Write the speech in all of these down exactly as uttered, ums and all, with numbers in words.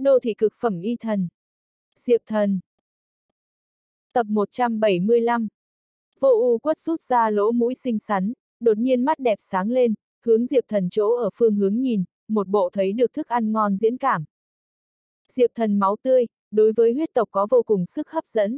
Đô thị cực phẩm y thần. Diệp thần. Tập một trăm bảy mươi lăm. Vô U quất rút ra lỗ mũi xinh xắn, đột nhiên mắt đẹp sáng lên, hướng Diệp thần chỗ ở phương hướng nhìn, một bộ thấy được thức ăn ngon diễn cảm. Diệp thần máu tươi, đối với huyết tộc có vô cùng sức hấp dẫn.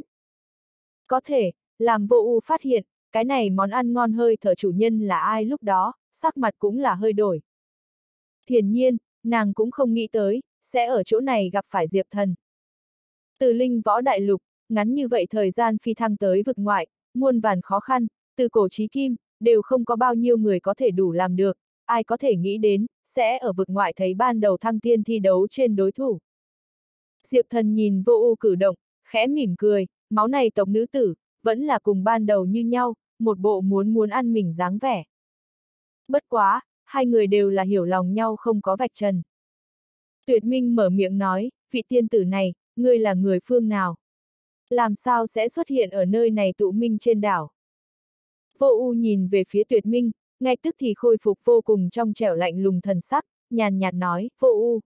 Có thể, làm Vô U phát hiện, cái này món ăn ngon hơi thở chủ nhân là ai lúc đó, sắc mặt cũng là hơi đổi. Hiển nhiên, nàng cũng không nghĩ tới, sẽ ở chỗ này gặp phải Diệp thần. Từ linh võ đại lục, ngắn như vậy thời gian phi thăng tới vực ngoại, muôn vàn khó khăn, từ cổ chí kim, đều không có bao nhiêu người có thể đủ làm được, ai có thể nghĩ đến, sẽ ở vực ngoại thấy ban đầu thăng tiên thi đấu trên đối thủ. Diệp thần nhìn Vô U cử động, khẽ mỉm cười, máu này tộc nữ tử, vẫn là cùng ban đầu như nhau, một bộ muốn muốn ăn mình dáng vẻ. Bất quá, hai người đều là hiểu lòng nhau không có vạch trần. Tuyệt Minh mở miệng nói, vị tiên tử này, ngươi là người phương nào? Làm sao sẽ xuất hiện ở nơi này tụ minh trên đảo? Vô U nhìn về phía Tuyệt Minh, ngay tức thì khôi phục vô cùng trong trẻo lạnh lùng thần sắc, nhàn nhạt nói, Vô U.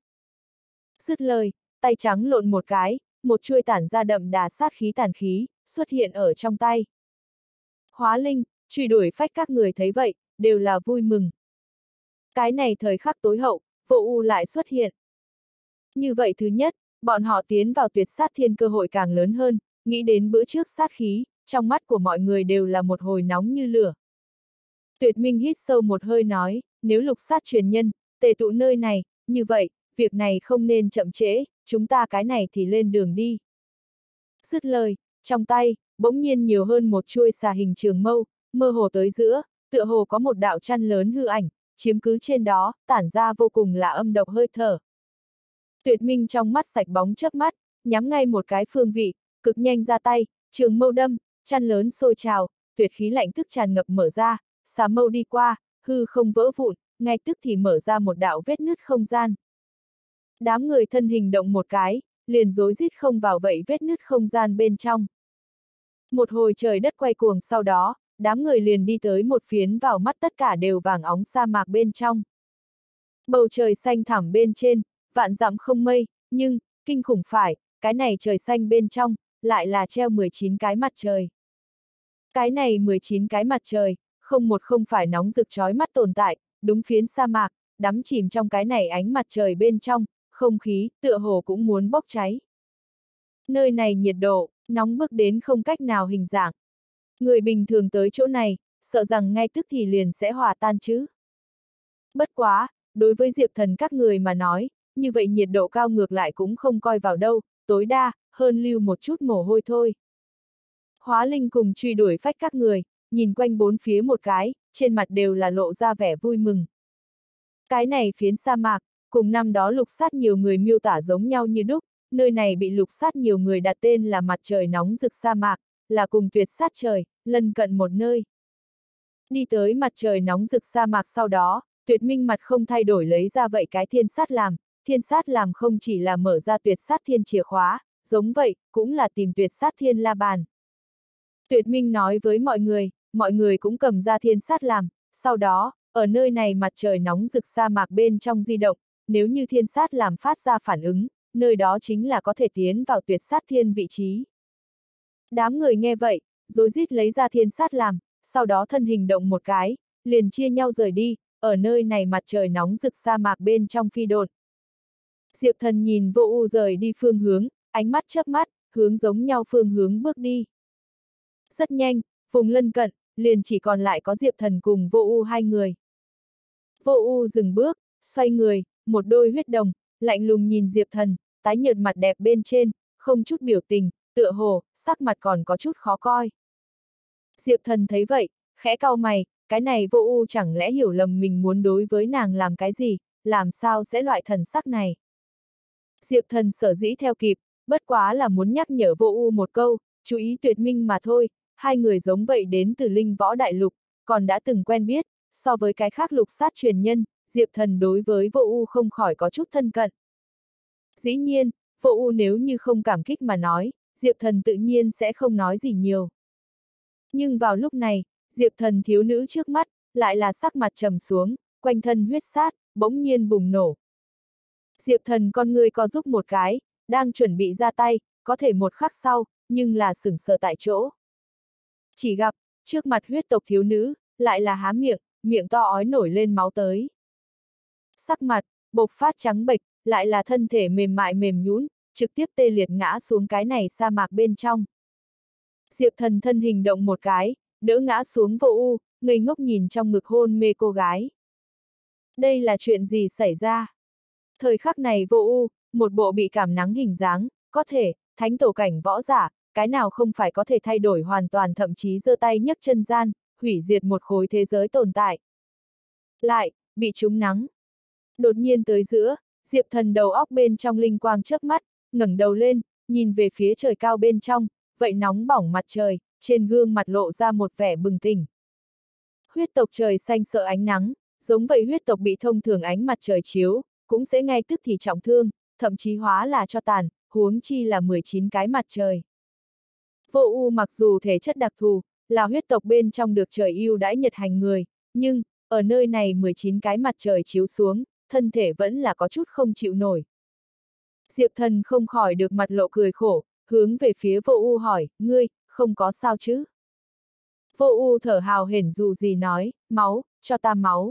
Dứt lời, tay trắng lộn một cái, một chuôi tản ra đậm đà sát khí tàn khí, xuất hiện ở trong tay. Hóa linh, truy đuổi phách các người thấy vậy, đều là vui mừng. Cái này thời khắc tối hậu, Vô U lại xuất hiện. Như vậy thứ nhất, bọn họ tiến vào tuyệt sát thiên cơ hội càng lớn hơn, nghĩ đến bữa trước sát khí, trong mắt của mọi người đều là một hồi nóng như lửa. Tuyệt Minh hít sâu một hơi nói, nếu lục sát truyền nhân, tề tụ nơi này, như vậy, việc này không nên chậm trễ, chúng ta cái này thì lên đường đi. Dứt lời, trong tay, bỗng nhiên nhiều hơn một chuôi xà hình trường mâu, mơ hồ tới giữa, tựa hồ có một đạo chăn lớn hư ảnh, chiếm cứ trên đó, tản ra vô cùng là âm độc hơi thở. Tuyệt Minh trong mắt sạch bóng chớp mắt, nhắm ngay một cái phương vị, cực nhanh ra tay, trường mâu đâm, chăn lớn sôi trào, tuyệt khí lạnh tức tràn ngập mở ra, xà mâu đi qua, hư không vỡ vụn, ngay tức thì mở ra một đạo vết nứt không gian. Đám người thân hình động một cái, liền rối rít không vào vậy vết nứt không gian bên trong. Một hồi trời đất quay cuồng sau đó, đám người liền đi tới một phiến vào mắt tất cả đều vàng óng sa mạc bên trong. Bầu trời xanh thẳm bên trên, vạn dặm không mây, nhưng, kinh khủng phải, cái này trời xanh bên trong, lại là treo mười chín cái mặt trời. Cái này mười chín cái mặt trời, không một không phải nóng rực chói mắt tồn tại, đúng phiến sa mạc, đắm chìm trong cái này ánh mặt trời bên trong, không khí, tựa hồ cũng muốn bốc cháy. Nơi này nhiệt độ, nóng bức đến không cách nào hình dạng. Người bình thường tới chỗ này, sợ rằng ngay tức thì liền sẽ hòa tan chứ. Bất quá, đối với Diệp thần các người mà nói, như vậy nhiệt độ cao ngược lại cũng không coi vào đâu, tối đa, hơn lưu một chút mồ hôi thôi. Hóa linh cùng truy đuổi phách các người, nhìn quanh bốn phía một cái, trên mặt đều là lộ ra vẻ vui mừng. Cái này phiến sa mạc, cùng năm đó lục sát nhiều người miêu tả giống nhau như đúc, nơi này bị lục sát nhiều người đặt tên là mặt trời nóng rực sa mạc, là cùng tuyệt sát trời, lân cận một nơi. Đi tới mặt trời nóng rực sa mạc sau đó, Tuyệt Minh mặt không thay đổi lấy ra vậy cái thiên sát làm, thiên sát làm không chỉ là mở ra tuyệt sát thiên chìa khóa, giống vậy, cũng là tìm tuyệt sát thiên la bàn. Tuyệt Minh nói với mọi người, mọi người cũng cầm ra thiên sát làm, sau đó, ở nơi này mặt trời nóng rực sa mạc bên trong di động, nếu như thiên sát làm phát ra phản ứng, nơi đó chính là có thể tiến vào tuyệt sát thiên vị trí. Đám người nghe vậy, rối rít lấy ra thiên sát làm, sau đó thân hình động một cái, liền chia nhau rời đi, ở nơi này mặt trời nóng rực sa mạc bên trong phi độn. Diệp thần nhìn Vô U rời đi phương hướng, ánh mắt chớp mắt, hướng giống nhau phương hướng bước đi. Rất nhanh, vùng lân cận, liền chỉ còn lại có Diệp thần cùng Vô U hai người. Vô U dừng bước, xoay người, một đôi huyết đồng, lạnh lùng nhìn Diệp thần, tái nhợt mặt đẹp bên trên, không chút biểu tình, tựa hồ, sắc mặt còn có chút khó coi. Diệp thần thấy vậy, khẽ cau mày, cái này Vô U chẳng lẽ hiểu lầm mình muốn đối với nàng làm cái gì, làm sao sẽ loại thần sắc này. Diệp thần sở dĩ theo kịp, bất quá là muốn nhắc nhở Vô U một câu, chú ý Tuyệt Minh mà thôi, hai người giống vậy đến từ linh võ đại lục, còn đã từng quen biết, so với cái khác lục sát truyền nhân, Diệp thần đối với Vô U không khỏi có chút thân cận. Dĩ nhiên, Vô U nếu như không cảm kích mà nói, Diệp thần tự nhiên sẽ không nói gì nhiều. Nhưng vào lúc này, Diệp thần thiếu nữ trước mắt, lại là sắc mặt trầm xuống, quanh thân huyết sát, bỗng nhiên bùng nổ. Diệp Thần con người co giúp một cái, đang chuẩn bị ra tay, có thể một khắc sau, nhưng là sửng sờ tại chỗ. Chỉ gặp, trước mặt huyết tộc thiếu nữ, lại là há miệng, miệng to ói nổi lên máu tới. Sắc mặt, bộc phát trắng bệch, lại là thân thể mềm mại mềm nhũn, trực tiếp tê liệt ngã xuống cái này sa mạc bên trong. Diệp Thần thân hình động một cái, đỡ ngã xuống Vô U, ngây ngốc nhìn trong ngực hôn mê cô gái. Đây là chuyện gì xảy ra? Thời khắc này Vô U, một bộ bị cảm nắng hình dáng, có thể, thánh tổ cảnh võ giả, cái nào không phải có thể thay đổi hoàn toàn thậm chí giơ tay nhấc chân gian, hủy diệt một khối thế giới tồn tại. Lại, bị trúng nắng. Đột nhiên tới giữa, Diệp Thần đầu óc bên trong linh quang chớp mắt, ngẩng đầu lên, nhìn về phía trời cao bên trong, vậy nóng bỏng mặt trời, trên gương mặt lộ ra một vẻ bừng tỉnh. Huyết tộc trời xanh sợ ánh nắng, giống vậy huyết tộc bị thông thường ánh mặt trời chiếu, cũng sẽ ngay tức thì trọng thương, thậm chí hóa là cho tàn, huống chi là mười chín cái mặt trời. Vô U mặc dù thể chất đặc thù, là huyết tộc bên trong được trời ưu đãi nhật hành người, nhưng, ở nơi này mười chín cái mặt trời chiếu xuống, thân thể vẫn là có chút không chịu nổi. Diệp Thần không khỏi được mặt lộ cười khổ, hướng về phía Vô U hỏi, ngươi, không có sao chứ? Vô U thở hào hển dù gì nói, máu, cho ta máu.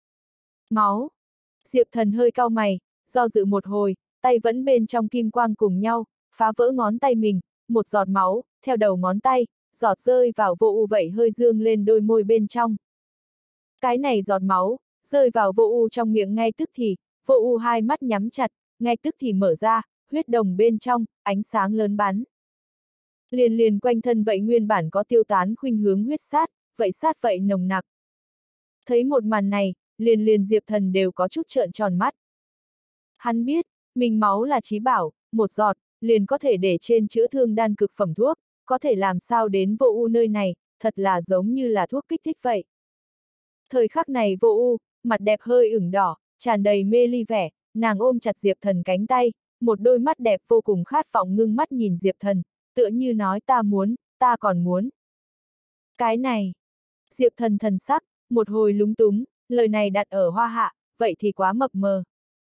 Máu. Diệp Thần hơi cau mày, do dự một hồi, tay vẫn bên trong kim quang cùng nhau, phá vỡ ngón tay mình, một giọt máu, theo đầu ngón tay, giọt rơi vào Vô U vậy hơi dương lên đôi môi bên trong. Cái này giọt máu, rơi vào Vô U trong miệng ngay tức thì, Vô U hai mắt nhắm chặt, ngay tức thì mở ra, huyết đồng bên trong, ánh sáng lớn bắn. Liền liền quanh thân vậy nguyên bản có tiêu tán khuynh hướng huyết sát, vậy sát vậy nồng nặc. Thấy một màn này, liền liền Diệp Thần đều có chút trợn tròn mắt. Hắn biết, mình máu là chí bảo, một giọt, liền có thể để trên chữa thương đan cực phẩm thuốc, có thể làm sao đến Vô U nơi này, thật là giống như là thuốc kích thích vậy. Thời khắc này Vô U, mặt đẹp hơi ửng đỏ, tràn đầy mê ly vẻ, nàng ôm chặt Diệp Thần cánh tay, một đôi mắt đẹp vô cùng khát vọng ngưng mắt nhìn Diệp Thần, tựa như nói ta muốn, ta còn muốn. Cái này, Diệp Thần thần sắc, một hồi lúng túng, lời này đặt ở hoa hạ, vậy thì quá mập mờ.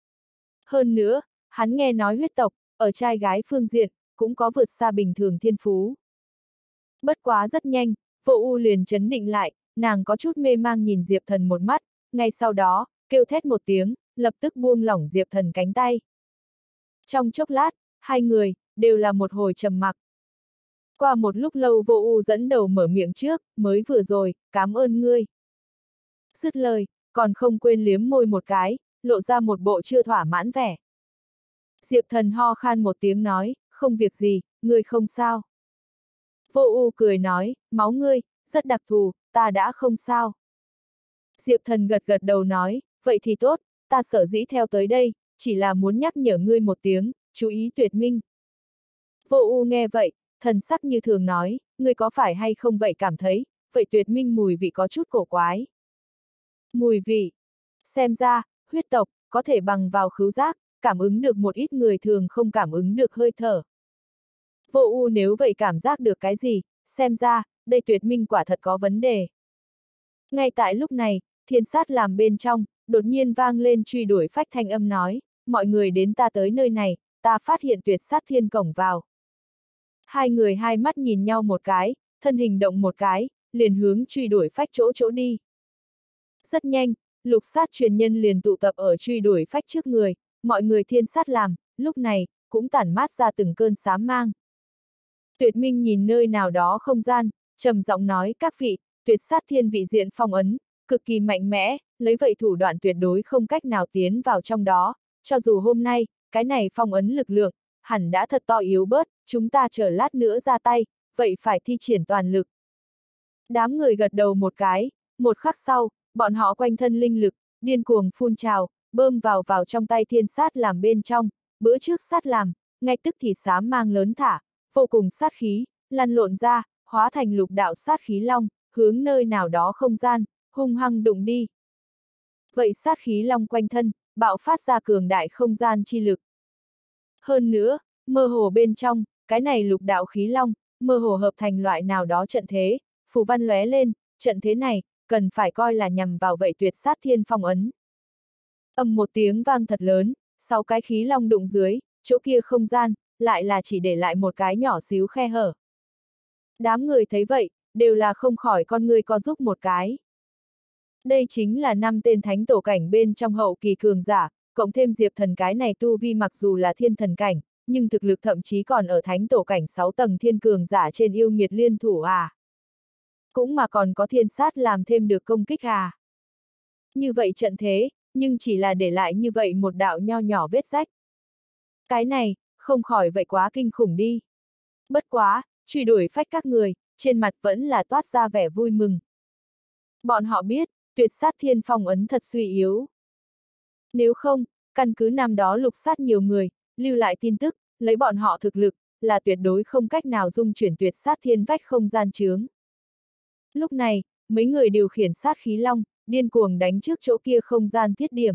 Hơn nữa, hắn nghe nói huyết tộc, ở trai gái phương diện, cũng có vượt xa bình thường thiên phú. Bất quá rất nhanh, Vô U liền chấn định lại, nàng có chút mê mang nhìn Diệp Thần một mắt, ngay sau đó, kêu thét một tiếng, lập tức buông lỏng Diệp Thần cánh tay. Trong chốc lát, hai người, đều là một hồi trầm mặc. Qua một lúc lâu Vô U dẫn đầu mở miệng trước, mới vừa rồi, cảm ơn ngươi. Dứt lời, còn không quên liếm môi một cái, lộ ra một bộ chưa thỏa mãn vẻ. Diệp Thần ho khan một tiếng nói, không việc gì, ngươi không sao. Vô U cười nói, máu ngươi, rất đặc thù, ta đã không sao. Diệp Thần gật gật đầu nói, vậy thì tốt, ta sở dĩ theo tới đây, chỉ là muốn nhắc nhở ngươi một tiếng, chú ý Tuyệt Minh. Vô U nghe vậy, thần sắc như thường nói, ngươi có phải hay không vậy cảm thấy, vậy Tuyệt Minh mùi vị có chút cổ quái. Mùi vị. Xem ra, huyết tộc, có thể bằng vào khứu giác, cảm ứng được một ít người thường không cảm ứng được hơi thở. Vô U nếu vậy cảm giác được cái gì, xem ra, đây Tuyệt Minh quả thật có vấn đề. Ngay tại lúc này, thiên sát làm bên trong, đột nhiên vang lên truy đuổi phách thanh âm nói, mọi người đến ta tới nơi này, ta phát hiện tuyệt sát thiên cổng vào. Hai người hai mắt nhìn nhau một cái, thân hình động một cái, liền hướng truy đuổi phách chỗ chỗ đi. Rất nhanh, lục sát truyền nhân liền tụ tập ở truy đuổi phách trước người, mọi người thiên sát làm, lúc này, cũng tản mát ra từng cơn xám mang. Tuyệt Minh nhìn nơi nào đó không gian, trầm giọng nói các vị, tuyệt sát thiên vị diện phong ấn, cực kỳ mạnh mẽ, lấy vậy thủ đoạn tuyệt đối không cách nào tiến vào trong đó, cho dù hôm nay, cái này phong ấn lực lượng, hẳn đã thật to yếu bớt, chúng ta chờ lát nữa ra tay, vậy phải thi triển toàn lực. Đám người gật đầu một cái, một khắc sau, bọn họ quanh thân linh lực, điên cuồng phun trào, bơm vào vào trong tay thiên sát làm bên trong, bữa trước sát làm, ngay tức thì xám mang lớn thả, vô cùng sát khí, lăn lộn ra, hóa thành lục đạo sát khí long, hướng nơi nào đó không gian, hung hăng đụng đi. Vậy sát khí long quanh thân, bạo phát ra cường đại không gian chi lực. Hơn nữa, mơ hồ bên trong, cái này lục đạo khí long, mơ hồ hợp thành loại nào đó trận thế, phù văn lóe lên, trận thế này, cần phải coi là nhằm vào vậy tuyệt sát thiên phong ấn. Ầm một tiếng vang thật lớn, sáu cái khí long đụng dưới, chỗ kia không gian, lại là chỉ để lại một cái nhỏ xíu khe hở. Đám người thấy vậy, đều là không khỏi con người co giúp một cái. Đây chính là năm tên thánh tổ cảnh bên trong hậu kỳ cường giả, cộng thêm Diệp Thần cái này tu vi mặc dù là thiên thần cảnh, nhưng thực lực thậm chí còn ở thánh tổ cảnh sáu tầng thiên cường giả trên yêu nghiệt liên thủ à. Cũng mà còn có thiên sát làm thêm được công kích à. Như vậy trận thế, nhưng chỉ là để lại như vậy một đạo nho nhỏ vết rách. Cái này, không khỏi vậy quá kinh khủng đi. Bất quá, truy đuổi phách các người, trên mặt vẫn là toát ra vẻ vui mừng. Bọn họ biết, tuyệt sát thiên phong ấn thật suy yếu. Nếu không, căn cứ năm đó lục sát nhiều người, lưu lại tin tức, lấy bọn họ thực lực, là tuyệt đối không cách nào dung chuyển tuyệt sát thiên vách không gian chướng. Lúc này, mấy người điều khiển sát khí long, điên cuồng đánh trước chỗ kia không gian thiết điểm.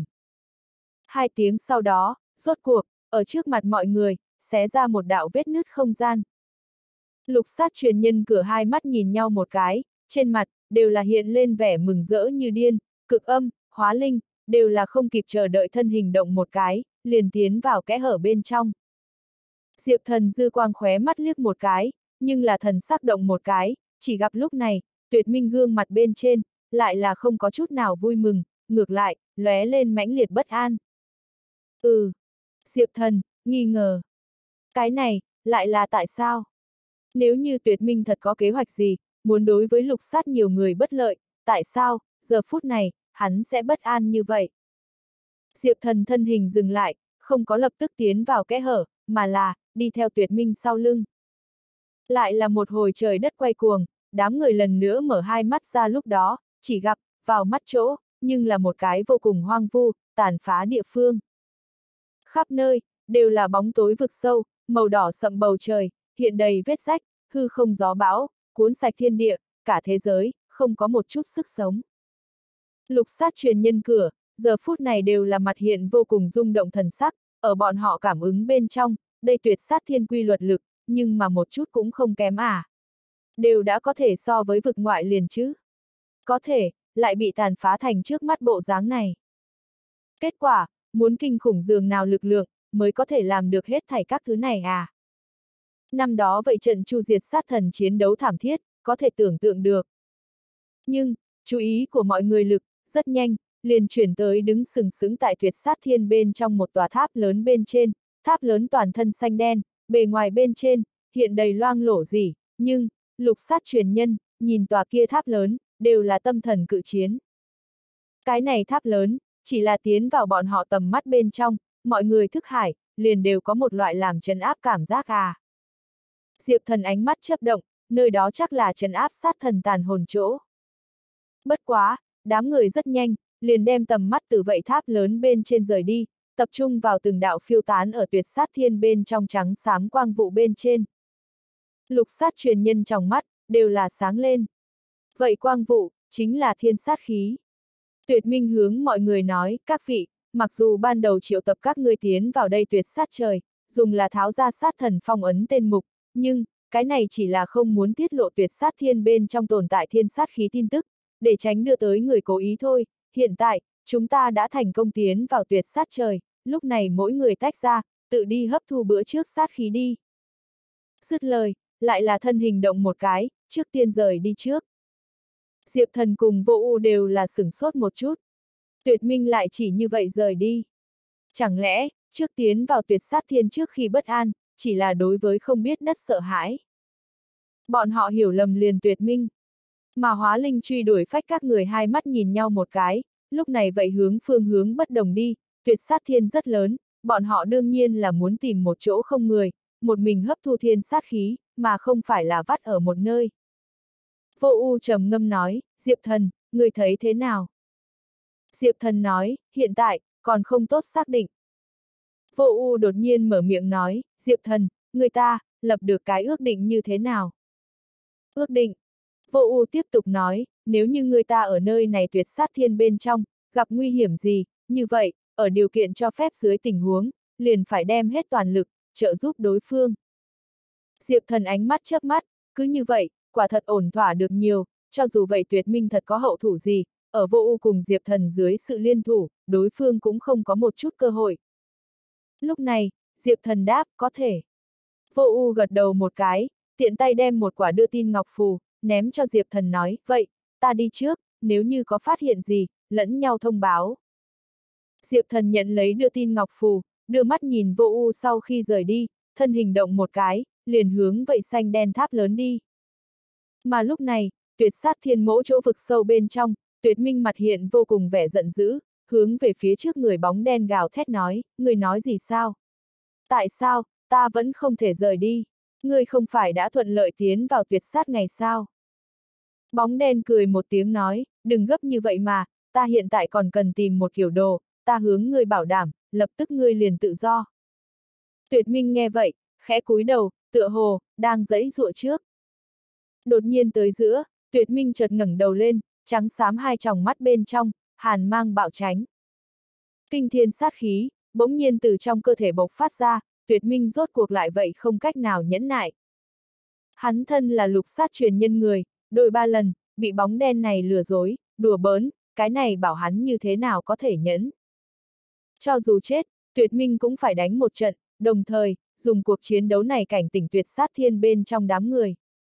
Hai tiếng sau đó, rốt cuộc, ở trước mặt mọi người, xé ra một đạo vết nứt không gian. Lục sát truyền nhân cửa hai mắt nhìn nhau một cái, trên mặt, đều là hiện lên vẻ mừng rỡ như điên, cực âm, hóa linh, đều là không kịp chờ đợi thân hình động một cái, liền tiến vào kẽ hở bên trong. Diệp Thần dư quang khóe mắt liếc một cái, nhưng là thần sắc động một cái, chỉ gặp lúc này, Tuyệt Minh gương mặt bên trên, lại là không có chút nào vui mừng, ngược lại, lóe lên mãnh liệt bất an. Ừ. Diệp Thần, nghi ngờ. Cái này, lại là tại sao? Nếu như Tuyệt Minh thật có kế hoạch gì, muốn đối với lục sát nhiều người bất lợi, tại sao, giờ phút này, hắn sẽ bất an như vậy? Diệp Thần thân hình dừng lại, không có lập tức tiến vào kẽ hở, mà là, đi theo Tuyệt Minh sau lưng. Lại là một hồi trời đất quay cuồng, đám người lần nữa mở hai mắt ra lúc đó, chỉ gặp, vào mắt chỗ, nhưng là một cái vô cùng hoang vu, tàn phá địa phương. Khắp nơi, đều là bóng tối vực sâu, màu đỏ sậm bầu trời, hiện đầy vết rách, hư không gió bão, cuốn sạch thiên địa, cả thế giới, không có một chút sức sống. Lục sát truyền nhân cửa, giờ phút này đều là mặt hiện vô cùng rung động thần sắc, ở bọn họ cảm ứng bên trong, đây tuyệt sát thiên quy luật lực, nhưng mà một chút cũng không kém à. Đều đã có thể so với vực ngoại liền chứ. Có thể, lại bị tàn phá thành trước mắt bộ dáng này. Kết quả, muốn kinh khủng dường nào lực lượng, mới có thể làm được hết thảy các thứ này à. Năm đó vậy trận chu diệt sát thần chiến đấu thảm thiết, có thể tưởng tượng được. Nhưng, chú ý của mọi người lực, rất nhanh, liền chuyển tới đứng sừng sững tại tuyệt sát thiên bên trong một tòa tháp lớn bên trên, tháp lớn toàn thân xanh đen, bề ngoài bên trên, hiện đầy loang lổ gì, nhưng, lục sát truyền nhân, nhìn tòa kia tháp lớn, đều là tâm thần cự chiến. Cái này tháp lớn, chỉ là tiến vào bọn họ tầm mắt bên trong, mọi người thức hải, liền đều có một loại làm trấn áp cảm giác à. Diệp Thần ánh mắt chớp động, nơi đó chắc là trấn áp sát thần tàn hồn chỗ. Bất quá, đám người rất nhanh, liền đem tầm mắt từ vậy tháp lớn bên trên rời đi, tập trung vào từng đạo phiêu tán ở tuyệt sát thiên bên trong trắng xám quang vụ bên trên. Lục sát truyền nhân trong mắt, đều là sáng lên. Vậy quang vụ, chính là thiên sát khí. Tuyệt Minh hướng mọi người nói, các vị, mặc dù ban đầu triệu tập các ngươi tiến vào đây tuyệt sát trời, dùng là tháo ra sát thần phong ấn tên mục, nhưng, cái này chỉ là không muốn tiết lộ tuyệt sát thiên bên trong tồn tại thiên sát khí tin tức, để tránh đưa tới người cố ý thôi. Hiện tại, chúng ta đã thành công tiến vào tuyệt sát trời, lúc này mỗi người tách ra, tự đi hấp thu bữa trước sát khí đi. Dứt lời, lại là thân hình động một cái, trước tiên rời đi trước. Diệp Thần cùng Vô U đều là sửng sốt một chút. Tuyệt Minh lại chỉ như vậy rời đi. Chẳng lẽ, trước tiến vào tuyệt sát thiên trước khi bất an, chỉ là đối với không biết đất sợ hãi. Bọn họ hiểu lầm liền Tuyệt Minh. Mà Hóa Linh truy đuổi phách các người hai mắt nhìn nhau một cái, lúc này vậy hướng phương hướng bất đồng đi, tuyệt sát thiên rất lớn, bọn họ đương nhiên là muốn tìm một chỗ không người, một mình hấp thu thiên sát khí, mà không phải là vắt ở một nơi. Vô U trầm ngâm nói, Diệp Thần, người thấy thế nào? Diệp Thần nói, hiện tại, còn không tốt xác định. Vô U đột nhiên mở miệng nói, Diệp Thần, người ta, lập được cái ước định như thế nào? Ước định. Vô U tiếp tục nói, nếu như người ta ở nơi này tuyệt sát thiên bên trong, gặp nguy hiểm gì, như vậy, ở điều kiện cho phép dưới tình huống, liền phải đem hết toàn lực, trợ giúp đối phương. Diệp Thần ánh mắt chớp mắt, cứ như vậy, quả thật ổn thỏa được nhiều, cho dù vậy Tuyệt Minh thật có hậu thủ gì, ở Vô U cùng Diệp Thần dưới sự liên thủ, đối phương cũng không có một chút cơ hội. Lúc này, Diệp Thần đáp, có thể. Vô ưu gật đầu một cái, tiện tay đem một quả đưa tin ngọc phù, ném cho Diệp Thần nói, vậy, ta đi trước, nếu như có phát hiện gì, lẫn nhau thông báo. Diệp Thần nhận lấy đưa tin ngọc phù, đưa mắt nhìn Vô ưu sau khi rời đi, thân hình động một cái, liền hướng vậy xanh đen tháp lớn đi. Mà lúc này, Tuyệt Sát Thiên Mỗ chỗ vực sâu bên trong, Tuyệt Minh mặt hiện vô cùng vẻ giận dữ, hướng về phía trước người bóng đen gào thét nói, người nói gì sao? Tại sao, ta vẫn không thể rời đi? Ngươi không phải đã thuận lợi tiến vào tuyệt sát ngày sao? Bóng đen cười một tiếng nói, đừng gấp như vậy mà, ta hiện tại còn cần tìm một kiểu đồ, ta hướng ngươi bảo đảm, lập tức ngươi liền tự do. Tuyệt Minh nghe vậy, khẽ cúi đầu, tựa hồ, đang giãy giụa trước. Đột nhiên tới giữa, Tuyệt Minh chợt ngẩng đầu lên, trắng xám hai tròng mắt bên trong, hàn mang bạo tránh. Kinh thiên sát khí, bỗng nhiên từ trong cơ thể bộc phát ra, Tuyệt Minh rốt cuộc lại vậy không cách nào nhẫn nại. Hắn thân là lục sát truyền nhân người, đôi ba lần, bị bóng đen này lừa dối, đùa bỡn, cái này bảo hắn như thế nào có thể nhẫn. Cho dù chết, Tuyệt Minh cũng phải đánh một trận, đồng thời, dùng cuộc chiến đấu này cảnh tỉnh tuyệt sát thiên bên trong đám người.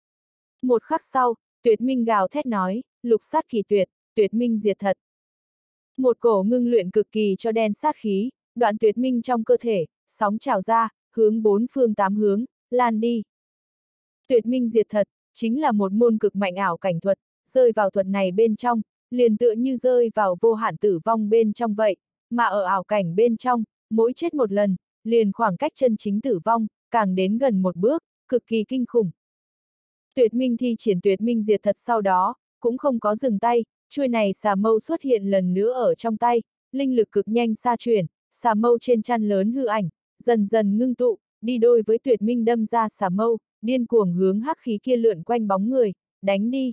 Một khắc sau, Tuyệt Minh gào thét nói, lục sát kỳ tuyệt, Tuyệt Minh diệt thật. Một cổ ngưng luyện cực kỳ cho đen sát khí, đoạn Tuyệt Minh trong cơ thể, sóng trào ra, hướng bốn phương tám hướng, lan đi. Tuyệt Minh diệt thật, chính là một môn cực mạnh ảo cảnh thuật, rơi vào thuật này bên trong, liền tựa như rơi vào vô hạn tử vong bên trong vậy, mà ở ảo cảnh bên trong, mỗi chết một lần, liền khoảng cách chân chính tử vong, càng đến gần một bước, cực kỳ kinh khủng. Tuyệt Minh thi triển Tuyệt Minh diệt thật sau đó, cũng không có dừng tay, chuôi này xà mâu xuất hiện lần nữa ở trong tay, linh lực cực nhanh xa chuyển, xà mâu trên chăn lớn hư ảnh, dần dần ngưng tụ, đi đôi với Tuyệt Minh đâm ra xà mâu, điên cuồng hướng hắc khí kia lượn quanh bóng người, đánh đi.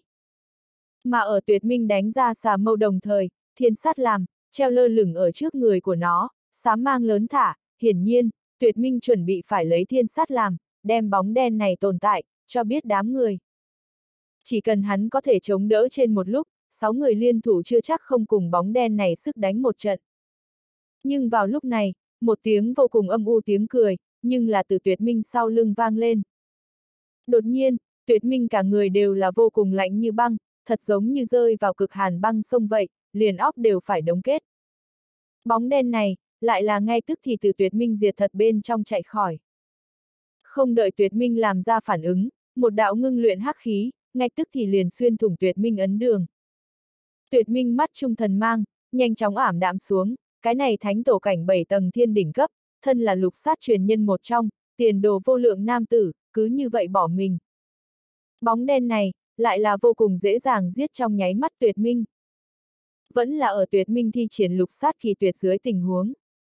Mà ở Tuyệt Minh đánh ra xà mâu đồng thời, thiên sát làm, treo lơ lửng ở trước người của nó, xám mang lớn thả, hiển nhiên, Tuyệt Minh chuẩn bị phải lấy thiên sát làm, đem bóng đen này tồn tại, cho biết đám người. Chỉ cần hắn có thể chống đỡ trên một lúc, sáu người liên thủ chưa chắc không cùng bóng đen này sức đánh một trận. Nhưng vào lúc này, một tiếng vô cùng âm u tiếng cười, nhưng là từ Tuyệt Minh sau lưng vang lên. Đột nhiên, Tuyệt Minh cả người đều là vô cùng lạnh như băng, thật giống như rơi vào cực hàn băng sông vậy, liền óc đều phải đóng kết. Bóng đen này, lại là ngay tức thì từ Tuyệt Minh diệt thật bên trong chạy khỏi. Không đợi Tuyệt Minh làm ra phản ứng, một đạo ngưng luyện hắc khí, ngay tức thì liền xuyên thủng Tuyệt Minh ấn đường. Tuyệt Minh mắt trung thần mang, nhanh chóng ảm đạm xuống, cái này thánh tổ cảnh bảy tầng thiên đỉnh cấp, thân là lục sát truyền nhân một trong, tiền đồ vô lượng nam tử, cứ như vậy bỏ mình. Bóng đen này, lại là vô cùng dễ dàng giết trong nháy mắt Tuyệt Minh. Vẫn là ở Tuyệt Minh thi triển lục sát kỳ tuyệt dưới tình huống.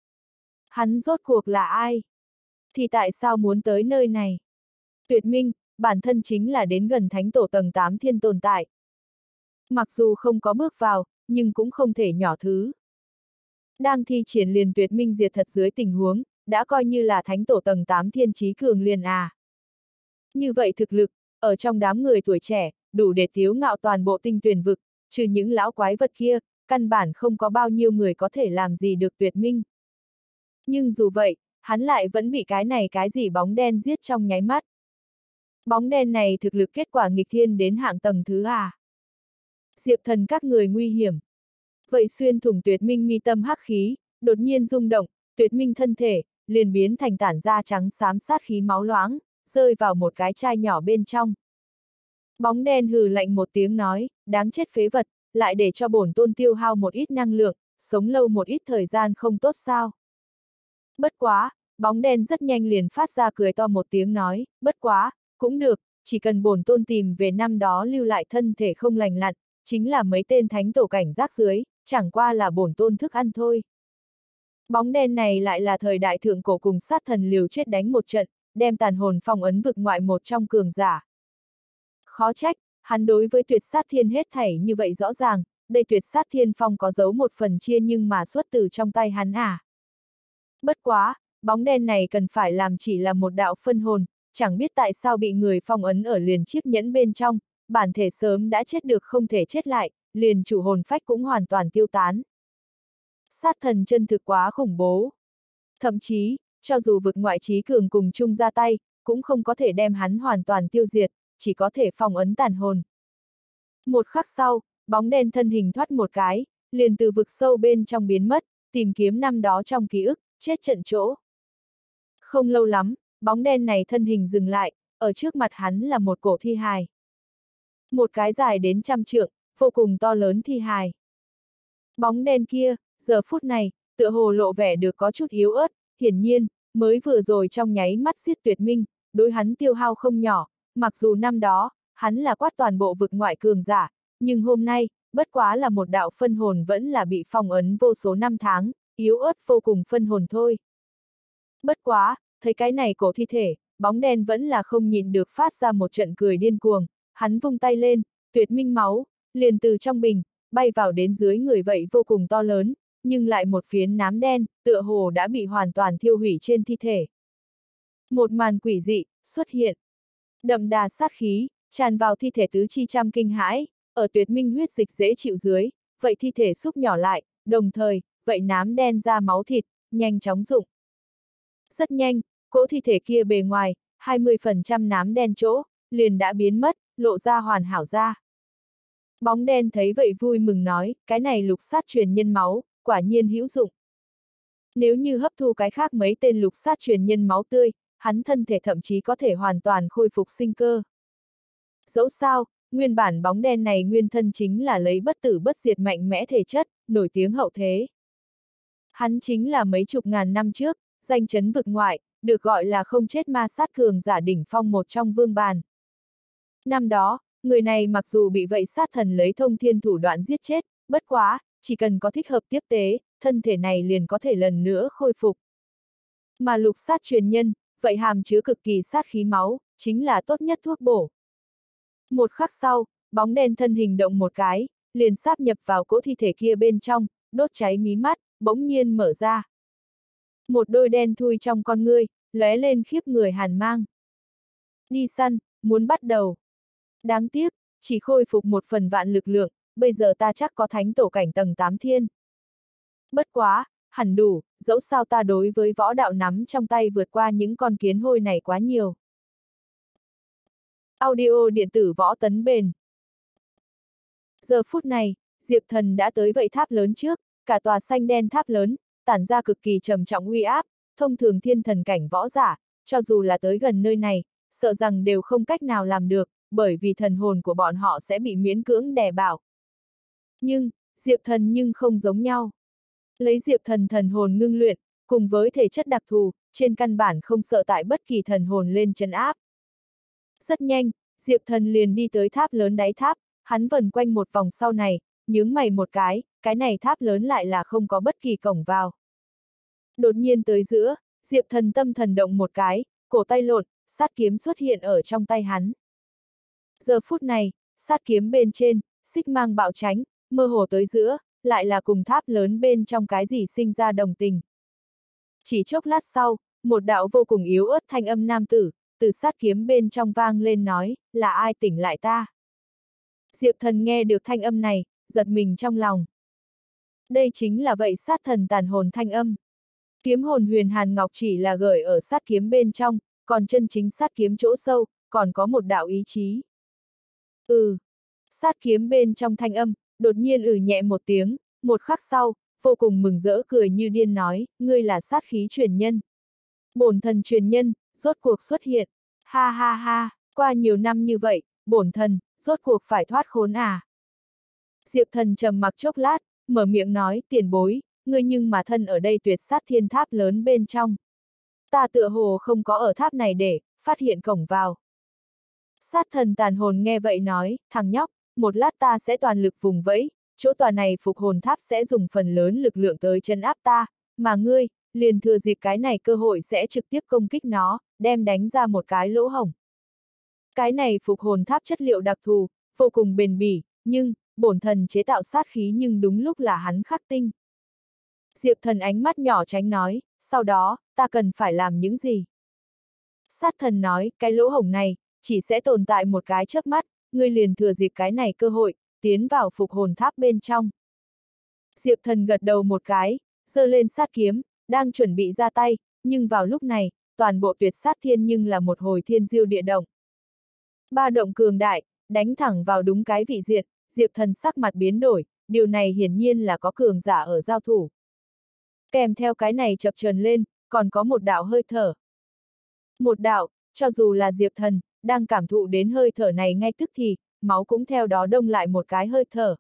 Hắn rốt cuộc là ai? Thì tại sao muốn tới nơi này? Tuyệt Minh, bản thân chính là đến gần thánh tổ tầng tám thiên tồn tại. Mặc dù không có bước vào, nhưng cũng không thể nhỏ thứ. Đang thi triển liền Tuyệt Minh diệt thật dưới tình huống, đã coi như là thánh tổ tầng tám thiên chí cường liền à. Như vậy thực lực, ở trong đám người tuổi trẻ, đủ để tiếu ngạo toàn bộ tinh tuyền vực, trừ những lão quái vật kia, căn bản không có bao nhiêu người có thể làm gì được Tuyệt Minh. Nhưng dù vậy, hắn lại vẫn bị cái này cái gì bóng đen giết trong nháy mắt. Bóng đen này thực lực kết quả nghịch thiên đến hạng tầng thứ à. Diệp Thần các người nguy hiểm. Vậy xuyên thủng Tuyệt Minh mi tâm hắc khí, đột nhiên rung động, Tuyệt Minh thân thể, liền biến thành tản da trắng xám sát khí máu loáng, rơi vào một cái chai nhỏ bên trong. Bóng đen hừ lạnh một tiếng nói, đáng chết phế vật, lại để cho bổn tôn tiêu hao một ít năng lượng, sống lâu một ít thời gian không tốt sao. Bất quá, bóng đen rất nhanh liền phát ra cười to một tiếng nói, bất quá, cũng được, chỉ cần bổn tôn tìm về năm đó lưu lại thân thể không lành lặn, chính là mấy tên thánh tổ cảnh rác dưới, chẳng qua là bổn tôn thức ăn thôi. Bóng đen này lại là thời đại thượng cổ cùng sát thần liều chết đánh một trận, đem tàn hồn phong ấn vực ngoại một trong cường giả. Khó trách, hắn đối với tuyệt sát thiên hết thảy như vậy rõ ràng, đây tuyệt sát thiên phong có giấu một phần chia nhưng mà xuất từ trong tay hắn à. Bất quá, bóng đen này cần phải làm chỉ là một đạo phân hồn, chẳng biết tại sao bị người phong ấn ở liền chiếc nhẫn bên trong, bản thể sớm đã chết được không thể chết lại, liền chủ hồn phách cũng hoàn toàn tiêu tán. Sát thần chân thực quá khủng bố. Thậm chí, cho dù vực ngoại trí cường cùng chung ra tay, cũng không có thể đem hắn hoàn toàn tiêu diệt, chỉ có thể phong ấn tàn hồn. Một khắc sau, bóng đen thân hình thoát một cái, liền từ vực sâu bên trong biến mất, tìm kiếm năm đó trong ký ức, chết trận chỗ. Không lâu lắm, bóng đen này thân hình dừng lại, ở trước mặt hắn là một cổ thi hài. Một cái dài đến trăm trượng, vô cùng to lớn thi hài. Bóng đen kia, giờ phút này, tựa hồ lộ vẻ được có chút yếu ớt, hiển nhiên, mới vừa rồi trong nháy mắt giết tuyệt minh, đối hắn tiêu hao không nhỏ, mặc dù năm đó, hắn là quát toàn bộ vực ngoại cường giả, nhưng hôm nay, bất quá là một đạo phân hồn vẫn là bị phong ấn vô số năm tháng, yếu ớt vô cùng phân hồn thôi. Bất quá, thấy cái này cổ thi thể, bóng đen vẫn là không nhịn được phát ra một trận cười điên cuồng, hắn vung tay lên, tuyệt minh máu, liền từ trong bình, bay vào đến dưới người vậy vô cùng to lớn, nhưng lại một phiến nám đen, tựa hồ đã bị hoàn toàn thiêu hủy trên thi thể. Một màn quỷ dị, xuất hiện. Đậm đà sát khí, tràn vào thi thể tứ chi trăm kinh hãi, ở tuyệt minh huyết dịch dễ chịu dưới, vậy thi thể xúc nhỏ lại, đồng thời, vậy nám đen ra máu thịt, nhanh chóng rụng. Rất nhanh, cỗ thi thể kia bề ngoài, hai mươi phần trăm nám đen chỗ, liền đã biến mất, lộ ra hoàn hảo ra. Bóng đen thấy vậy vui mừng nói, cái này lục sát truyền nhân máu, quả nhiên hữu dụng. Nếu như hấp thu cái khác mấy tên lục sát truyền nhân máu tươi, hắn thân thể thậm chí có thể hoàn toàn khôi phục sinh cơ. Dẫu sao, nguyên bản bóng đen này nguyên thân chính là lấy bất tử bất diệt mạnh mẽ thể chất, nổi tiếng hậu thế. Hắn chính là mấy chục ngàn năm trước, danh chấn vực ngoại, được gọi là không chết ma sát cường giả đỉnh phong một trong vương bàn. Năm đó, người này mặc dù bị vậy sát thần lấy thông thiên thủ đoạn giết chết, bất quá, chỉ cần có thích hợp tiếp tế, thân thể này liền có thể lần nữa khôi phục. Mà lục sát truyền nhân, vậy hàm chứa cực kỳ sát khí máu, chính là tốt nhất thuốc bổ. Một khắc sau, bóng đen thân hình động một cái, liền sáp nhập vào cỗ thi thể kia bên trong, đốt cháy mí mắt, bỗng nhiên mở ra. Một đôi đen thui trong con ngươi, lóe lên khiếp người hàn mang. Đi săn, muốn bắt đầu. Đáng tiếc, chỉ khôi phục một phần vạn lực lượng, bây giờ ta chắc có thánh tổ cảnh tầng tám thiên. Bất quá, hẳn đủ, dẫu sao ta đối với võ đạo nắm trong tay vượt qua những con kiến hôi này quá nhiều. Audio điện tử võ tấn bền. Giờ phút này, Diệp Thần đã tới vậy tháp lớn trước, cả tòa xanh đen tháp lớn, tản ra cực kỳ trầm trọng uy áp, thông thường thiên thần cảnh võ giả, cho dù là tới gần nơi này, sợ rằng đều không cách nào làm được, bởi vì thần hồn của bọn họ sẽ bị miễn cưỡng đè bảo. Nhưng, Diệp Thần nhưng không giống nhau. Lấy Diệp Thần thần hồn ngưng luyện, cùng với thể chất đặc thù, trên căn bản không sợ tại bất kỳ thần hồn lên trấn áp. Rất nhanh, Diệp Thần liền đi tới tháp lớn đáy tháp, hắn vần quanh một vòng sau này, nhướng mày một cái, cái này tháp lớn lại là không có bất kỳ cổng vào. Đột nhiên tới giữa, Diệp Thần tâm thần động một cái, cổ tay lộn, sát kiếm xuất hiện ở trong tay hắn. Giờ phút này, sát kiếm bên trên, xích mang bạo tránh, mơ hồ tới giữa, lại là cùng tháp lớn bên trong cái gì sinh ra đồng tình. Chỉ chốc lát sau, một đạo vô cùng yếu ớt thanh âm nam tử, từ sát kiếm bên trong vang lên nói, là ai tỉnh lại ta? Diệp Thần nghe được thanh âm này, giật mình trong lòng. Đây chính là vậy sát thần tàn hồn thanh âm. Kiếm hồn huyền hàn ngọc chỉ là gửi ở sát kiếm bên trong, còn chân chính sát kiếm chỗ sâu, còn có một đạo ý chí. Ừ. Sát kiếm bên trong thanh âm, đột nhiên ử nhẹ một tiếng, một khắc sau, vô cùng mừng rỡ cười như điên nói, ngươi là sát khí truyền nhân. Bổn thần truyền nhân, rốt cuộc xuất hiện. Ha ha ha, qua nhiều năm như vậy, bổn thần, rốt cuộc phải thoát khốn à. Diệp Thần trầm mặc chốc lát, mở miệng nói, tiền bối, ngươi nhưng mà thân ở đây tuyệt sát thiên tháp lớn bên trong. Ta tựa hồ không có ở tháp này để, phát hiện cổng vào. Sát thần tàn hồn nghe vậy nói, thằng nhóc, một lát ta sẽ toàn lực vùng vẫy, chỗ tòa này phục hồn tháp sẽ dùng phần lớn lực lượng tới chân áp ta, mà ngươi, liền thừa dịp cái này cơ hội sẽ trực tiếp công kích nó, đem đánh ra một cái lỗ hổng. Cái này phục hồn tháp chất liệu đặc thù, vô cùng bền bỉ, nhưng, bổn thần chế tạo sát khí nhưng đúng lúc là hắn khắc tinh. Diệp Thần ánh mắt nhỏ tránh nói, sau đó, ta cần phải làm những gì? Sát thần nói, cái lỗ hổng này, chỉ sẽ tồn tại một cái chớp mắt, ngươi liền thừa dịp cái này cơ hội, tiến vào phục hồn tháp bên trong. Diệp Thần gật đầu một cái, giơ lên sát kiếm, đang chuẩn bị ra tay, nhưng vào lúc này, toàn bộ tuyệt sát thiên nhưng là một hồi thiên diêu địa động. Ba động cường đại, đánh thẳng vào đúng cái vị diện, Diệp Thần sắc mặt biến đổi, điều này hiển nhiên là có cường giả ở giao thủ. Kèm theo cái này chập chờn lên, còn có một đạo hơi thở. Một đạo, cho dù là Diệp Thần, đang cảm thụ đến hơi thở này ngay tức thì, máu cũng theo đó đông lại một cái hơi thở.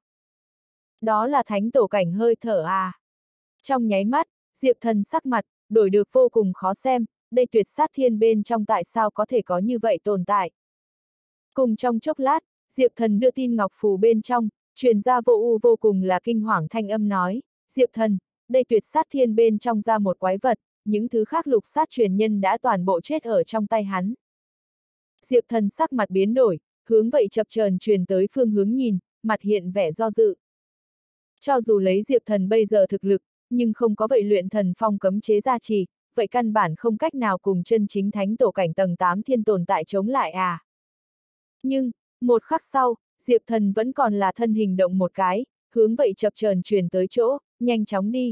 Đó là thánh tổ cảnh hơi thở à. Trong nháy mắt, Diệp Thần sắc mặt, đổi được vô cùng khó xem, đây tuyệt sát thiên bên trong tại sao có thể có như vậy tồn tại. Cùng trong chốc lát, Diệp Thần đưa tin ngọc phù bên trong, truyền ra vô u vô cùng là kinh hoàng thanh âm nói, Diệp Thần, đây tuyệt sát thiên bên trong ra một quái vật, những thứ khác lục sát truyền nhân đã toàn bộ chết ở trong tay hắn. Diệp Thần sắc mặt biến đổi, hướng vậy chập chờn truyền tới phương hướng nhìn, mặt hiện vẻ do dự. Cho dù lấy Diệp Thần bây giờ thực lực, nhưng không có vậy luyện thần phong cấm chế gia trì, vậy căn bản không cách nào cùng chân chính thánh tổ cảnh tầng tám thiên tồn tại chống lại à. Nhưng, một khắc sau, Diệp Thần vẫn còn là thân hình động một cái, hướng vậy chập chờn truyền tới chỗ, nhanh chóng đi.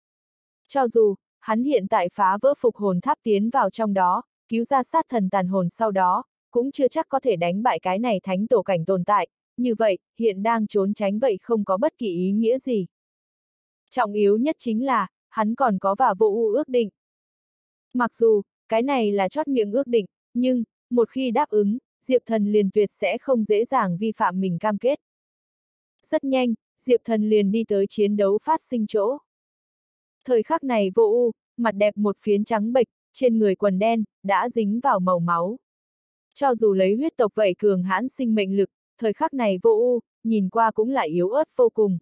Cho dù, hắn hiện tại phá vỡ phục hồn tháp tiến vào trong đó, cứu ra sát thần tàn hồn sau đó, cũng chưa chắc có thể đánh bại cái này thánh tổ cảnh tồn tại, như vậy, hiện đang trốn tránh vậy không có bất kỳ ý nghĩa gì. Trọng yếu nhất chính là, hắn còn có và vô u ước định. Mặc dù, cái này là chót miệng ước định, nhưng, một khi đáp ứng, Diệp Thần liền tuyệt sẽ không dễ dàng vi phạm mình cam kết. Rất nhanh, Diệp Thần liền đi tới chiến đấu phát sinh chỗ. Thời khắc này vô u, mặt đẹp một phiến trắng bệch, trên người quần đen, đã dính vào màu máu. Cho dù lấy huyết tộc vậy cường hãn sinh mệnh lực, thời khắc này vô u, nhìn qua cũng lại yếu ớt vô cùng.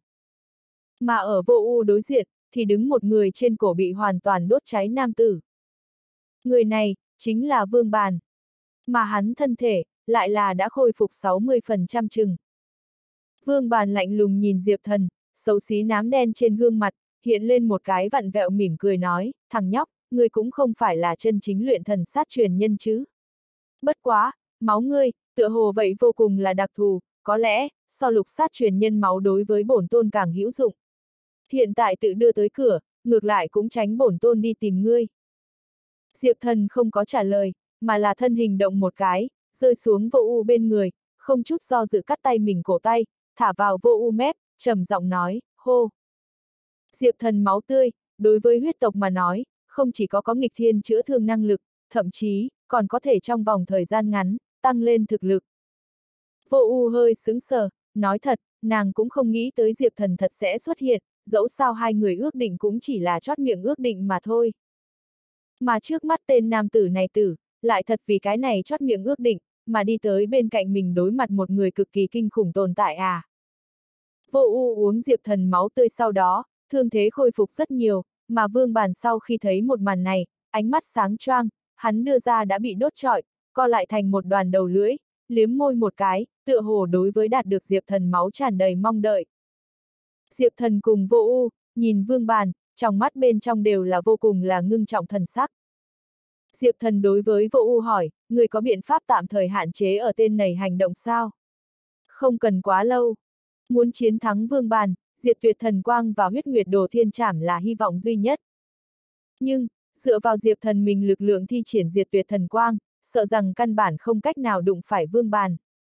Mà ở vô u đối diện, thì đứng một người trên cổ bị hoàn toàn đốt cháy nam tử. Người này, chính là Vương Bàn. Mà hắn thân thể, lại là đã khôi phục sáu mươi phần trăm chừng. Vương Bàn lạnh lùng nhìn Diệp Thần, xấu xí nám đen trên gương mặt, hiện lên một cái vặn vẹo mỉm cười nói, thằng nhóc, ngươi cũng không phải là chân chính luyện thần sát truyền nhân chứ. Bất quá, máu ngươi, tựa hồ vậy vô cùng là đặc thù, có lẽ, so lục sát truyền nhân máu đối với bổn tôn càng hữu dụng. Hiện tại tự đưa tới cửa, ngược lại cũng tránh bổn tôn đi tìm ngươi. Diệp Thần không có trả lời, mà là thân hình động một cái, rơi xuống vô u bên người, không chút do dự cắt tay mình cổ tay, thả vào vô u mép, trầm giọng nói, hô. Diệp Thần máu tươi, đối với huyết tộc mà nói, không chỉ có có nghịch thiên chữa thương năng lực, thậm chí, còn có thể trong vòng thời gian ngắn, tăng lên thực lực. Vô u hơi sững sờ, nói thật, nàng cũng không nghĩ tới Diệp Thần thật sẽ xuất hiện, dẫu sao hai người ước định cũng chỉ là chót miệng ước định mà thôi. Mà trước mắt tên nam tử này tử, lại thật vì cái này chót miệng ước định, mà đi tới bên cạnh mình đối mặt một người cực kỳ kinh khủng tồn tại à. Vô u uống Diệp Thần máu tươi sau đó, thương thế khôi phục rất nhiều, mà Vương Bàn sau khi thấy một màn này, ánh mắt sáng choang, hắn đưa ra đã bị đốt trọi, co lại thành một đoàn đầu lưỡi, liếm môi một cái, tựa hồ đối với đạt được Diệp Thần máu tràn đầy mong đợi. Diệp Thần cùng vô u, nhìn Vương Bàn, trong mắt bên trong đều là vô cùng là ngưng trọng thần sắc. Diệp Thần đối với vô u hỏi, người có biện pháp tạm thời hạn chế ở tên này hành động sao? Không cần quá lâu. Muốn chiến thắng Vương Bàn, diệt tuyệt thần quang và huyết nguyệt đồ thiên trảm là hy vọng duy nhất. Nhưng, dựa vào Diệp Thần mình lực lượng thi triển diệt tuyệt thần quang, sợ rằng căn bản không cách nào đụng phải Vương Bàn.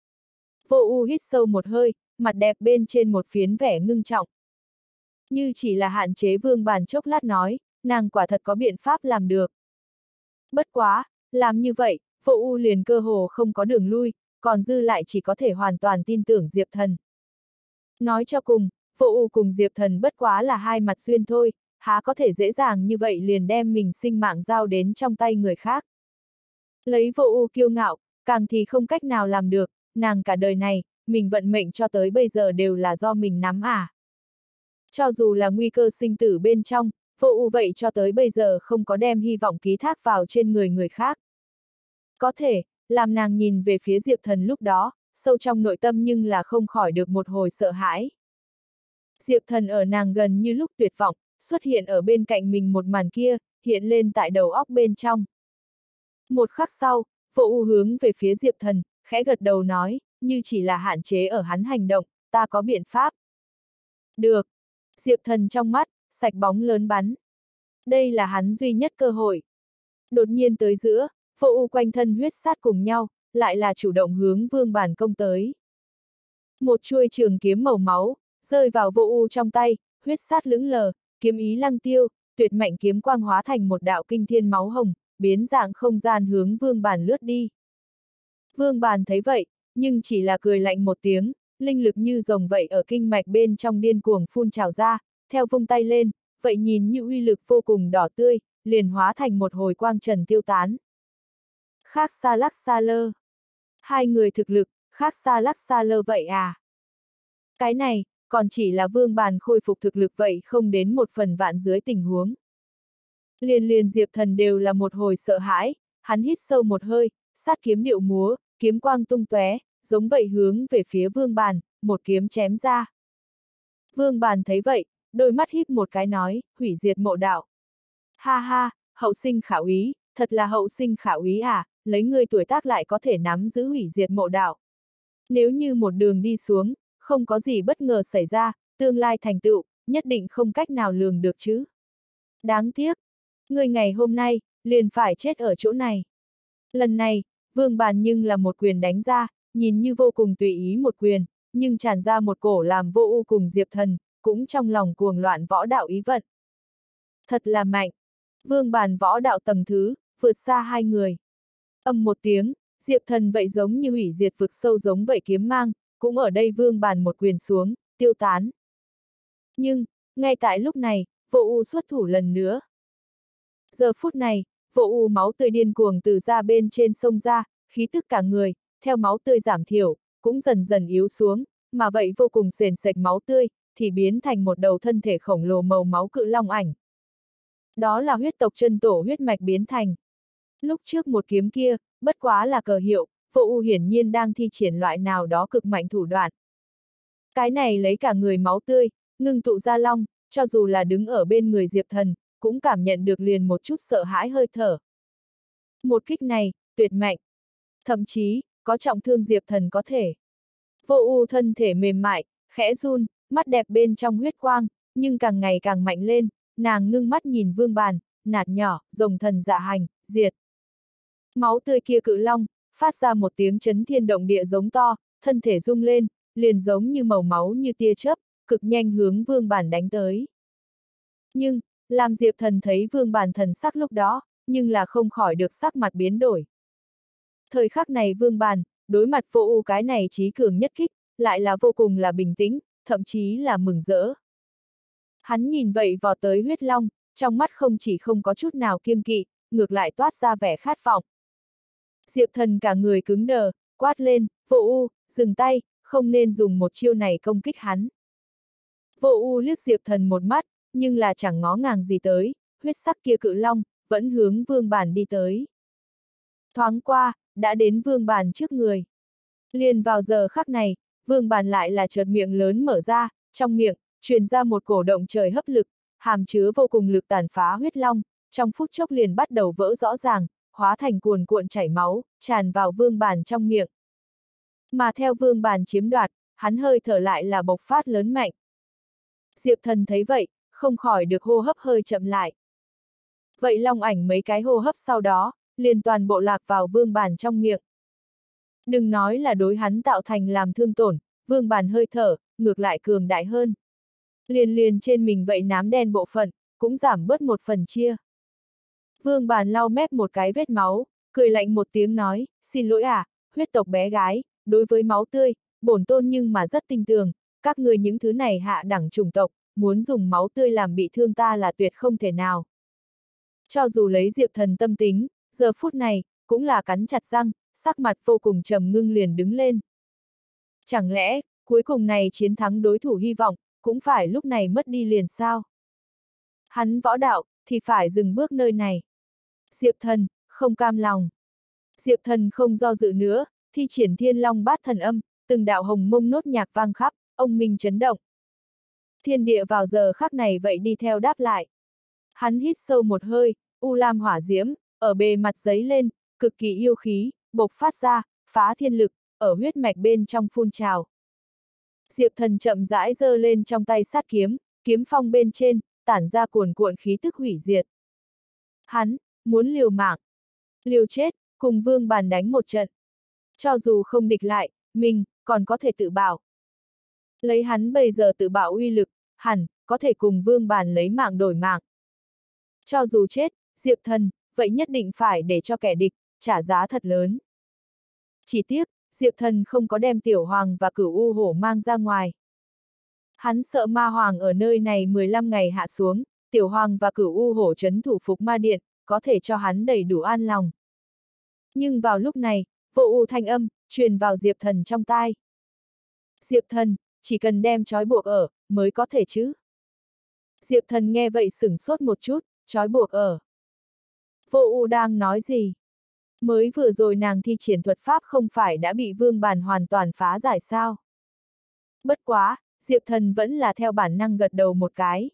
Vô u hít sâu một hơi, mặt đẹp bên trên một phiến vẻ ngưng trọng. Như chỉ là hạn chế Vương Bàn chốc lát nói, nàng quả thật có biện pháp làm được. Bất quá, làm như vậy, vô u liền cơ hồ không có đường lui, còn dư lại chỉ có thể hoàn toàn tin tưởng Diệp Thần. Nói cho cùng, vô u cùng Diệp Thần bất quá là hai mặt duyên thôi, há có thể dễ dàng như vậy liền đem mình sinh mạng giao đến trong tay người khác. Lấy vô u kiêu ngạo, càng thì không cách nào làm được, nàng cả đời này, mình vận mệnh cho tới bây giờ đều là do mình nắm à. Cho dù là nguy cơ sinh tử bên trong, vô u vậy cho tới bây giờ không có đem hy vọng ký thác vào trên người người khác. Có thể, làm nàng nhìn về phía Diệp Thần lúc đó, sâu trong nội tâm nhưng là không khỏi được một hồi sợ hãi. Diệp Thần ở nàng gần như lúc tuyệt vọng, xuất hiện ở bên cạnh mình một màn kia, hiện lên tại đầu óc bên trong. Một khắc sau, vô u hướng về phía Diệp Thần, khẽ gật đầu nói, như chỉ là hạn chế ở hắn hành động, ta có biện pháp. Được. Diệp Thần trong mắt, sạch bóng lớn bắn. Đây là hắn duy nhất cơ hội. Đột nhiên tới giữa, Vô Ưu quanh thân huyết sát cùng nhau, lại là chủ động hướng Vương Bản công tới. Một chuôi trường kiếm màu máu, rơi vào Vô Ưu trong tay, huyết sát lững lờ, kiếm ý lăng tiêu, tuyệt mạnh kiếm quang hóa thành một đạo kinh thiên máu hồng, biến dạng không gian hướng Vương Bản lướt đi. Vương Bản thấy vậy, nhưng chỉ là cười lạnh một tiếng, linh lực như rồng vậy ở kinh mạch bên trong điên cuồng phun trào ra, theo vung tay lên, vậy nhìn như uy lực vô cùng đỏ tươi, liền hóa thành một hồi quang trần tiêu tán. Khác xa lắc xa lơ. Hai người thực lực, khác xa lắc xa lơ vậy à? Cái này, còn chỉ là Vương Bản khôi phục thực lực vậy không đến một phần vạn dưới tình huống. Liền liền Diệp Thần đều là một hồi sợ hãi, hắn hít sâu một hơi, sát kiếm điệu múa, kiếm quang tung tóe, giống vậy hướng về phía Vương Bản, một kiếm chém ra. Vương Bản thấy vậy, đôi mắt híp một cái nói, hủy diệt mộ đạo. Ha ha, hậu sinh khả úy, thật là hậu sinh khả úy à, lấy người tuổi tác lại có thể nắm giữ hủy diệt mộ đạo. Nếu như một đường đi xuống, không có gì bất ngờ xảy ra, tương lai thành tựu, nhất định không cách nào lường được chứ. Đáng tiếc, người ngày hôm nay, liền phải chết ở chỗ này. Lần này, Vương Bản nhưng là một quyền đánh ra, nhìn như vô cùng tùy ý một quyền, nhưng tràn ra một cổ làm Vô Ưu cùng Diệp Thần, cũng trong lòng cuồng loạn võ đạo ý vận. Thật là mạnh. Vương Bản võ đạo tầng thứ, vượt xa hai người. Ầm một tiếng, Diệp Thần vậy giống như hủy diệt vực sâu giống vậy kiếm mang, cũng ở đây Vương Bản một quyền xuống, tiêu tán. Nhưng, ngay tại lúc này, Vô Ưu xuất thủ lần nữa. Giờ phút này, Vô Ưu máu tươi điên cuồng từ da bên trên sông ra, khí tức cả người, theo máu tươi giảm thiểu, cũng dần dần yếu xuống, mà vậy vô cùng sền sệt máu tươi, thì biến thành một đầu thân thể khổng lồ màu máu cự long ảnh. Đó là huyết tộc chân tổ huyết mạch biến thành. Lúc trước một kiếm kia, bất quá là cờ hiệu, Vô Ưu hiển nhiên đang thi triển loại nào đó cực mạnh thủ đoạn. Cái này lấy cả người máu tươi, ngưng tụ ra long, cho dù là đứng ở bên người Diệp Thần, cũng cảm nhận được liền một chút sợ hãi hơi thở. Một kích này, tuyệt mạnh. Thậm chí, có trọng thương Diệp Thần có thể. Vô Ưu thân thể mềm mại, khẽ run, mắt đẹp bên trong huyết quang, nhưng càng ngày càng mạnh lên, nàng ngưng mắt nhìn Vương Bản, nạt nhỏ, rồng thần dạ hành, diệt. Máu tươi kia cự long, phát ra một tiếng chấn thiên động địa giống to, thân thể rung lên, liền giống như màu máu như tia chớp, cực nhanh hướng Vương Bản đánh tới. Nhưng, làm Diệp Thần thấy Vương Bản thần sắc lúc đó, nhưng là không khỏi được sắc mặt biến đổi. Thời khắc này Vương Bản, đối mặt Vô Ưu cái này chí cường nhất kích, lại là vô cùng là bình tĩnh, thậm chí là mừng rỡ. Hắn nhìn vậy vò tới huyết long, trong mắt không chỉ không có chút nào kiêng kỵ, ngược lại toát ra vẻ khát vọng. Diệp Thần cả người cứng đờ, quát lên, Vô Ưu, dừng tay, không nên dùng một chiêu này công kích hắn. Vô Ưu liếc Diệp Thần một mắt, nhưng là chẳng ngó ngàng gì tới, huyết sắc kia cự long, vẫn hướng Vương Bản đi tới. Thoáng qua, đã đến Vương Bản trước người. Liền vào giờ khắc này, Vương Bản lại là chợt miệng lớn mở ra, trong miệng, truyền ra một cổ động trời hấp lực, hàm chứa vô cùng lực tàn phá huyết long, trong phút chốc liền bắt đầu vỡ rõ ràng, hóa thành cuồn cuộn chảy máu, tràn vào Vương Bản trong miệng. Mà theo Vương Bản chiếm đoạt, hắn hơi thở lại là bộc phát lớn mạnh. Diệp Thần thấy vậy, không khỏi được hô hấp hơi chậm lại. Vậy long ảnh mấy cái hô hấp sau đó, liền toàn bộ lạc vào Vương Bản trong miệng. Đừng nói là đối hắn tạo thành làm thương tổn, Vương Bản hơi thở, ngược lại cường đại hơn. Liền liền trên mình vậy nám đen bộ phận, cũng giảm bớt một phần chia. Vương Bản lau mép một cái vết máu, cười lạnh một tiếng nói, xin lỗi à, huyết tộc bé gái, đối với máu tươi, bổn tôn nhưng mà rất tinh tường, các người những thứ này hạ đẳng chủng tộc, muốn dùng máu tươi làm bị thương ta là tuyệt không thể nào. Cho dù lấy Diệp Thần tâm tính, giờ phút này, cũng là cắn chặt răng, sắc mặt vô cùng trầm ngưng liền đứng lên. Chẳng lẽ, cuối cùng này chiến thắng đối thủ hy vọng, cũng phải lúc này mất đi liền sao? Hắn võ đạo, thì phải dừng bước nơi này. Diệp Thần, không cam lòng. Diệp Thần không do dự nữa, thi triển Thiên Long Bát Thần Âm, từng đạo hồng mông nốt nhạc vang khắp, ông minh chấn động. Thiên địa vào giờ khắc này vậy đi theo đáp lại. Hắn hít sâu một hơi, u lam hỏa diễm, ở bề mặt giấy lên, cực kỳ yêu khí, bộc phát ra, phá thiên lực, ở huyết mạch bên trong phun trào. Diệp Thần chậm rãi giơ lên trong tay sát kiếm, kiếm phong bên trên, tản ra cuồn cuộn khí tức hủy diệt. Hắn, muốn liều mạng, liều chết, cùng Vương Bàn đánh một trận. Cho dù không địch lại, mình, còn có thể tự bảo. Lấy hắn bây giờ tự bảo uy lực, hẳn, có thể cùng Vương Bàn lấy mạng đổi mạng. Cho dù chết, Diệp Thần, vậy nhất định phải để cho kẻ địch, trả giá thật lớn. Chỉ tiếc, Diệp Thần không có đem Tiểu Hoàng và Cửu U Hổ mang ra ngoài. Hắn sợ Ma Hoàng ở nơi này mười lăm ngày hạ xuống, Tiểu Hoàng và Cửu U Hổ trấn thủ Phục Ma Điện, có thể cho hắn đầy đủ an lòng. Nhưng vào lúc này, vô u thanh âm, truyền vào Diệp Thần trong tai. Diệp Thần, chỉ cần đem trói buộc ở, mới có thể chứ. Diệp Thần nghe vậy sửng sốt một chút, trói buộc ở. Vô u đang nói gì? Mới vừa rồi nàng thi triển thuật pháp không phải đã bị Vương Bàn hoàn toàn phá giải sao? Bất quá, Diệp Thần vẫn là theo bản năng gật đầu một cái.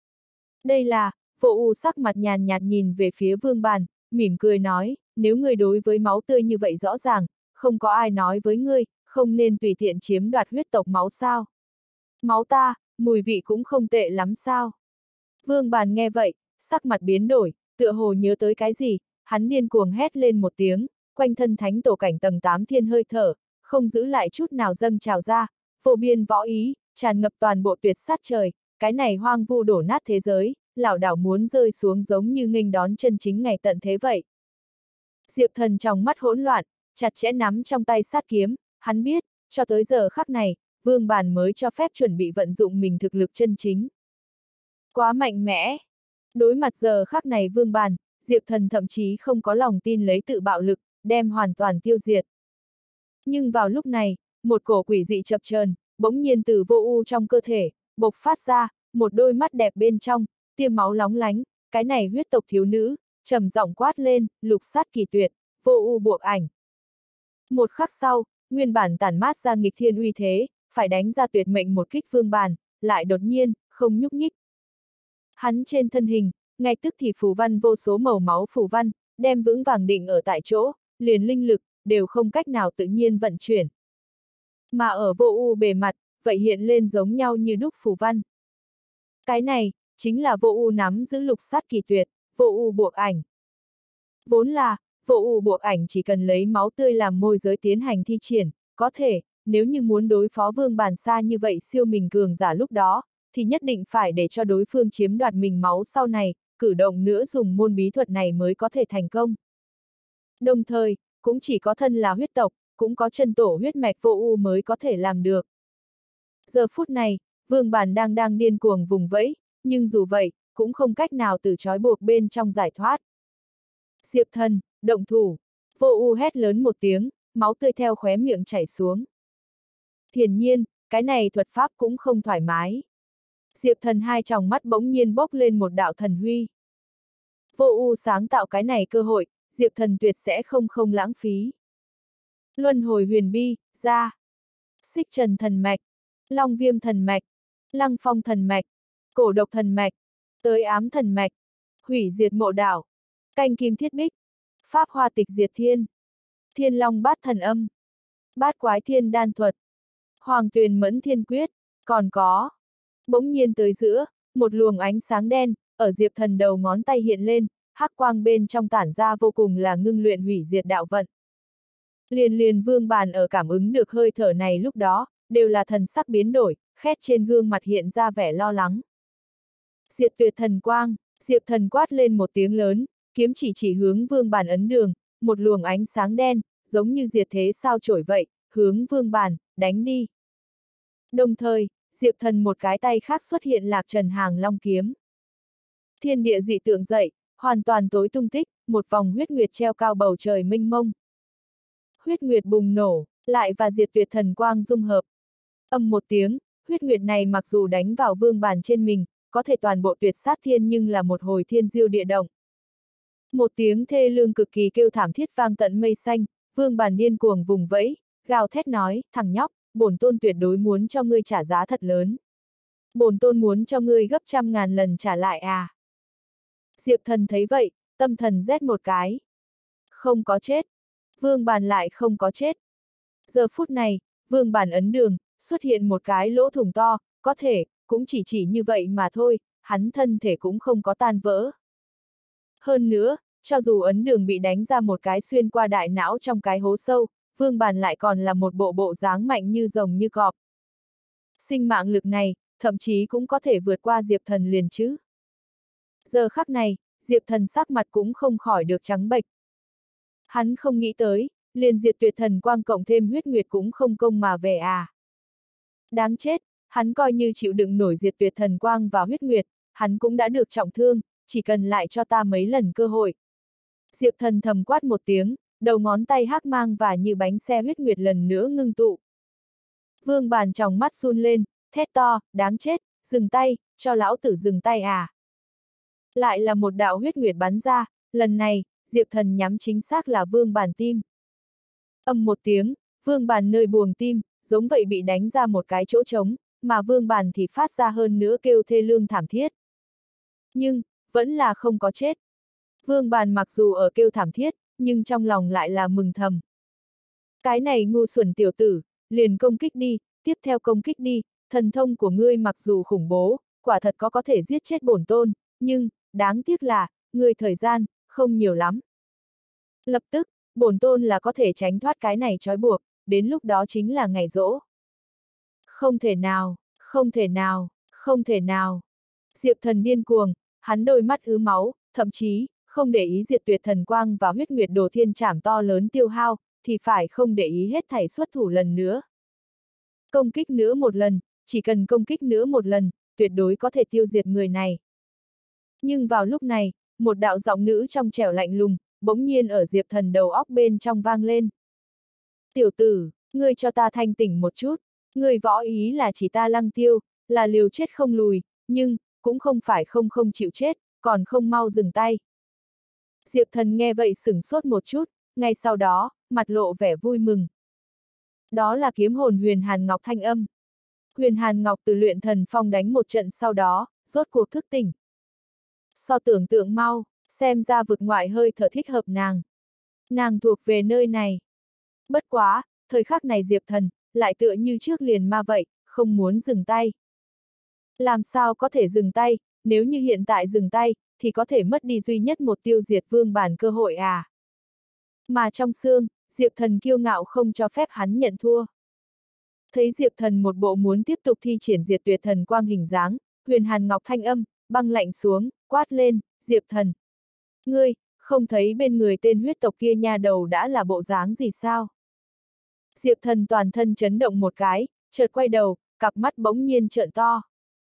Đây là, vô u sắc mặt nhàn nhạt nhìn về phía Vương Bàn, mỉm cười nói, nếu ngươi đối với máu tươi như vậy rõ ràng, không có ai nói với ngươi, không nên tùy tiện chiếm đoạt huyết tộc máu sao. Máu ta, mùi vị cũng không tệ lắm sao. Vương Bàn nghe vậy, sắc mặt biến đổi, tựa hồ nhớ tới cái gì, hắn điên cuồng hét lên một tiếng, quanh thân thánh tổ cảnh tầng tám thiên hơi thở, không giữ lại chút nào dâng trào ra, vô biên võ ý, tràn ngập toàn bộ tuyệt sát trời, cái này hoang vu đổ nát thế giới, lảo đảo muốn rơi xuống giống như nghênh đón chân chính ngày tận thế vậy. Diệp Thần trong mắt hỗn loạn, chặt chẽ nắm trong tay sát kiếm, hắn biết, cho tới giờ khắc này, Vương Bàn mới cho phép chuẩn bị vận dụng mình thực lực chân chính. Quá mạnh mẽ. Đối mặt giờ khắc này Vương Bàn, Diệp Thần thậm chí không có lòng tin lấy tự bạo lực, đem hoàn toàn tiêu diệt. Nhưng vào lúc này, một cổ quỷ dị chập chờn, bỗng nhiên từ vô u trong cơ thể, bộc phát ra, một đôi mắt đẹp bên trong, tia máu lóng lánh, cái này huyết tộc thiếu nữ, trầm giọng quát lên, lục sát kỳ tuyệt, vô u buộc ảnh. Một khắc sau, nguyên bản tản mát ra nghịch thiên uy thế, phải đánh ra tuyệt mệnh một kích Vương Bàn, lại đột nhiên, không nhúc nhích. Hắn trên thân hình, ngay tức thì phù văn vô số màu máu phù văn, đem vững vàng định ở tại chỗ, liền linh lực, đều không cách nào tự nhiên vận chuyển. Mà ở vô u bề mặt, vậy hiện lên giống nhau như đúc phù văn. Cái này, chính là vô u nắm giữ lục sát kỳ tuyệt, vô u buộc ảnh. Vốn là, vô u buộc ảnh chỉ cần lấy máu tươi làm môi giới tiến hành thi triển, có thể, nếu như muốn đối phó Vương Bàn xa như vậy siêu mình cường giả lúc đó, thì nhất định phải để cho đối phương chiếm đoạt mình máu sau này, cử động nữa dùng môn bí thuật này mới có thể thành công. Đồng thời, cũng chỉ có thân là huyết tộc, cũng có chân tổ huyết mạch vô u mới có thể làm được. Giờ phút này, Vương Bàn đang đang điên cuồng vùng vẫy, nhưng dù vậy, cũng không cách nào từ trói buộc bên trong giải thoát. Diệp Thần, động thủ, vô u hét lớn một tiếng, máu tươi theo khóe miệng chảy xuống. Hiển nhiên, cái này thuật pháp cũng không thoải mái. Diệp Thần hai tròng mắt bỗng nhiên bốc lên một đạo thần huy. Vô u sáng tạo cái này cơ hội, Diệp Thần tuyệt sẽ không không lãng phí. Luân hồi huyền bi, ra. Xích trần thần mạch, long viêm thần mạch, lăng phong thần mạch, cổ độc thần mạch, tới ám thần mạch, hủy diệt mộ đảo, canh kim thiết bích, pháp hoa tịch diệt thiên, thiên long bát thần âm, bát quái thiên đan thuật, hoàng tuyền mẫn thiên quyết, còn có. Bỗng nhiên tới giữa, một luồng ánh sáng đen, ở Diệp Thần đầu ngón tay hiện lên, hắc quang bên trong tản ra vô cùng là ngưng luyện hủy diệt đạo vận. Liền liền Vương Bàn ở cảm ứng được hơi thở này lúc đó, đều là thần sắc biến đổi, khét trên gương mặt hiện ra vẻ lo lắng. Diệt tuyệt thần quang, Diệp Thần quát lên một tiếng lớn, kiếm chỉ chỉ hướng Vương Bàn ấn đường, một luồng ánh sáng đen, giống như diệt thế sao chổi vậy, hướng Vương Bàn, đánh đi. Đồng thời, Diệp Thần một cái tay khác xuất hiện lạc trần hàng long kiếm. Thiên địa dị tượng dậy, hoàn toàn tối tung tích, một vòng huyết nguyệt treo cao bầu trời mênh mông. Huyết nguyệt bùng nổ, lại và diệt tuyệt thần quang dung hợp. Âm một tiếng, huyết nguyệt này mặc dù đánh vào Vương Bàn trên mình, có thể toàn bộ tuyệt sát thiên nhưng là một hồi thiên diêu địa động. Một tiếng thê lương cực kỳ kêu thảm thiết vang tận mây xanh, Vương Bàn điên cuồng vùng vẫy, gào thét nói, thằng nhóc, bổn tôn tuyệt đối muốn cho ngươi trả giá thật lớn. Bổn tôn muốn cho ngươi gấp trăm ngàn lần trả lại à. Diệp Thần thấy vậy, tâm thần rét một cái. Không có chết. Vương Bàn lại không có chết. Giờ phút này, Vương Bàn ấn đường, xuất hiện một cái lỗ thủng to, có thể, cũng chỉ chỉ như vậy mà thôi, hắn thân thể cũng không có tan vỡ. Hơn nữa, Cho dù ấn đường bị đánh ra một cái xuyên qua đại não trong cái hố sâu, Vương Bàn lại còn là một bộ bộ dáng mạnh như rồng như cọp. Sinh mạng lực này, thậm chí cũng có thể vượt qua Diệp Thần liền chứ. Giờ khắc này, Diệp Thần sắc mặt cũng không khỏi được trắng bệch. Hắn không nghĩ tới, liền diệt tuyệt thần quang cộng thêm huyết nguyệt cũng không công mà về à. Đáng chết, hắn coi như chịu đựng nổi diệt tuyệt thần quang và huyết nguyệt, hắn cũng đã được trọng thương, chỉ cần lại cho ta mấy lần cơ hội. Diệp Thần thầm quát một tiếng, đầu ngón tay hắc mang và như bánh xe huyết nguyệt lần nữa ngưng tụ. Vương Bàn tròng mắt run lên, thét to, đáng chết, dừng tay, cho lão tử dừng tay à. Lại là một đạo huyết nguyệt bắn ra, lần này, Diệp Thần nhắm chính xác là Vương Bàn tim. Âm một tiếng, Vương Bàn nơi buồng tim, giống vậy bị đánh ra một cái chỗ trống, mà Vương Bàn thì phát ra hơn nữa kêu thê lương thảm thiết. Nhưng, vẫn là không có chết. Vương Bàn mặc dù ở kêu thảm thiết, nhưng trong lòng lại là mừng thầm. Cái này ngu xuẩn tiểu tử, liền công kích đi, tiếp theo công kích đi, thần thông của ngươi mặc dù khủng bố, quả thật có có thể giết chết bổn tôn, nhưng, đáng tiếc là, ngươi thời gian, không nhiều lắm. Lập tức, bổn tôn là có thể tránh thoát cái này trói buộc, đến lúc đó chính là ngày giỗ. Không thể nào, không thể nào, không thể nào. Diệp Thần điên cuồng, hắn đôi mắt ứ máu, thậm chí, không để ý diệt tuyệt thần quang và huyết nguyệt đồ thiên trảm to lớn tiêu hao, thì phải không để ý hết thảy xuất thủ lần nữa. Công kích nữa một lần, chỉ cần công kích nữa một lần, tuyệt đối có thể tiêu diệt người này. Nhưng vào lúc này, một đạo giọng nữ trong trẻo lạnh lùng, bỗng nhiên ở Diệp Thần đầu óc bên trong vang lên. Tiểu tử, ngươi cho ta thanh tỉnh một chút, ngươi võ ý là chỉ ta Lăng Tiêu, là liều chết không lùi, nhưng, cũng không phải không không chịu chết, còn không mau dừng tay. Diệp Thần nghe vậy sửng sốt một chút, ngay sau đó, mặt lộ vẻ vui mừng. Đó là kiếm hồn Huyền Hàn Ngọc thanh âm. Huyền Hàn Ngọc từ luyện thần phong đánh một trận sau đó, rốt cuộc thức tỉnh. So tưởng tượng mau, xem ra vực ngoại hơi thở thích hợp nàng. Nàng thuộc về nơi này. Bất quá, thời khắc này Diệp Thần, lại tựa như trước liền ma vậy, không muốn dừng tay. Làm sao có thể dừng tay, nếu như hiện tại dừng tay, thì có thể mất đi duy nhất một tiêu diệt Vương Bàn cơ hội à. Mà trong xương, Diệp Thần kiêu ngạo không cho phép hắn nhận thua. Thấy Diệp Thần một bộ muốn tiếp tục thi triển diệt tuyệt thần quang hình dáng, Huyền Hàn Ngọc thanh âm, băng lạnh xuống, quát lên, Diệp Thần. Ngươi, không thấy bên người tên huyết tộc kia nha đầu đã là bộ dáng gì sao? Diệp Thần toàn thân chấn động một cái, chợt quay đầu, cặp mắt bỗng nhiên trợn to.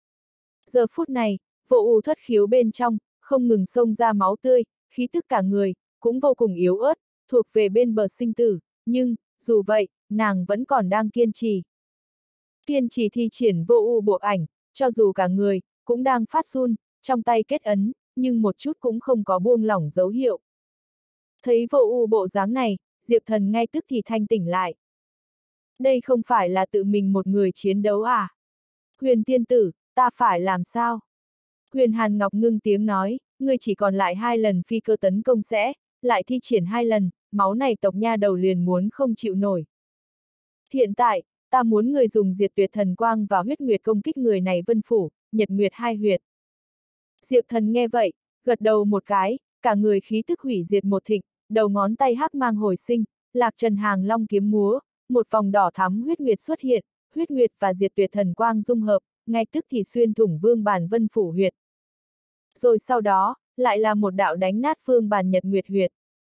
Giờ phút này, vô u thất khiếu bên trong, không ngừng xông ra máu tươi, khí tức cả người, cũng vô cùng yếu ớt, thuộc về bên bờ sinh tử, nhưng, dù vậy, nàng vẫn còn đang kiên trì. Kiên trì thi triển vô u buộc ảnh, cho dù cả người, cũng đang phát run, trong tay kết ấn, nhưng một chút cũng không có buông lỏng dấu hiệu. Thấy vô u bộ dáng này, Diệp Thần ngay tức thì thanh tỉnh lại. Đây không phải là tự mình một người chiến đấu à? Huyền tiên tử, ta phải làm sao? Huyền Hàn Ngọc ngưng tiếng nói, ngươi chỉ còn lại hai lần phi cơ tấn công sẽ, lại thi triển hai lần, máu này tộc nha đầu liền muốn không chịu nổi. Hiện tại, ta muốn người dùng diệt tuyệt thần quang và huyết nguyệt công kích người này vân phủ, nhật nguyệt hai huyệt. Diệp Thần nghe vậy, gật đầu một cái, cả người khí tức hủy diệt một thịnh, đầu ngón tay hắc mang hồi sinh, lạc trần hàng long kiếm múa, một vòng đỏ thắm huyết nguyệt xuất hiện, huyết nguyệt và diệt tuyệt thần quang dung hợp, ngay tức thì xuyên thủng Vương Bàn vân phủ huyệt. Rồi sau đó, lại là một đạo đánh nát Vương Bàn nhật nguyệt huyệt.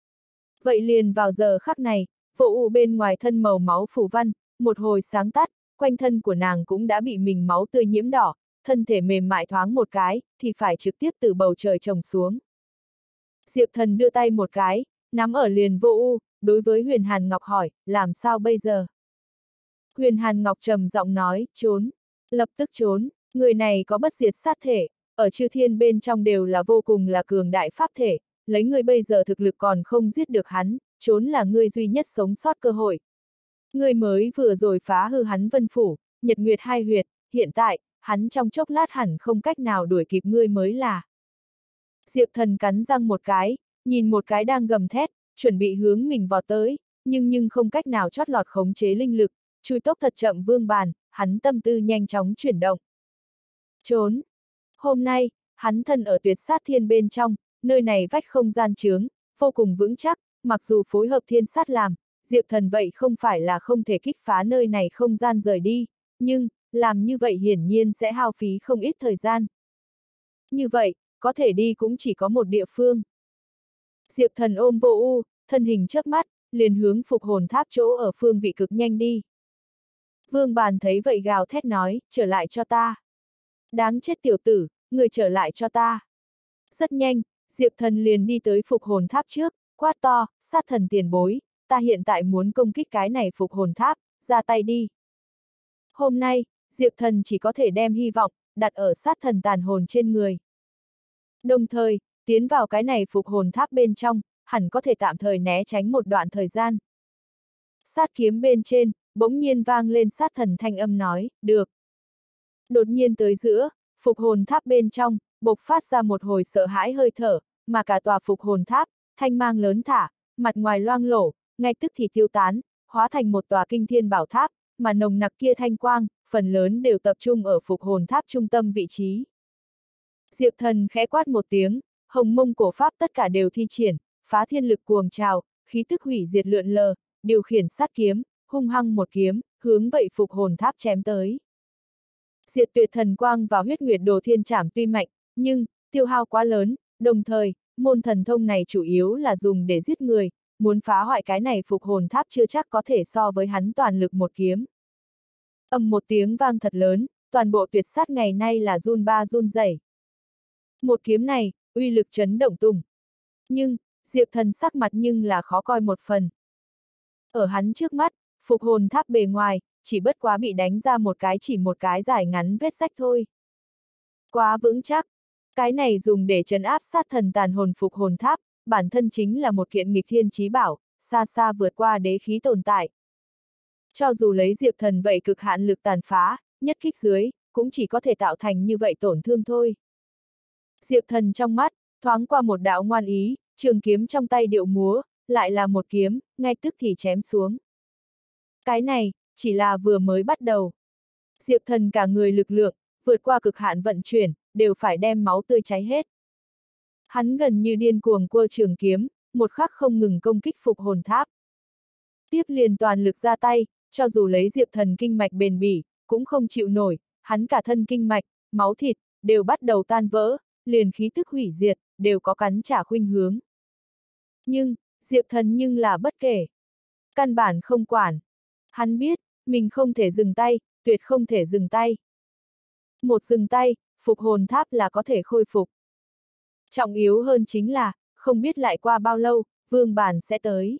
Vậy liền vào giờ khắc này, vô u bên ngoài thân màu máu phủ văn, một hồi sáng tắt, quanh thân của nàng cũng đã bị mình máu tươi nhiễm đỏ, thân thể mềm mại thoáng một cái, thì phải trực tiếp từ bầu trời trồng xuống. Diệp Thần đưa tay một cái, nắm ở liền vô u, đối với Huyền Hàn Ngọc hỏi, làm sao bây giờ? Huyền Hàn Ngọc trầm giọng nói, trốn, lập tức trốn, người này có bất diệt sát thể, ở chư thiên bên trong đều là vô cùng là cường đại pháp thể, lấy ngươi bây giờ thực lực còn không giết được hắn, trốn là ngươi duy nhất sống sót cơ hội. Ngươi mới vừa rồi phá hư hắn vân phủ, nhật nguyệt hai huyệt, hiện tại, hắn trong chốc lát hẳn không cách nào đuổi kịp ngươi mới là. Diệp Thần cắn răng một cái, nhìn một cái đang gầm thét, chuẩn bị hướng mình vào tới, nhưng nhưng không cách nào chót lọt khống chế linh lực, chui tốc thật chậm Vương Bàn, hắn tâm tư nhanh chóng chuyển động. Trốn! Hôm nay, hắn thân ở tuyệt sát thiên bên trong, nơi này vách không gian chướng, vô cùng vững chắc, mặc dù phối hợp thiên sát làm, Diệp Thần vậy không phải là không thể kích phá nơi này không gian rời đi, nhưng, làm như vậy hiển nhiên sẽ hao phí không ít thời gian. Như vậy, có thể đi cũng chỉ có một địa phương. Diệp Thần ôm Vô U, thân hình chớp mắt, liền hướng phục hồn tháp chỗ ở phương vị cực nhanh đi. Vương Bàn thấy vậy gào thét nói, trở lại cho ta. Đáng chết tiểu tử, người trở lại cho ta. Rất nhanh, Diệp Thần liền đi tới phục hồn tháp trước, quát to, sát thần tiền bối, ta hiện tại muốn công kích cái này phục hồn tháp, ra tay đi. Hôm nay, Diệp Thần chỉ có thể đem hy vọng, đặt ở sát thần tàn hồn trên người. Đồng thời, tiến vào cái này phục hồn tháp bên trong, hẳn có thể tạm thời né tránh một đoạn thời gian. Sát kiếm bên trên, bỗng nhiên vang lên sát thần thanh âm nói, được. Đột nhiên tới giữa, phục hồn tháp bên trong, bộc phát ra một hồi sợ hãi hơi thở, mà cả tòa phục hồn tháp, thanh mang lớn thả, mặt ngoài loang lổ, ngay tức thì tiêu tán, hóa thành một tòa kinh thiên bảo tháp, mà nồng nặc kia thanh quang, phần lớn đều tập trung ở phục hồn tháp trung tâm vị trí. Diệp Thần khẽ quát một tiếng, hồng mông cổ pháp tất cả đều thi triển, phá thiên lực cuồng trào, khí tức hủy diệt lượn lờ, điều khiển sát kiếm, hung hăng một kiếm, hướng vậy phục hồn tháp chém tới. Diệt tuyệt thần quang và huyết nguyệt đồ thiên trảm tuy mạnh, nhưng, tiêu hao quá lớn, đồng thời, môn thần thông này chủ yếu là dùng để giết người, muốn phá hoại cái này phục hồn tháp chưa chắc có thể so với hắn toàn lực một kiếm. Ầm một tiếng vang thật lớn, toàn bộ tuyệt sát ngày nay là run ba run rẩy. Một kiếm này, uy lực chấn động tung. Nhưng, Diệp Thần sắc mặt nhưng là khó coi một phần. Ở hắn trước mắt, phục hồn tháp bề ngoài, chỉ bất quá bị đánh ra một cái chỉ một cái dài ngắn vết rách thôi. Quá vững chắc. Cái này dùng để trấn áp sát thần tàn hồn phục hồn tháp, bản thân chính là một kiện nghịch thiên chí bảo, xa xa vượt qua đế khí tồn tại. Cho dù lấy Diệp Thần vậy cực hạn lực tàn phá, nhất kích dưới, cũng chỉ có thể tạo thành như vậy tổn thương thôi. Diệp Thần trong mắt, thoáng qua một đạo ngoan ý, trường kiếm trong tay điệu múa, lại là một kiếm, ngay tức thì chém xuống. Cái này, chỉ là vừa mới bắt đầu. Diệp Thần cả người lực lượng, vượt qua cực hạn vận chuyển, đều phải đem máu tươi cháy hết. Hắn gần như điên cuồng quơ trường kiếm, một khắc không ngừng công kích phục hồn tháp. Tiếp liền toàn lực ra tay, cho dù lấy Diệp Thần kinh mạch bền bỉ, cũng không chịu nổi, hắn cả thân kinh mạch, máu thịt, đều bắt đầu tan vỡ, liền khí tức hủy diệt, đều có cắn trả khuynh hướng. Nhưng, Diệp Thần nhưng là bất kể. Căn bản không quản. Hắn biết, mình không thể dừng tay, tuyệt không thể dừng tay. Một dừng tay, phục hồn tháp là có thể khôi phục. Trọng yếu hơn chính là, không biết lại qua bao lâu, Vương Bàn sẽ tới.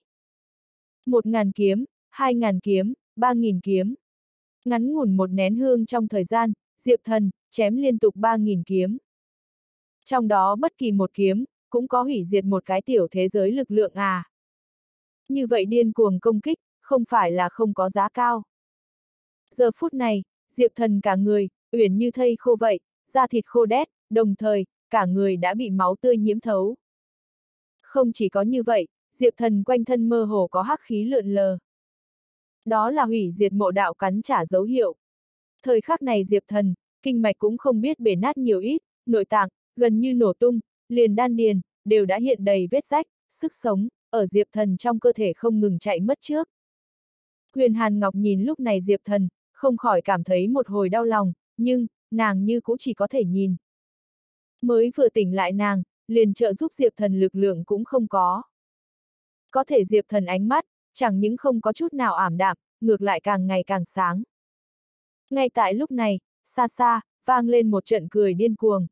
Một ngàn kiếm, hai ngàn kiếm, ba nghìn kiếm. Ngắn ngủn một nén hương trong thời gian, Diệp Thần, chém liên tục ba nghìn kiếm. Trong đó bất kỳ một kiếm, cũng có hủy diệt một cái tiểu thế giới lực lượng à. Như vậy điên cuồng công kích, không phải là không có giá cao. Giờ phút này, Diệp Thần cả người, uyển như thây khô vậy, da thịt khô đét, đồng thời, cả người đã bị máu tươi nhiễm thấu. Không chỉ có như vậy, Diệp Thần quanh thân mơ hồ có hắc khí lượn lờ. Đó là hủy diệt mộ đạo cắn trả dấu hiệu. Thời khắc này Diệp Thần, kinh mạch cũng không biết bể nát nhiều ít, nội tạng, gần như nổ tung, liền đan điền, đều đã hiện đầy vết rách, sức sống, ở Diệp Thần trong cơ thể không ngừng chạy mất trước. Huyền Hàn Ngọc nhìn lúc này Diệp Thần, không khỏi cảm thấy một hồi đau lòng, nhưng, nàng như cũng chỉ có thể nhìn. Mới vừa tỉnh lại nàng, liền trợ giúp Diệp Thần lực lượng cũng không có. Có thể Diệp Thần ánh mắt, chẳng những không có chút nào ảm đạm, ngược lại càng ngày càng sáng. Ngay tại lúc này, xa xa, vang lên một trận cười điên cuồng.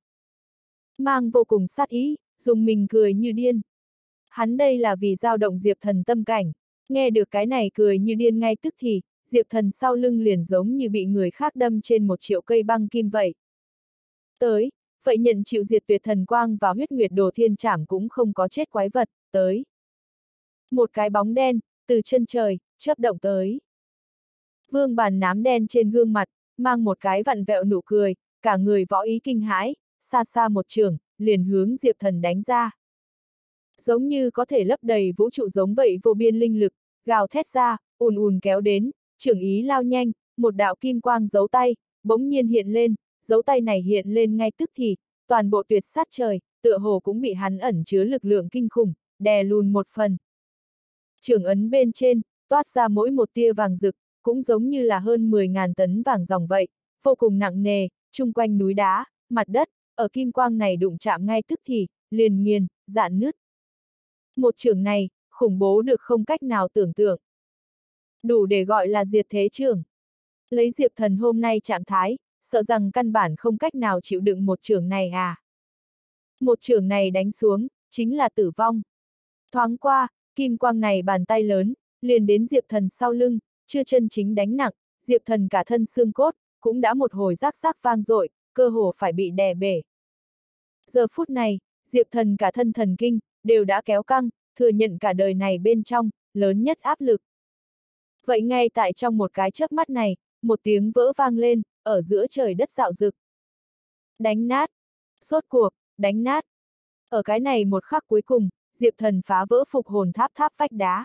Mang vô cùng sát ý, dùng mình cười như điên. Hắn đây là vì dao động Diệp Thần tâm cảnh, nghe được cái này cười như điên ngay tức thì, Diệp Thần sau lưng liền giống như bị người khác đâm trên một triệu cây băng kim vậy. Tới, vậy nhận chịu diệt tuyệt thần quang và huyết nguyệt đồ thiên trảm cũng không có chết quái vật, tới. Một cái bóng đen, từ chân trời, chớp động tới. Vương Bàn nám đen trên gương mặt, mang một cái vặn vẹo nụ cười, cả người võ ý kinh hãi, xa xa một trường, liền hướng Diệp Thần đánh ra. Giống như có thể lấp đầy vũ trụ giống vậy vô biên linh lực, gào thét ra, ùn ùn kéo đến, trường ý lao nhanh, một đạo kim quang giấu tay, bỗng nhiên hiện lên, dấu tay này hiện lên ngay tức thì, toàn bộ tuyệt sát trời, tựa hồ cũng bị hắn ẩn chứa lực lượng kinh khủng, đè lùn một phần. Trưởng ấn bên trên, toát ra mỗi một tia vàng rực, cũng giống như là hơn mười ngàn tấn vàng ròng vậy, vô cùng nặng nề, chung quanh núi đá, mặt đất, ở kim quang này đụng chạm ngay tức thì, liền nghiền, rạn nứt. Một trưởng này, khủng bố được không cách nào tưởng tượng. Đủ để gọi là diệt thế trưởng. Lấy Diệp Thần hôm nay trạng thái, sợ rằng căn bản không cách nào chịu đựng một trưởng này à. Một trưởng này đánh xuống, chính là tử vong. Thoáng qua, kim quang này bàn tay lớn, liền đến Diệp Thần sau lưng, chưa chân chính đánh nặng, Diệp Thần cả thân xương cốt, cũng đã một hồi rắc rắc vang dội, cơ hồ phải bị đè bể. Giờ phút này, Diệp Thần cả thân thần kinh, đều đã kéo căng, thừa nhận cả đời này bên trong, lớn nhất áp lực. Vậy ngay tại trong một cái chớp mắt này, một tiếng vỡ vang lên, ở giữa trời đất dạo dực. Đánh nát. Sốt cuộc, đánh nát. Ở cái này một khắc cuối cùng, Diệp Thần phá vỡ phục hồn tháp tháp vách đá.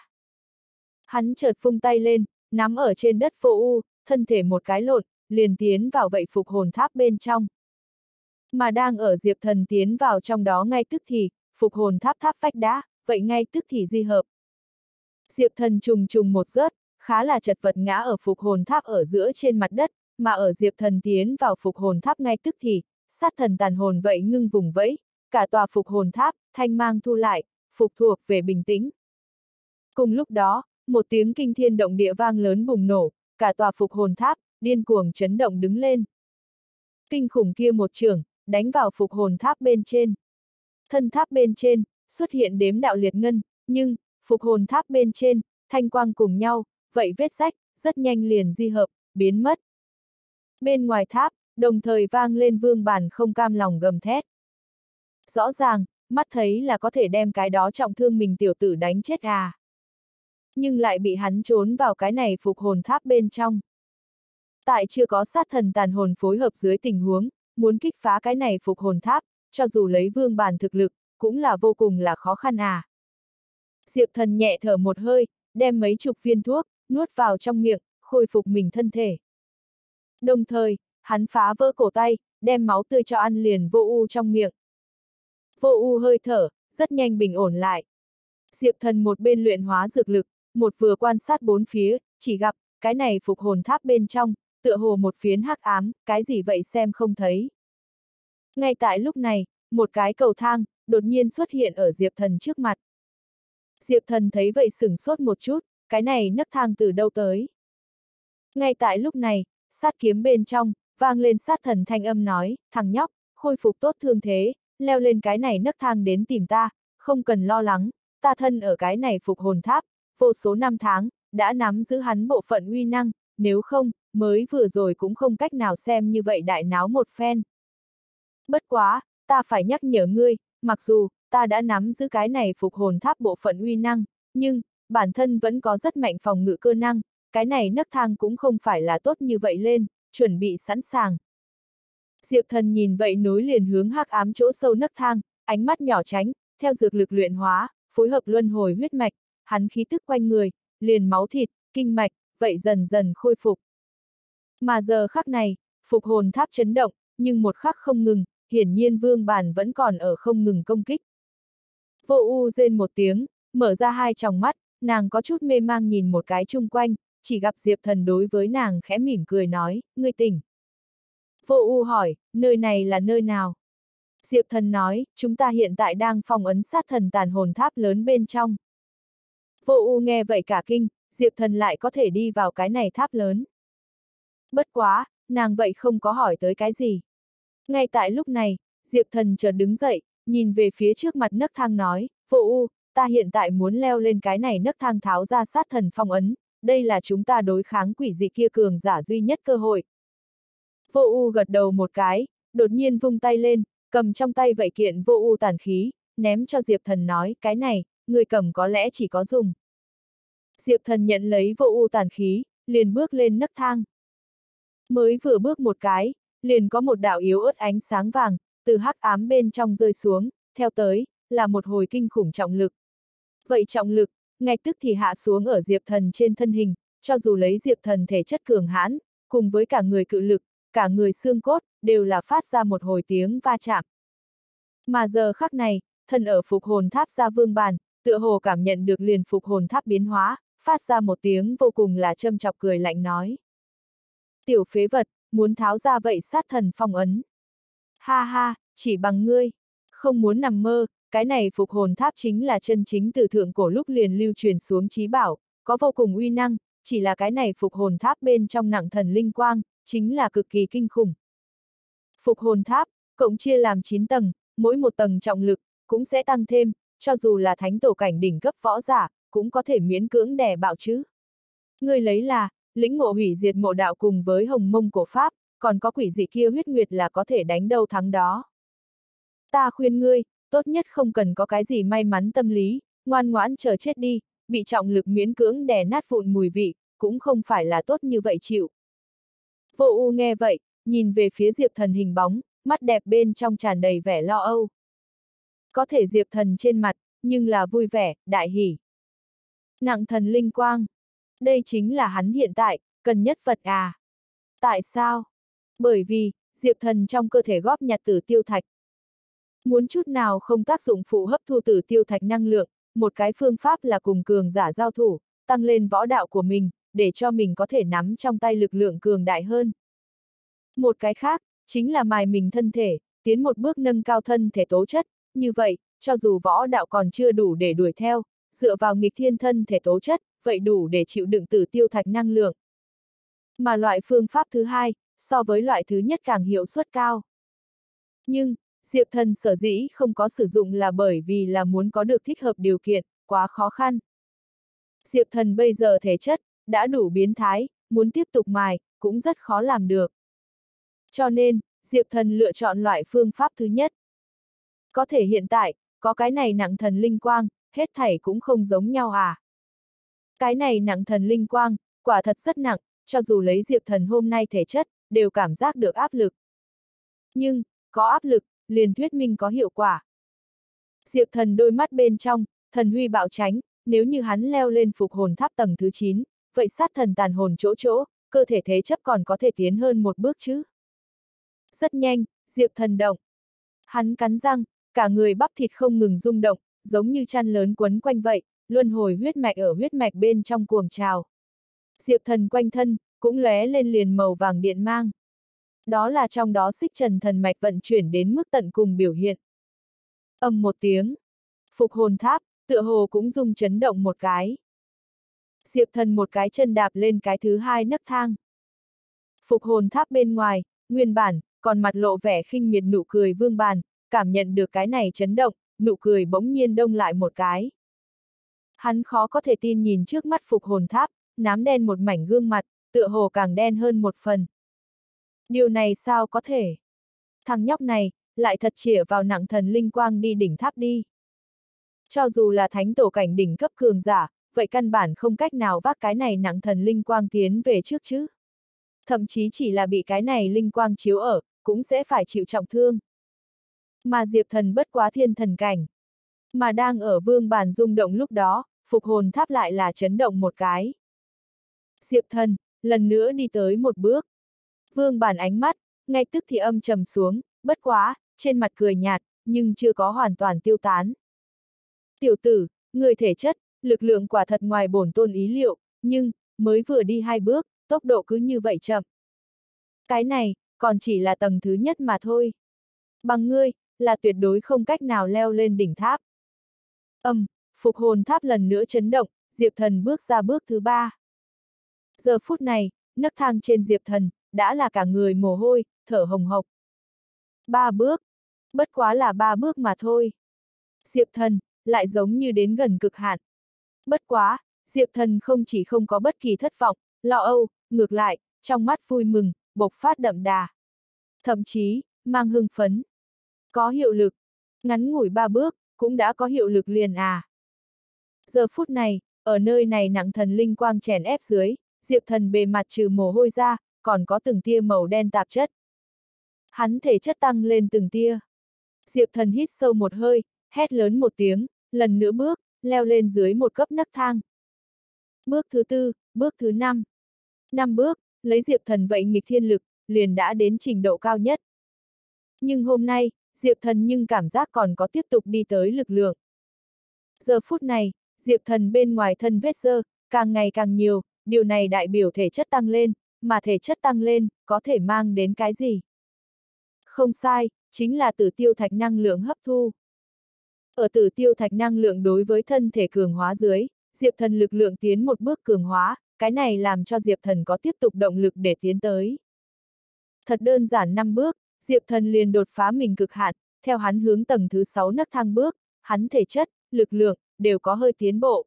Hắn chợt vung tay lên, nắm ở trên đất vô u, thân thể một cái lộn, liền tiến vào vậy phục hồn tháp bên trong. Mà đang ở Diệp Thần tiến vào trong đó ngay tức thì, phục hồn tháp tháp vách đá, vậy ngay tức thì di hợp. Diệp Thần trùng trùng một rớt, khá là chật vật ngã ở phục hồn tháp ở giữa trên mặt đất, mà ở Diệp Thần tiến vào phục hồn tháp ngay tức thì, sát thần tàn hồn vậy ngưng vùng vẫy, cả tòa phục hồn tháp, thanh mang thu lại, phục thuộc về bình tĩnh. Cùng lúc đó, một tiếng kinh thiên động địa vang lớn bùng nổ, cả tòa phục hồn tháp, điên cuồng chấn động đứng lên. Kinh khủng kia một trường, đánh vào phục hồn tháp bên trên. Thân tháp bên trên, xuất hiện đếm đạo liệt ngân, nhưng, phục hồn tháp bên trên, thanh quang cùng nhau, vậy vết rách, rất nhanh liền di hợp, biến mất. Bên ngoài tháp, đồng thời vang lên vương bản không cam lòng gầm thét. Rõ ràng, mắt thấy là có thể đem cái đó trọng thương mình tiểu tử đánh chết à. Nhưng lại bị hắn trốn vào cái này phục hồn tháp bên trong. Tại chưa có sát thần tàn hồn phối hợp dưới tình huống, muốn kích phá cái này phục hồn tháp, cho dù lấy vương bản thực lực, cũng là vô cùng là khó khăn à. Diệp Thần nhẹ thở một hơi, đem mấy chục viên thuốc, nuốt vào trong miệng, khôi phục mình thân thể. Đồng thời, hắn phá vỡ cổ tay, đem máu tươi cho ăn liền vô u trong miệng. Vô u hơi thở, rất nhanh bình ổn lại. Diệp Thần một bên luyện hóa dược lực, một vừa quan sát bốn phía, chỉ gặp, cái này phục hồn tháp bên trong, tựa hồ một phiến hắc ám, cái gì vậy xem không thấy. Ngay tại lúc này, một cái cầu thang, đột nhiên xuất hiện ở Diệp Thần trước mặt. Diệp Thần thấy vậy sửng sốt một chút, cái này nấc thang từ đâu tới. Ngay tại lúc này, sát kiếm bên trong, vang lên sát thần thanh âm nói, thằng nhóc, khôi phục tốt thương thế, leo lên cái này nấc thang đến tìm ta, không cần lo lắng, ta thân ở cái này phục hồn tháp, vô số năm tháng, đã nắm giữ hắn bộ phận uy năng, nếu không, mới vừa rồi cũng không cách nào xem như vậy đại náo một phen. Bất quá, ta phải nhắc nhở ngươi, mặc dù, ta đã nắm giữ cái này phục hồn tháp bộ phận uy năng, nhưng, bản thân vẫn có rất mạnh phòng ngự cơ năng, cái này nấc thang cũng không phải là tốt như vậy lên, chuẩn bị sẵn sàng. Diệp Thần nhìn vậy nối liền hướng hắc ám chỗ sâu nấc thang, ánh mắt nhỏ tránh, theo dược lực luyện hóa, phối hợp luân hồi huyết mạch, hắn khí tức quanh người, liền máu thịt, kinh mạch, vậy dần dần khôi phục. Mà giờ khắc này, phục hồn tháp chấn động, nhưng một khắc không ngừng, hiển nhiên vương bản vẫn còn ở không ngừng công kích. Vô u rên một tiếng, mở ra hai tròng mắt, nàng có chút mê mang nhìn một cái chung quanh, chỉ gặp Diệp Thần đối với nàng khẽ mỉm cười nói, ngươi tỉnh. Vô u hỏi, nơi này là nơi nào? Diệp Thần nói, chúng ta hiện tại đang phong ấn sát thần tàn hồn tháp lớn bên trong. Vô u nghe vậy cả kinh, Diệp Thần lại có thể đi vào cái này tháp lớn. Bất quá, nàng vậy không có hỏi tới cái gì. Ngay tại lúc này, Diệp Thần chợt đứng dậy, nhìn về phía trước mặt nấc thang nói, vô u, ta hiện tại muốn leo lên cái này nấc thang tháo ra sát thần phong ấn, đây là chúng ta đối kháng quỷ dị kia cường giả duy nhất cơ hội. Vô u gật đầu một cái, đột nhiên vung tay lên, cầm trong tay vậy kiện vô u tàn khí, ném cho Diệp Thần nói, cái này, người cầm có lẽ chỉ có dùng. Diệp Thần nhận lấy vô u tàn khí, liền bước lên nấc thang. Mới vừa bước một cái, liền có một đạo yếu ớt ánh sáng vàng, từ hắc ám bên trong rơi xuống, theo tới, là một hồi kinh khủng trọng lực. Vậy trọng lực, ngay tức thì hạ xuống ở Diệp Thần trên thân hình, cho dù lấy Diệp Thần thể chất cường hãn, cùng với cả người cự lực, cả người xương cốt, đều là phát ra một hồi tiếng va chạm. Mà giờ khắc này, thân ở phục hồn tháp ra vương bàn, tựa hồ cảm nhận được liền phục hồn tháp biến hóa, phát ra một tiếng vô cùng là châm chọc cười lạnh nói. Tiểu phế vật, muốn tháo ra vậy sát thần phong ấn. Ha ha, chỉ bằng ngươi, không muốn nằm mơ, cái này phục hồn tháp chính là chân chính từ thượng cổ lúc liền lưu truyền xuống chí bảo, có vô cùng uy năng, chỉ là cái này phục hồn tháp bên trong nặng thần linh quang, chính là cực kỳ kinh khủng. Phục hồn tháp, cộng chia làm chín tầng, mỗi một tầng trọng lực, cũng sẽ tăng thêm, cho dù là thánh tổ cảnh đỉnh cấp võ giả, cũng có thể miễn cưỡng đè bạo chứ. Ngươi lấy là, lĩnh ngộ hủy diệt mộ đạo cùng với hồng mông cổ pháp, còn có quỷ dị kia huyết nguyệt là có thể đánh đâu thắng đó. Ta khuyên ngươi, tốt nhất không cần có cái gì may mắn tâm lý, ngoan ngoãn chờ chết đi, bị trọng lực miễn cưỡng đè nát vụn mùi vị, cũng không phải là tốt như vậy chịu. Vô U nghe vậy, nhìn về phía Diệp Thần hình bóng, mắt đẹp bên trong tràn đầy vẻ lo âu. Có thể Diệp Thần trên mặt, nhưng là vui vẻ, đại hỉ. Nặng thần linh quang. Đây chính là hắn hiện tại, cần nhất vật à. Tại sao? Bởi vì, Diệp Thần trong cơ thể góp nhặt tử tiêu thạch. Muốn chút nào không tác dụng phụ hấp thu tử tiêu thạch năng lượng, một cái phương pháp là cùng cường giả giao thủ, tăng lên võ đạo của mình, để cho mình có thể nắm trong tay lực lượng cường đại hơn. Một cái khác, chính là mài mình thân thể, tiến một bước nâng cao thân thể tố chất, như vậy, cho dù võ đạo còn chưa đủ để đuổi theo, dựa vào nghịch thiên thân thể tố chất, vậy đủ để chịu đựng tử tiêu thạch năng lượng. Mà loại phương pháp thứ hai, so với loại thứ nhất càng hiệu suất cao. Nhưng, Diệp Thần sở dĩ không có sử dụng là bởi vì là muốn có được thích hợp điều kiện, quá khó khăn. Diệp Thần bây giờ thể chất, đã đủ biến thái, muốn tiếp tục mài, cũng rất khó làm được. Cho nên, Diệp Thần lựa chọn loại phương pháp thứ nhất. Có thể hiện tại, có cái này nặng thần linh quang, hết thảy cũng không giống nhau à. Cái này nặng thần linh quang, quả thật rất nặng, cho dù lấy Diệp Thần hôm nay thể chất, đều cảm giác được áp lực. Nhưng, có áp lực, liền thuyết minh có hiệu quả. Diệp Thần đôi mắt bên trong, thần huy bạo tránh, nếu như hắn leo lên phục hồn tháp tầng thứ chín, vậy sát thần tàn hồn chỗ chỗ, cơ thể thế chấp còn có thể tiến hơn một bước chứ. Rất nhanh, Diệp Thần động. Hắn cắn răng, cả người bắp thịt không ngừng rung động, giống như chăn lớn quấn quanh vậy, luân hồi huyết mạch ở huyết mạch bên trong cuồng trào. Diệp Thần quanh thân, cũng lóe lên liền màu vàng điện mang. Đó là trong đó xích trần thần mạch vận chuyển đến mức tận cùng biểu hiện. Ầm một tiếng. Phục hồn tháp, tựa hồ cũng rung chấn động một cái. Diệp Thần một cái chân đạp lên cái thứ hai nấc thang. Phục hồn tháp bên ngoài, nguyên bản, còn mặt lộ vẻ khinh miệt nụ cười Vương Bàn, cảm nhận được cái này chấn động, nụ cười bỗng nhiên đông lại một cái. Hắn khó có thể tin nhìn trước mắt phục hồn tháp, nám đen một mảnh gương mặt, tựa hồ càng đen hơn một phần. Điều này sao có thể? Thằng nhóc này, lại thật chĩa vào nặng thần linh quang đi đỉnh tháp đi. Cho dù là thánh tổ cảnh đỉnh cấp cường giả, vậy căn bản không cách nào vác cái này nặng thần linh quang tiến về trước chứ. Thậm chí chỉ là bị cái này linh quang chiếu ở, cũng sẽ phải chịu trọng thương. Mà Diệp Thần bất quá thiên thần cảnh. Mà đang ở Vương Bàn rung động lúc đó, phục hồn tháp lại là chấn động một cái. Diệp Thần, lần nữa đi tới một bước. Vương Bàn ánh mắt, ngay tức thì âm trầm xuống, bất quá, trên mặt cười nhạt, nhưng chưa có hoàn toàn tiêu tán. Tiểu tử, người thể chất, lực lượng quả thật ngoài bổn tôn ý liệu, nhưng, mới vừa đi hai bước, tốc độ cứ như vậy chậm. Cái này, còn chỉ là tầng thứ nhất mà thôi. Bằng ngươi, là tuyệt đối không cách nào leo lên đỉnh tháp. Âm, um, phục hồn tháp lần nữa chấn động, Diệp Thần bước ra bước thứ ba. Giờ phút này, nấc thang trên Diệp Thần, đã là cả người mồ hôi, thở hồng hộc. Ba bước, bất quá là ba bước mà thôi. Diệp Thần, lại giống như đến gần cực hạn. Bất quá, Diệp Thần không chỉ không có bất kỳ thất vọng, lo âu, ngược lại, trong mắt vui mừng, bộc phát đậm đà. Thậm chí, mang hưng phấn. Có hiệu lực. Ngắn ngủi ba bước, cũng đã có hiệu lực liền à. Giờ phút này, ở nơi này nặng thần linh quang chèn ép dưới, Diệp Thần bề mặt trừ mồ hôi ra, còn có từng tia màu đen tạp chất. Hắn thể chất tăng lên từng tia. Diệp Thần hít sâu một hơi, hét lớn một tiếng, lần nữa bước, leo lên dưới một cấp nấc thang. Bước thứ tư, bước thứ năm. Năm bước, lấy Diệp Thần vậy nghịch thiên lực, liền đã đến trình độ cao nhất. Nhưng hôm nay, Diệp Thần nhưng cảm giác còn có tiếp tục đi tới lực lượng. Giờ phút này, Diệp Thần bên ngoài thân vết dơ, càng ngày càng nhiều, điều này đại biểu thể chất tăng lên, mà thể chất tăng lên, có thể mang đến cái gì? Không sai, chính là tử tiêu thạch năng lượng hấp thu. Ở tử tiêu thạch năng lượng đối với thân thể cường hóa dưới, Diệp Thần lực lượng tiến một bước cường hóa, cái này làm cho Diệp Thần có tiếp tục động lực để tiến tới. Thật đơn giản năm bước, Diệp Thần liền đột phá mình cực hạn, theo hắn hướng tầng thứ sáu nấc thang bước, hắn thể chất, lực lượng, đều có hơi tiến bộ.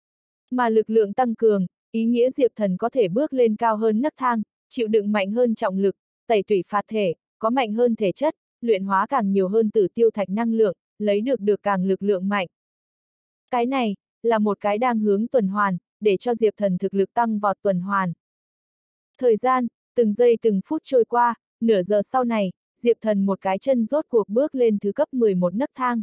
Mà lực lượng tăng cường, ý nghĩa Diệp Thần có thể bước lên cao hơn nấc thang, chịu đựng mạnh hơn trọng lực, tẩy tủy phạt thể, có mạnh hơn thể chất, luyện hóa càng nhiều hơn tử tiêu thạch năng lượng, lấy được được càng lực lượng mạnh. Cái này, là một cái đang hướng tuần hoàn, để cho Diệp Thần thực lực tăng vọt tuần hoàn. Thời gian, từng giây từng phút trôi qua, nửa giờ sau này, Diệp Thần một cái chân rốt cuộc bước lên thứ cấp mười một nấc thang.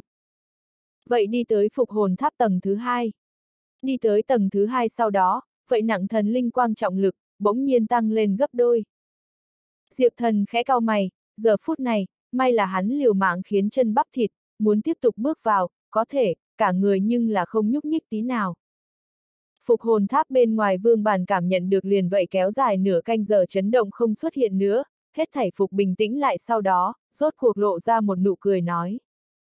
Vậy đi tới phục hồn tháp tầng thứ hai. Đi tới tầng thứ hai sau đó, vậy nặng thần linh quang trọng lực, bỗng nhiên tăng lên gấp đôi. Diệp Thần khẽ cau mày, giờ phút này, may là hắn liều mạng khiến chân bắp thịt, muốn tiếp tục bước vào, có thể, cả người nhưng là không nhúc nhích tí nào. Phục hồn tháp bên ngoài Vương Bàn cảm nhận được liền vậy kéo dài nửa canh giờ chấn động không xuất hiện nữa, hết thảy phục bình tĩnh lại sau đó, rốt cuộc lộ ra một nụ cười nói.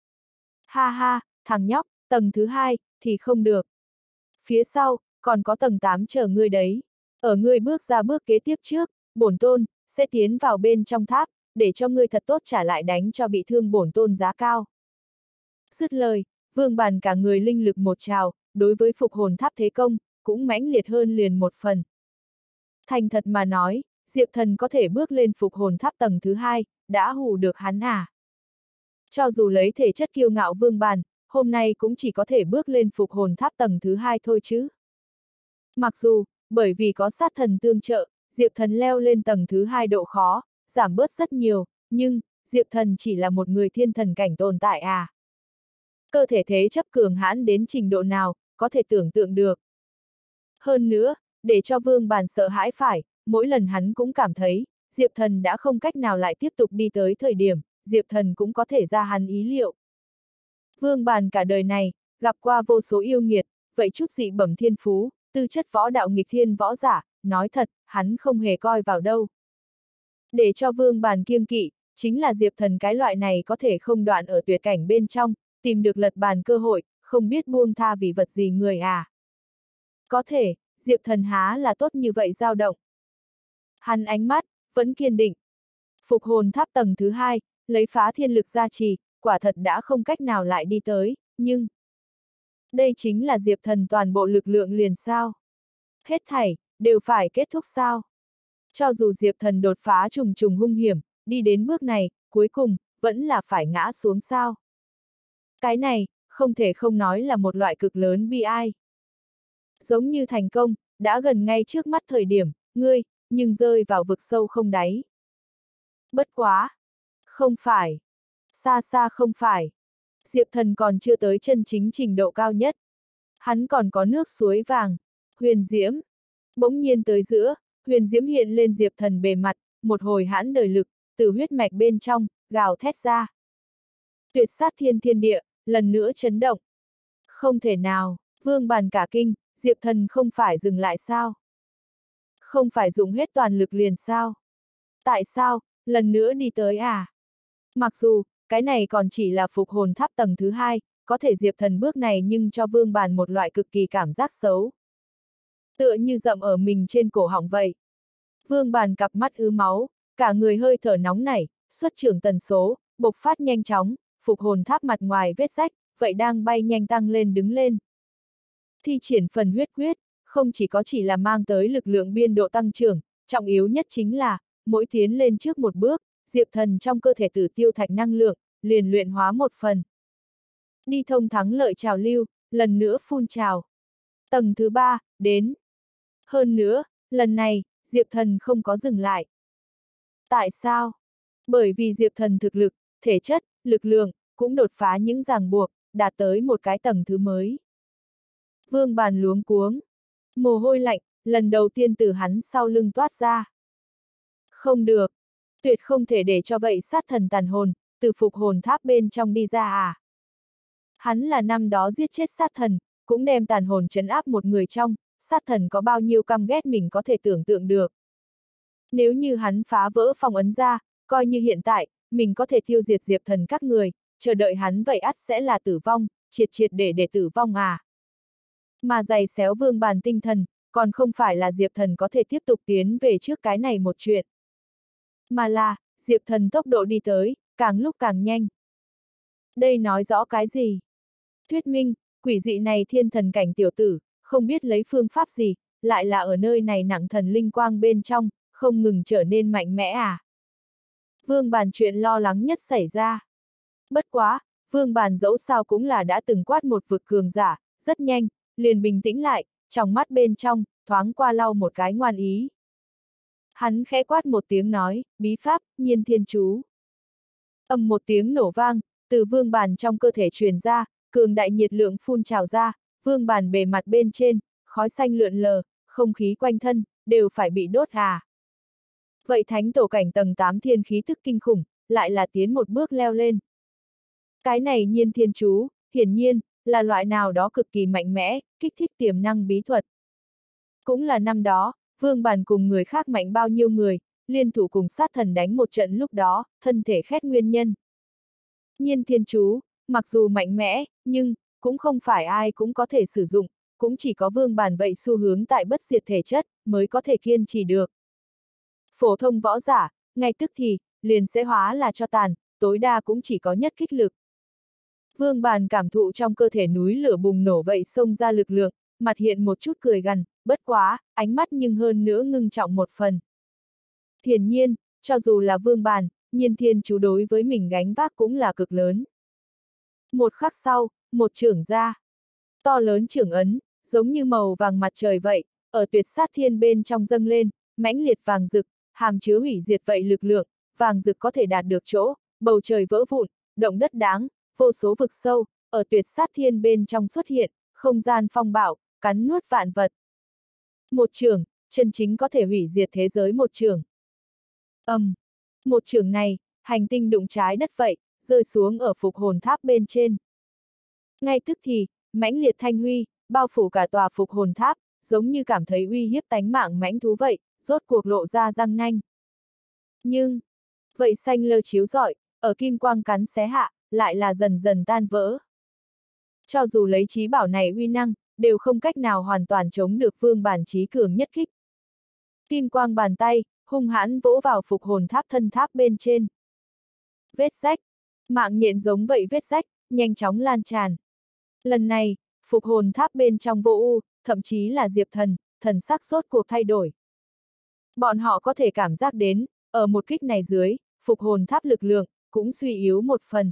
Ha ha, thằng nhóc, tầng thứ hai, thì không được. Phía sau, còn có tầng tám chờ ngươi đấy. Ở ngươi bước ra bước kế tiếp trước, bổn tôn, sẽ tiến vào bên trong tháp, để cho ngươi thật tốt trả lại đánh cho bị thương bổn tôn giá cao. Dứt lời, Vương Bàn cả người linh lực một trào, đối với phục hồn tháp thế công, cũng mãnh liệt hơn liền một phần. Thành thật mà nói, Diệp Thần có thể bước lên phục hồn tháp tầng thứ hai, đã hù được hắn à. Cho dù lấy thể chất kiêu ngạo Vương Bàn, hôm nay cũng chỉ có thể bước lên phục hồn tháp tầng thứ hai thôi chứ. Mặc dù, bởi vì có sát thần tương trợ, Diệp Thần leo lên tầng thứ hai độ khó, giảm bớt rất nhiều, nhưng, Diệp Thần chỉ là một người thiên thần cảnh tồn tại à. Cơ thể thế chấp cường hãn đến trình độ nào, có thể tưởng tượng được. Hơn nữa, để cho Vương Bàn sợ hãi phải, mỗi lần hắn cũng cảm thấy, Diệp Thần đã không cách nào lại tiếp tục đi tới thời điểm, Diệp Thần cũng có thể ra hắn ý liệu. Vương Bàn cả đời này, gặp qua vô số yêu nghiệt, vậy chút dị bẩm thiên phú, tư chất võ đạo nghịch thiên võ giả, nói thật, hắn không hề coi vào đâu. Để cho Vương Bàn kiêng kỵ, chính là Diệp Thần cái loại này có thể không đoạn ở tuyệt cảnh bên trong, tìm được lật bàn cơ hội, không biết buông tha vì vật gì người à. Có thể, Diệp Thần há là tốt như vậy dao động. Hắn ánh mắt, vẫn kiên định. Phục hồn tháp tầng thứ hai, lấy phá thiên lực gia trì, quả thật đã không cách nào lại đi tới, nhưng... Đây chính là Diệp Thần toàn bộ lực lượng liền sao? Hết thảy, đều phải kết thúc sao? Cho dù Diệp Thần đột phá trùng trùng hung hiểm, đi đến bước này, cuối cùng, vẫn là phải ngã xuống sao? Cái này, không thể không nói là một loại cực lớn bi ai. Giống như thành công, đã gần ngay trước mắt thời điểm, ngươi, nhưng rơi vào vực sâu không đáy. Bất quá. Không phải. Xa xa không phải. Diệp Thần còn chưa tới chân chính trình độ cao nhất. Hắn còn có nước suối vàng, huyền diễm. Bỗng nhiên tới giữa, huyền diễm hiện lên Diệp Thần bề mặt, một hồi hãn đời lực, từ huyết mạch bên trong, gào thét ra. Tuyệt sát thiên thiên địa, lần nữa chấn động. Không thể nào, Vương Bàn cả kinh, Diệp Thần không phải dừng lại sao? Không phải dùng hết toàn lực liền sao? Tại sao, lần nữa đi tới à? Mặc dù, cái này còn chỉ là phục hồn tháp tầng thứ hai, có thể Diệp Thần bước này nhưng cho Vương Bàn một loại cực kỳ cảm giác xấu. Tựa như dậm ở mình trên cổ họng vậy. Vương Bàn cặp mắt ứ máu, cả người hơi thở nóng nảy, xuất trưởng tần số, bộc phát nhanh chóng, phục hồn tháp mặt ngoài vết rách, vậy đang bay nhanh tăng lên đứng lên. Thi triển phần huyết quyết, không chỉ có chỉ là mang tới lực lượng biên độ tăng trưởng, trọng yếu nhất chính là, mỗi tiến lên trước một bước, Diệp Thần trong cơ thể tử tiêu thạch năng lượng, liền luyện hóa một phần. Đi thông thắng lợi trào lưu, lần nữa phun trào. Tầng thứ ba, đến. Hơn nữa, lần này, Diệp Thần không có dừng lại. Tại sao? Bởi vì Diệp Thần thực lực, thể chất, lực lượng, cũng đột phá những ràng buộc, đạt tới một cái tầng thứ mới. Vương Bàn luống cuống. Mồ hôi lạnh, lần đầu tiên từ hắn sau lưng toát ra. Không được. Tuyệt không thể để cho vậy sát thần tàn hồn, từ phục hồn tháp bên trong đi ra à. Hắn là năm đó giết chết sát thần, cũng đem tàn hồn trấn áp một người trong, sát thần có bao nhiêu căm ghét mình có thể tưởng tượng được. Nếu như hắn phá vỡ phong ấn ra, coi như hiện tại, mình có thể tiêu diệt Diệp Thần các người, chờ đợi hắn vậy ắt sẽ là tử vong, triệt triệt để để tử vong à. Mà giày xéo vương bàn tinh thần, còn không phải là Diệp Thần có thể tiếp tục tiến về trước cái này một chuyện. Mà là, Diệp Thần tốc độ đi tới, càng lúc càng nhanh. Đây nói rõ cái gì? Thuyết minh, quỷ dị này thiên thần cảnh tiểu tử, không biết lấy phương pháp gì, lại là ở nơi này nặng thần linh quang bên trong, không ngừng trở nên mạnh mẽ à. Vương Bàn chuyện lo lắng nhất xảy ra. Bất quá, Vương Bàn dẫu sao cũng là đã từng quát một vực cường giả, rất nhanh, liền bình tĩnh lại, trong mắt bên trong, thoáng qua lau một cái ngoan ý. Hắn khẽ quát một tiếng nói, bí pháp, nhiên thiên chú. Ầm một tiếng nổ vang, từ Vương Bàn trong cơ thể truyền ra, cường đại nhiệt lượng phun trào ra, Vương Bàn bề mặt bên trên, khói xanh lượn lờ, không khí quanh thân, đều phải bị đốt à. Vậy thánh tổ cảnh tầng tám thiên khí tức kinh khủng, lại là tiến một bước leo lên. Cái này nhiên thiên chú, hiển nhiên, là loại nào đó cực kỳ mạnh mẽ, kích thích tiềm năng bí thuật. Cũng là năm đó, Vương Bàn cùng người khác mạnh bao nhiêu người, liên thủ cùng sát thần đánh một trận lúc đó, thân thể khét nguyên nhân. Nhiên thiên chú, mặc dù mạnh mẽ, nhưng, cũng không phải ai cũng có thể sử dụng, cũng chỉ có Vương Bàn vậy xu hướng tại bất diệt thể chất, mới có thể kiên trì được. Phổ thông võ giả, ngay tức thì, liền sẽ hóa là cho tàn, tối đa cũng chỉ có nhất kích lực. Vương Bàn cảm thụ trong cơ thể núi lửa bùng nổ vậy xông ra lực lượng, mặt hiện một chút cười gằn, bất quá, ánh mắt nhưng hơn nữa ngưng trọng một phần. Hiển nhiên, cho dù là Vương Bàn, nhiên thiên chú đối với mình gánh vác cũng là cực lớn. Một khắc sau, một chưởng ra. To lớn chưởng ấn, giống như màu vàng mặt trời vậy, ở tuyệt sát thiên bên trong dâng lên, mãnh liệt vàng rực, hàm chứa hủy diệt vậy lực lượng, vàng rực có thể đạt được chỗ, bầu trời vỡ vụn, động đất đáng, vô số vực sâu, ở tuyệt sát thiên bên trong xuất hiện, không gian phong bạo, cắn nuốt vạn vật. Một chưởng, chân chính có thể hủy diệt thế giới một chưởng. Ầm, um, một chưởng này, hành tinh đụng trái đất vậy, rơi xuống ở phục hồn tháp bên trên. Ngay tức thì, mãnh liệt thanh huy, bao phủ cả tòa phục hồn tháp, giống như cảm thấy uy hiếp tánh mạng mãnh thú vậy, rốt cuộc lộ ra răng nanh. Nhưng, vậy xanh lơ chiếu rọi, ở kim quang cắn xé hạ, lại là dần dần tan vỡ. Cho dù lấy trí bảo này uy năng, đều không cách nào hoàn toàn chống được Vương Bàn trí cường nhất kích. Kim quang bàn tay, hung hãn vỗ vào phục hồn tháp thân tháp bên trên. Vết rách, mạng nhện giống vậy vết rách, nhanh chóng lan tràn. Lần này, phục hồn tháp bên trong vô u, thậm chí là Diệp Thần, thần sắc rốt cuộc thay đổi. Bọn họ có thể cảm giác đến, ở một kích này dưới, phục hồn tháp lực lượng, cũng suy yếu một phần.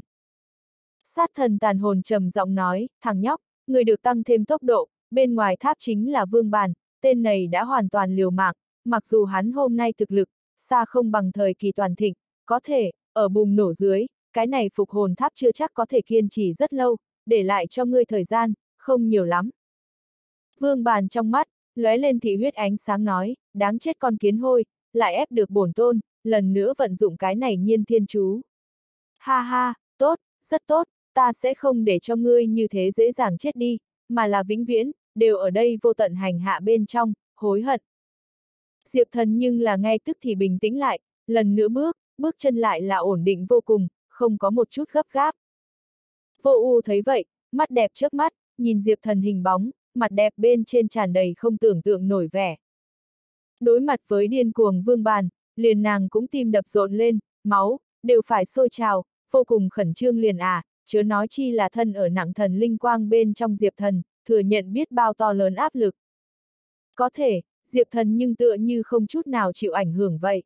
Sát thần tàn hồn trầm giọng nói, thằng nhóc, người được tăng thêm tốc độ, bên ngoài tháp chính là Vương Bàn, tên này đã hoàn toàn liều mạng, mặc dù hắn hôm nay thực lực, xa không bằng thời kỳ toàn thịnh, có thể, ở bùng nổ dưới, cái này phục hồn tháp chưa chắc có thể kiên trì rất lâu, để lại cho ngươi thời gian, không nhiều lắm. Vương Bàn trong mắt, lóe lên thị huyết ánh sáng nói, đáng chết con kiến hôi, lại ép được bổn tôn, lần nữa vận dụng cái này nhiên thiên chú. Ha ha, tốt, rất tốt, ta sẽ không để cho ngươi như thế dễ dàng chết đi, mà là vĩnh viễn, đều ở đây vô tận hành hạ bên trong, hối hận. Diệp Thần nhưng là ngay tức thì bình tĩnh lại, lần nữa bước, bước chân lại là ổn định vô cùng, không có một chút gấp gáp. Vô U thấy vậy, mắt đẹp chớp mắt, nhìn Diệp Thần hình bóng, mặt đẹp bên trên tràn đầy không tưởng tượng nổi vẻ. Đối mặt với điên cuồng Vương Bàn, liền nàng cũng tim đập rộn lên, máu, đều phải sôi trào, vô cùng khẩn trương liền à, chớ nói chi là thân ở nặng thần linh quang bên trong Diệp Thần, thừa nhận biết bao to lớn áp lực. Có thể, Diệp Thần nhưng tựa như không chút nào chịu ảnh hưởng vậy.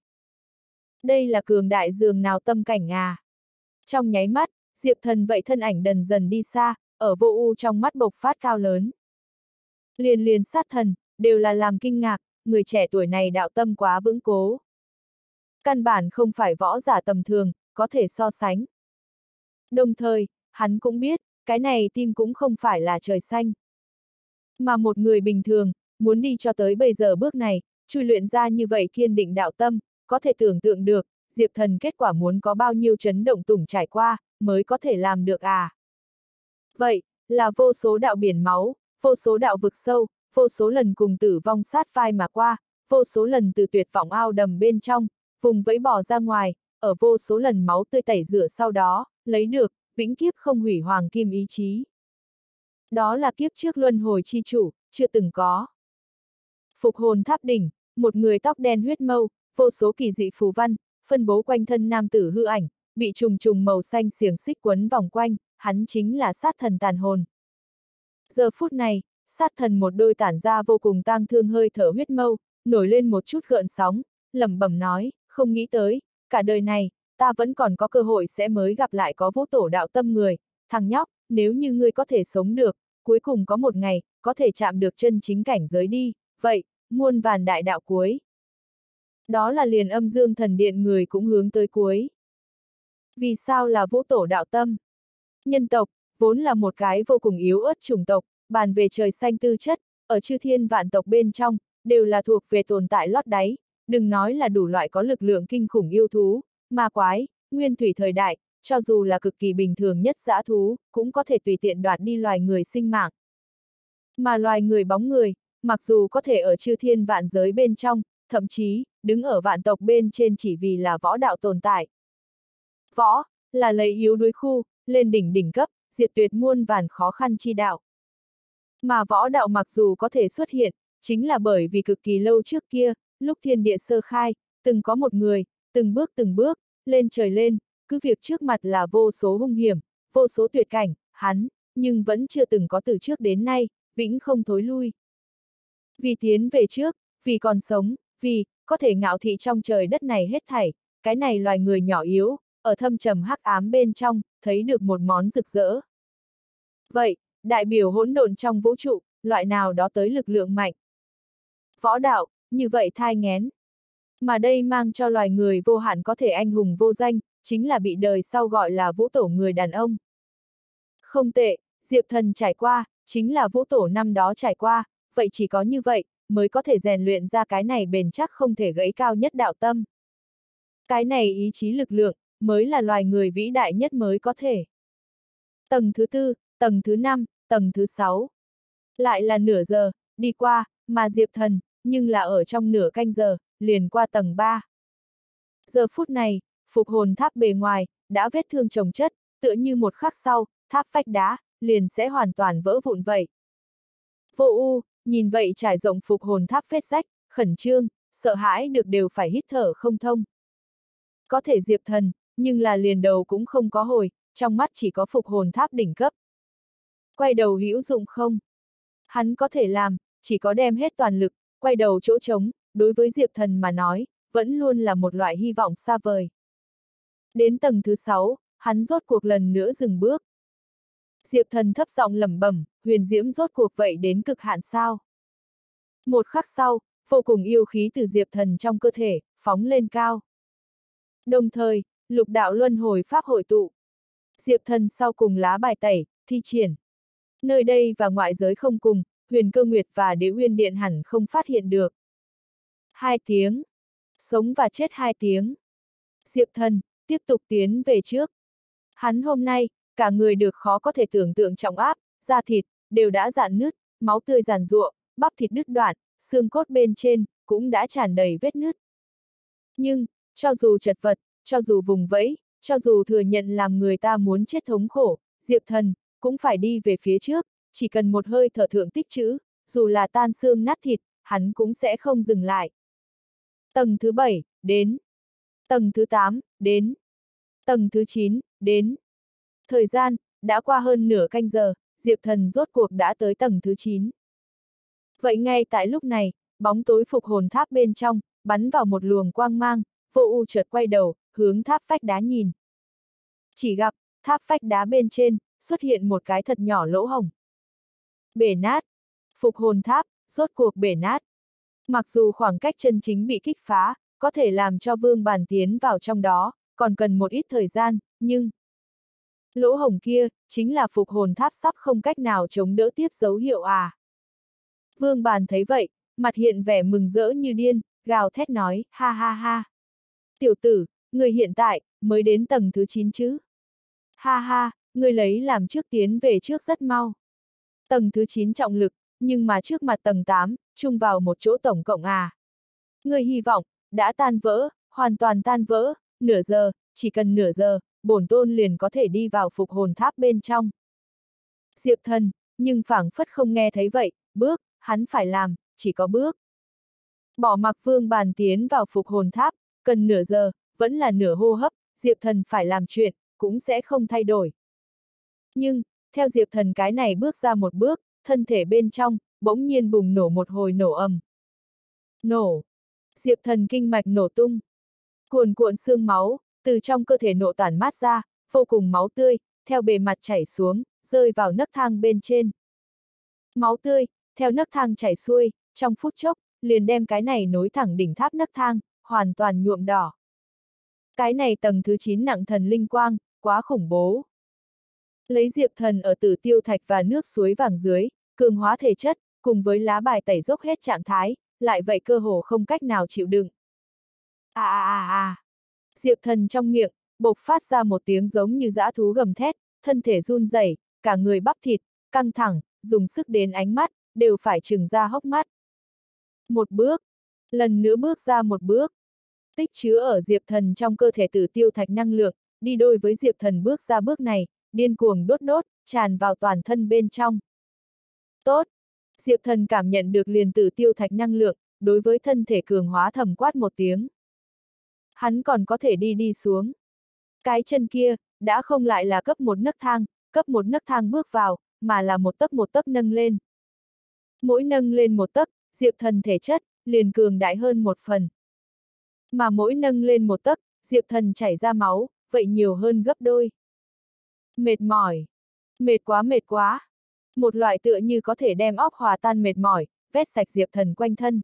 Đây là cường đại dường nào tâm cảnh à. Trong nháy mắt, Diệp Thần vậy thân ảnh dần dần đi xa, ở vô u trong mắt bộc phát cao lớn. Liền liền sát thần, đều là làm kinh ngạc, người trẻ tuổi này đạo tâm quá vững cố. Căn bản không phải võ giả tầm thường, có thể so sánh. Đồng thời, hắn cũng biết, cái này tim cũng không phải là trời xanh. Mà một người bình thường, muốn đi cho tới bây giờ bước này, chui luyện ra như vậy kiên định đạo tâm, có thể tưởng tượng được, Diệp Thần kết quả muốn có bao nhiêu chấn động tủng trải qua, mới có thể làm được à. Vậy, là vô số đạo biển máu, vô số đạo vực sâu, vô số lần cùng tử vong sát vai mà qua, vô số lần từ tuyệt vọng ao đầm bên trong, vùng vẫy bỏ ra ngoài, ở vô số lần máu tươi tẩy rửa sau đó, lấy được, vĩnh kiếp không hủy hoàng kim ý chí. Đó là kiếp trước luân hồi chi chủ, chưa từng có. Phục hồn tháp đỉnh, một người tóc đen huyết mâu, vô số kỳ dị phù văn, phân bố quanh thân nam tử hư ảnh, bị trùng trùng màu xanh xiềng xích quấn vòng quanh, hắn chính là sát thần tàn hồn. Giờ phút này, sát thần một đôi tản ra vô cùng tang thương hơi thở huyết mâu, nổi lên một chút gợn sóng, lẩm bẩm nói, không nghĩ tới, cả đời này, ta vẫn còn có cơ hội sẽ mới gặp lại có vũ tổ đạo tâm người, thằng nhóc, nếu như ngươi có thể sống được, cuối cùng có một ngày, có thể chạm được chân chính cảnh giới đi, vậy, muôn vàn đại đạo cuối. Đó là liền âm dương thần điện người cũng hướng tới cuối. Vì sao là vũ tổ đạo tâm? Nhân tộc, vốn là một cái vô cùng yếu ớt chủng tộc, bàn về trời xanh tư chất, ở chư thiên vạn tộc bên trong, đều là thuộc về tồn tại lót đáy, đừng nói là đủ loại có lực lượng kinh khủng yêu thú, ma quái, nguyên thủy thời đại, cho dù là cực kỳ bình thường nhất dã thú, cũng có thể tùy tiện đoạt đi loài người sinh mạng. Mà loài người bóng người, mặc dù có thể ở chư thiên vạn giới bên trong, thậm chí, đứng ở vạn tộc bên trên chỉ vì là võ đạo tồn tại. Võ, là lấy yếu đuối khu, lên đỉnh đỉnh cấp, diệt tuyệt muôn vàn khó khăn chi đạo. Mà võ đạo mặc dù có thể xuất hiện, chính là bởi vì cực kỳ lâu trước kia, lúc thiên địa sơ khai, từng có một người, từng bước từng bước, lên trời lên, cứ việc trước mặt là vô số hung hiểm, vô số tuyệt cảnh, hắn, nhưng vẫn chưa từng có từ trước đến nay, vĩnh không thối lui. Vì tiến về trước, vì còn sống, vì, có thể ngạo thị trong trời đất này hết thảy, cái này loài người nhỏ yếu, ở thâm trầm hắc ám bên trong, thấy được một món rực rỡ. Vậy, đại biểu hỗn độn trong vũ trụ, loại nào đó tới lực lượng mạnh. Võ đạo, như vậy thai nghén. Mà đây mang cho loài người vô hạn có thể anh hùng vô danh, chính là bị đời sau gọi là vũ tổ người đàn ông. Không tệ, Diệp Thần trải qua, chính là vũ tổ năm đó trải qua, vậy chỉ có như vậy, mới có thể rèn luyện ra cái này bền chắc không thể gãy cao nhất đạo tâm. Cái này ý chí lực lượng, mới là loài người vĩ đại nhất mới có thể. Tầng thứ tư, tầng thứ năm, tầng thứ sáu. Lại là nửa giờ, đi qua, mà Diệp Thần, nhưng là ở trong nửa canh giờ, liền qua tầng ba. Giờ phút này, phục hồn tháp bề ngoài, đã vết thương chồng chất, tựa như một khắc sau, tháp vách đá, liền sẽ hoàn toàn vỡ vụn vậy. Vô U, nhìn vậy trải rộng phục hồn tháp vết rách, khẩn trương, sợ hãi được đều phải hít thở không thông. Có thể Diệp Thần, nhưng là liền đầu cũng không có hồi, trong mắt chỉ có phục hồn tháp đỉnh cấp. Quay đầu hữu dụng không? Hắn có thể làm, chỉ có đem hết toàn lực, quay đầu chỗ trống, đối với Diệp Thần mà nói, vẫn luôn là một loại hy vọng xa vời. Đến tầng thứ sáu, hắn rốt cuộc lần nữa dừng bước. Diệp Thần thấp giọng lẩm bẩm, huyền diễm rốt cuộc vậy đến cực hạn sao? Một khắc sau, vô cùng yêu khí từ Diệp Thần trong cơ thể, phóng lên cao. Đồng thời, lục đạo luân hồi pháp hội tụ. Diệp Thần sau cùng lá bài tẩy, thi triển. Nơi đây và ngoại giới không cùng, Huyền Cơ Nguyệt và Đế Uyên Điện hẳn không phát hiện được. Hai tiếng. Sống và chết hai tiếng. Diệp Thần, tiếp tục tiến về trước. Hắn hôm nay, cả người được khó có thể tưởng tượng trọng áp, da thịt, đều đã rạn nứt, máu tươi giàn giụa, bắp thịt đứt đoạn, xương cốt bên trên, cũng đã tràn đầy vết nứt. Nhưng, cho dù chật vật, cho dù vùng vẫy, cho dù thừa nhận làm người ta muốn chết thống khổ, Diệp Thần, cũng phải đi về phía trước, chỉ cần một hơi thở thượng tích trữ, dù là tan xương nát thịt, hắn cũng sẽ không dừng lại. Tầng thứ bảy, đến. Tầng thứ tám, đến. Tầng thứ chín, đến. Thời gian, đã qua hơn nửa canh giờ, Diệp Thần rốt cuộc đã tới tầng thứ chín. Vậy ngay tại lúc này, bóng tối phục hồn tháp bên trong, bắn vào một luồng quang mang, Vô U chợt quay đầu, hướng tháp vách đá nhìn. Chỉ gặp, tháp vách đá bên trên, xuất hiện một cái thật nhỏ lỗ hổng. Bể nát. Phục hồn tháp, rốt cuộc bể nát. Mặc dù khoảng cách chân chính bị kích phá, có thể làm cho Vương Bàn tiến vào trong đó, còn cần một ít thời gian, nhưng... Lỗ hổng kia, chính là phục hồn tháp sắp không cách nào chống đỡ tiếp dấu hiệu à. Vương Bàn thấy vậy, mặt hiện vẻ mừng rỡ như điên, gào thét nói, ha ha ha. Tiểu tử, người hiện tại, mới đến tầng thứ chín chứ. Ha ha, ngươi lấy làm trước tiến về trước rất mau. Tầng thứ chín trọng lực, nhưng mà trước mặt tầng tám, chung vào một chỗ tổng cộng à. Ngươi hy vọng, đã tan vỡ, hoàn toàn tan vỡ, nửa giờ, chỉ cần nửa giờ, bổn tôn liền có thể đi vào phục hồn tháp bên trong. Diệp Thần, nhưng phảng phất không nghe thấy vậy, bước, hắn phải làm, chỉ có bước. Bỏ mặc Vương Bàn tiến vào phục hồn tháp, cần nửa giờ, vẫn là nửa hô hấp, Diệp Thần phải làm chuyện, cũng sẽ không thay đổi. Nhưng, theo Diệp Thần cái này bước ra một bước, thân thể bên trong, bỗng nhiên bùng nổ một hồi nổ ầm. Nổ. Diệp Thần kinh mạch nổ tung. Cuồn cuộn xương máu, từ trong cơ thể nổ tản mát ra, vô cùng máu tươi, theo bề mặt chảy xuống, rơi vào nấc thang bên trên. Máu tươi, theo nấc thang chảy xuôi, trong phút chốc, liền đem cái này nối thẳng đỉnh tháp nấc thang, hoàn toàn nhuộm đỏ. Cái này tầng thứ chín nặng thần linh quang, quá khủng bố. Lấy Diệp Thần ở Tử Tiêu Thạch và nước suối vàng dưới, cường hóa thể chất, cùng với lá bài tẩy dốc hết trạng thái, lại vậy cơ hồ không cách nào chịu đựng. À à à à. Diệp Thần trong miệng, bộc phát ra một tiếng giống như dã thú gầm thét, thân thể run rẩy, cả người bắp thịt, căng thẳng, dùng sức đến ánh mắt, đều phải trừng ra hốc mắt. Một bước, lần nữa bước ra một bước. Tích chứa ở Diệp Thần trong cơ thể Tử Tiêu Thạch năng lượng, đi đôi với Diệp Thần bước ra bước này, điên cuồng đốt đốt, tràn vào toàn thân bên trong. Tốt! Diệp Thần cảm nhận được liền Tử Tiêu Thạch năng lượng, đối với thân thể cường hóa thầm quát một tiếng. Hắn còn có thể đi đi xuống. Cái chân kia, đã không lại là cấp một nấc thang, cấp một nấc thang bước vào, mà là một tấc một tấc nâng lên. Mỗi nâng lên một tấc, Diệp Thần thể chất, liền cường đại hơn một phần. Mà mỗi nâng lên một tấc, Diệp Thần chảy ra máu, vậy nhiều hơn gấp đôi. Mệt mỏi. Mệt quá mệt quá. Một loại tựa như có thể đem óc hòa tan mệt mỏi, vét sạch Diệp Thần quanh thân.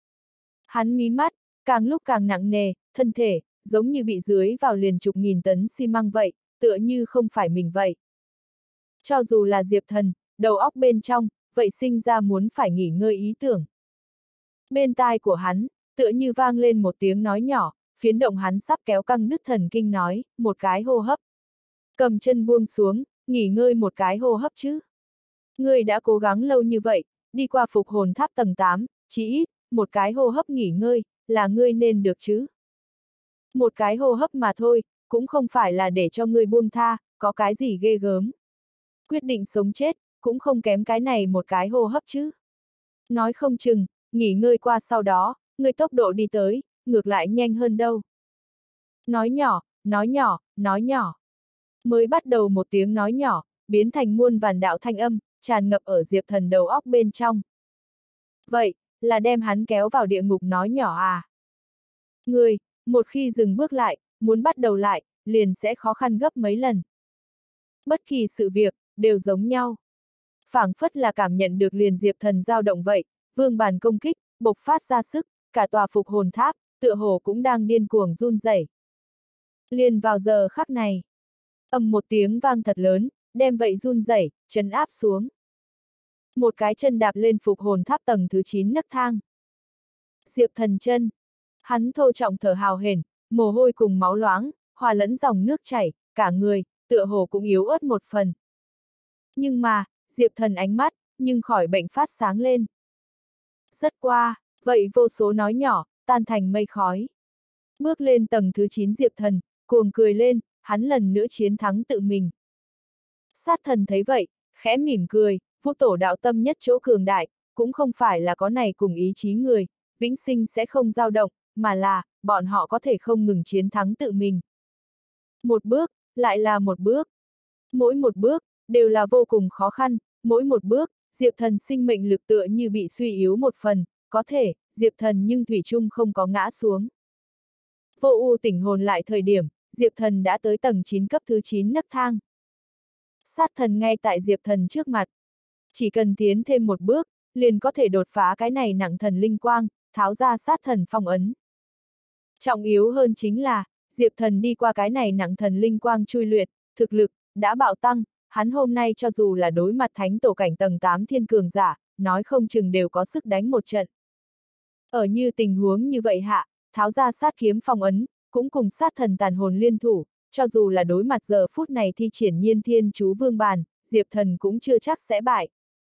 Hắn mí mắt, càng lúc càng nặng nề, thân thể, giống như bị dưới vào liền chục nghìn tấn xi măng vậy, tựa như không phải mình vậy. Cho dù là Diệp Thần, đầu óc bên trong, vậy sinh ra muốn phải nghỉ ngơi ý tưởng. Bên tai của hắn, tựa như vang lên một tiếng nói nhỏ, phiến động hắn sắp kéo căng đứt thần kinh nói, một cái hô hấp. Cầm chân buông xuống, nghỉ ngơi một cái hô hấp chứ. Ngươi đã cố gắng lâu như vậy, đi qua phục hồn tháp tầng tám, chỉ ít, một cái hô hấp nghỉ ngơi, là ngươi nên được chứ. Một cái hô hấp mà thôi, cũng không phải là để cho ngươi buông tha, có cái gì ghê gớm. Quyết định sống chết, cũng không kém cái này một cái hô hấp chứ. Nói không chừng, nghỉ ngơi qua sau đó, ngươi tốc độ đi tới, ngược lại nhanh hơn đâu. Nói nhỏ, nói nhỏ, nói nhỏ. Mới bắt đầu một tiếng nói nhỏ, biến thành muôn vàn đạo thanh âm, tràn ngập ở Diệp Thần đầu óc bên trong. Vậy, là đem hắn kéo vào địa ngục nói nhỏ à? Người, một khi dừng bước lại, muốn bắt đầu lại, liền sẽ khó khăn gấp mấy lần. Bất kỳ sự việc, đều giống nhau. Phảng phất là cảm nhận được liền Diệp Thần dao động vậy, vương bàn công kích, bộc phát ra sức, cả tòa phục hồn tháp, tựa hồ cũng đang điên cuồng run rẩy. Liền vào giờ khắc này, ầm một tiếng vang thật lớn, đem vậy run rẩy, trấn áp xuống. Một cái chân đạp lên phục hồn tháp tầng thứ chín nấc thang. Diệp Thần chân. Hắn thô trọng thở hào hển, mồ hôi cùng máu loáng, hòa lẫn dòng nước chảy, cả người, tựa hồ cũng yếu ớt một phần. Nhưng mà, Diệp Thần ánh mắt, nhưng khỏi bệnh phát sáng lên. Rất qua, vậy vô số nói nhỏ, tan thành mây khói. Bước lên tầng thứ chín Diệp Thần, cuồng cười lên, hắn lần nữa chiến thắng tự mình. Sát Thần thấy vậy, khẽ mỉm cười, Vũ Tổ đạo tâm nhất chỗ cường đại, cũng không phải là có này cùng ý chí người, vĩnh sinh sẽ không dao động, mà là, bọn họ có thể không ngừng chiến thắng tự mình. Một bước, lại là một bước. Mỗi một bước, đều là vô cùng khó khăn, mỗi một bước, Diệp Thần sinh mệnh lực tựa như bị suy yếu một phần, có thể, Diệp Thần nhưng thủy chung không có ngã xuống. Vô ưu tỉnh hồn lại thời điểm, Diệp Thần đã tới tầng chín cấp thứ chín nấc thang. Sát Thần ngay tại Diệp Thần trước mặt. Chỉ cần tiến thêm một bước, liền có thể đột phá cái này nặng thần linh quang, tháo ra sát thần phong ấn. Trọng yếu hơn chính là, Diệp Thần đi qua cái này nặng thần linh quang chui luyện, thực lực, đã bạo tăng, hắn hôm nay cho dù là đối mặt thánh tổ cảnh tầng tám thiên cường giả, nói không chừng đều có sức đánh một trận. Ở như tình huống như vậy hạ, tháo ra sát kiếm phong ấn, cũng cùng sát thần tàn hồn liên thủ, cho dù là đối mặt giờ phút này thi triển nhiên thiên chú vương bàn, Diệp Thần cũng chưa chắc sẽ bại.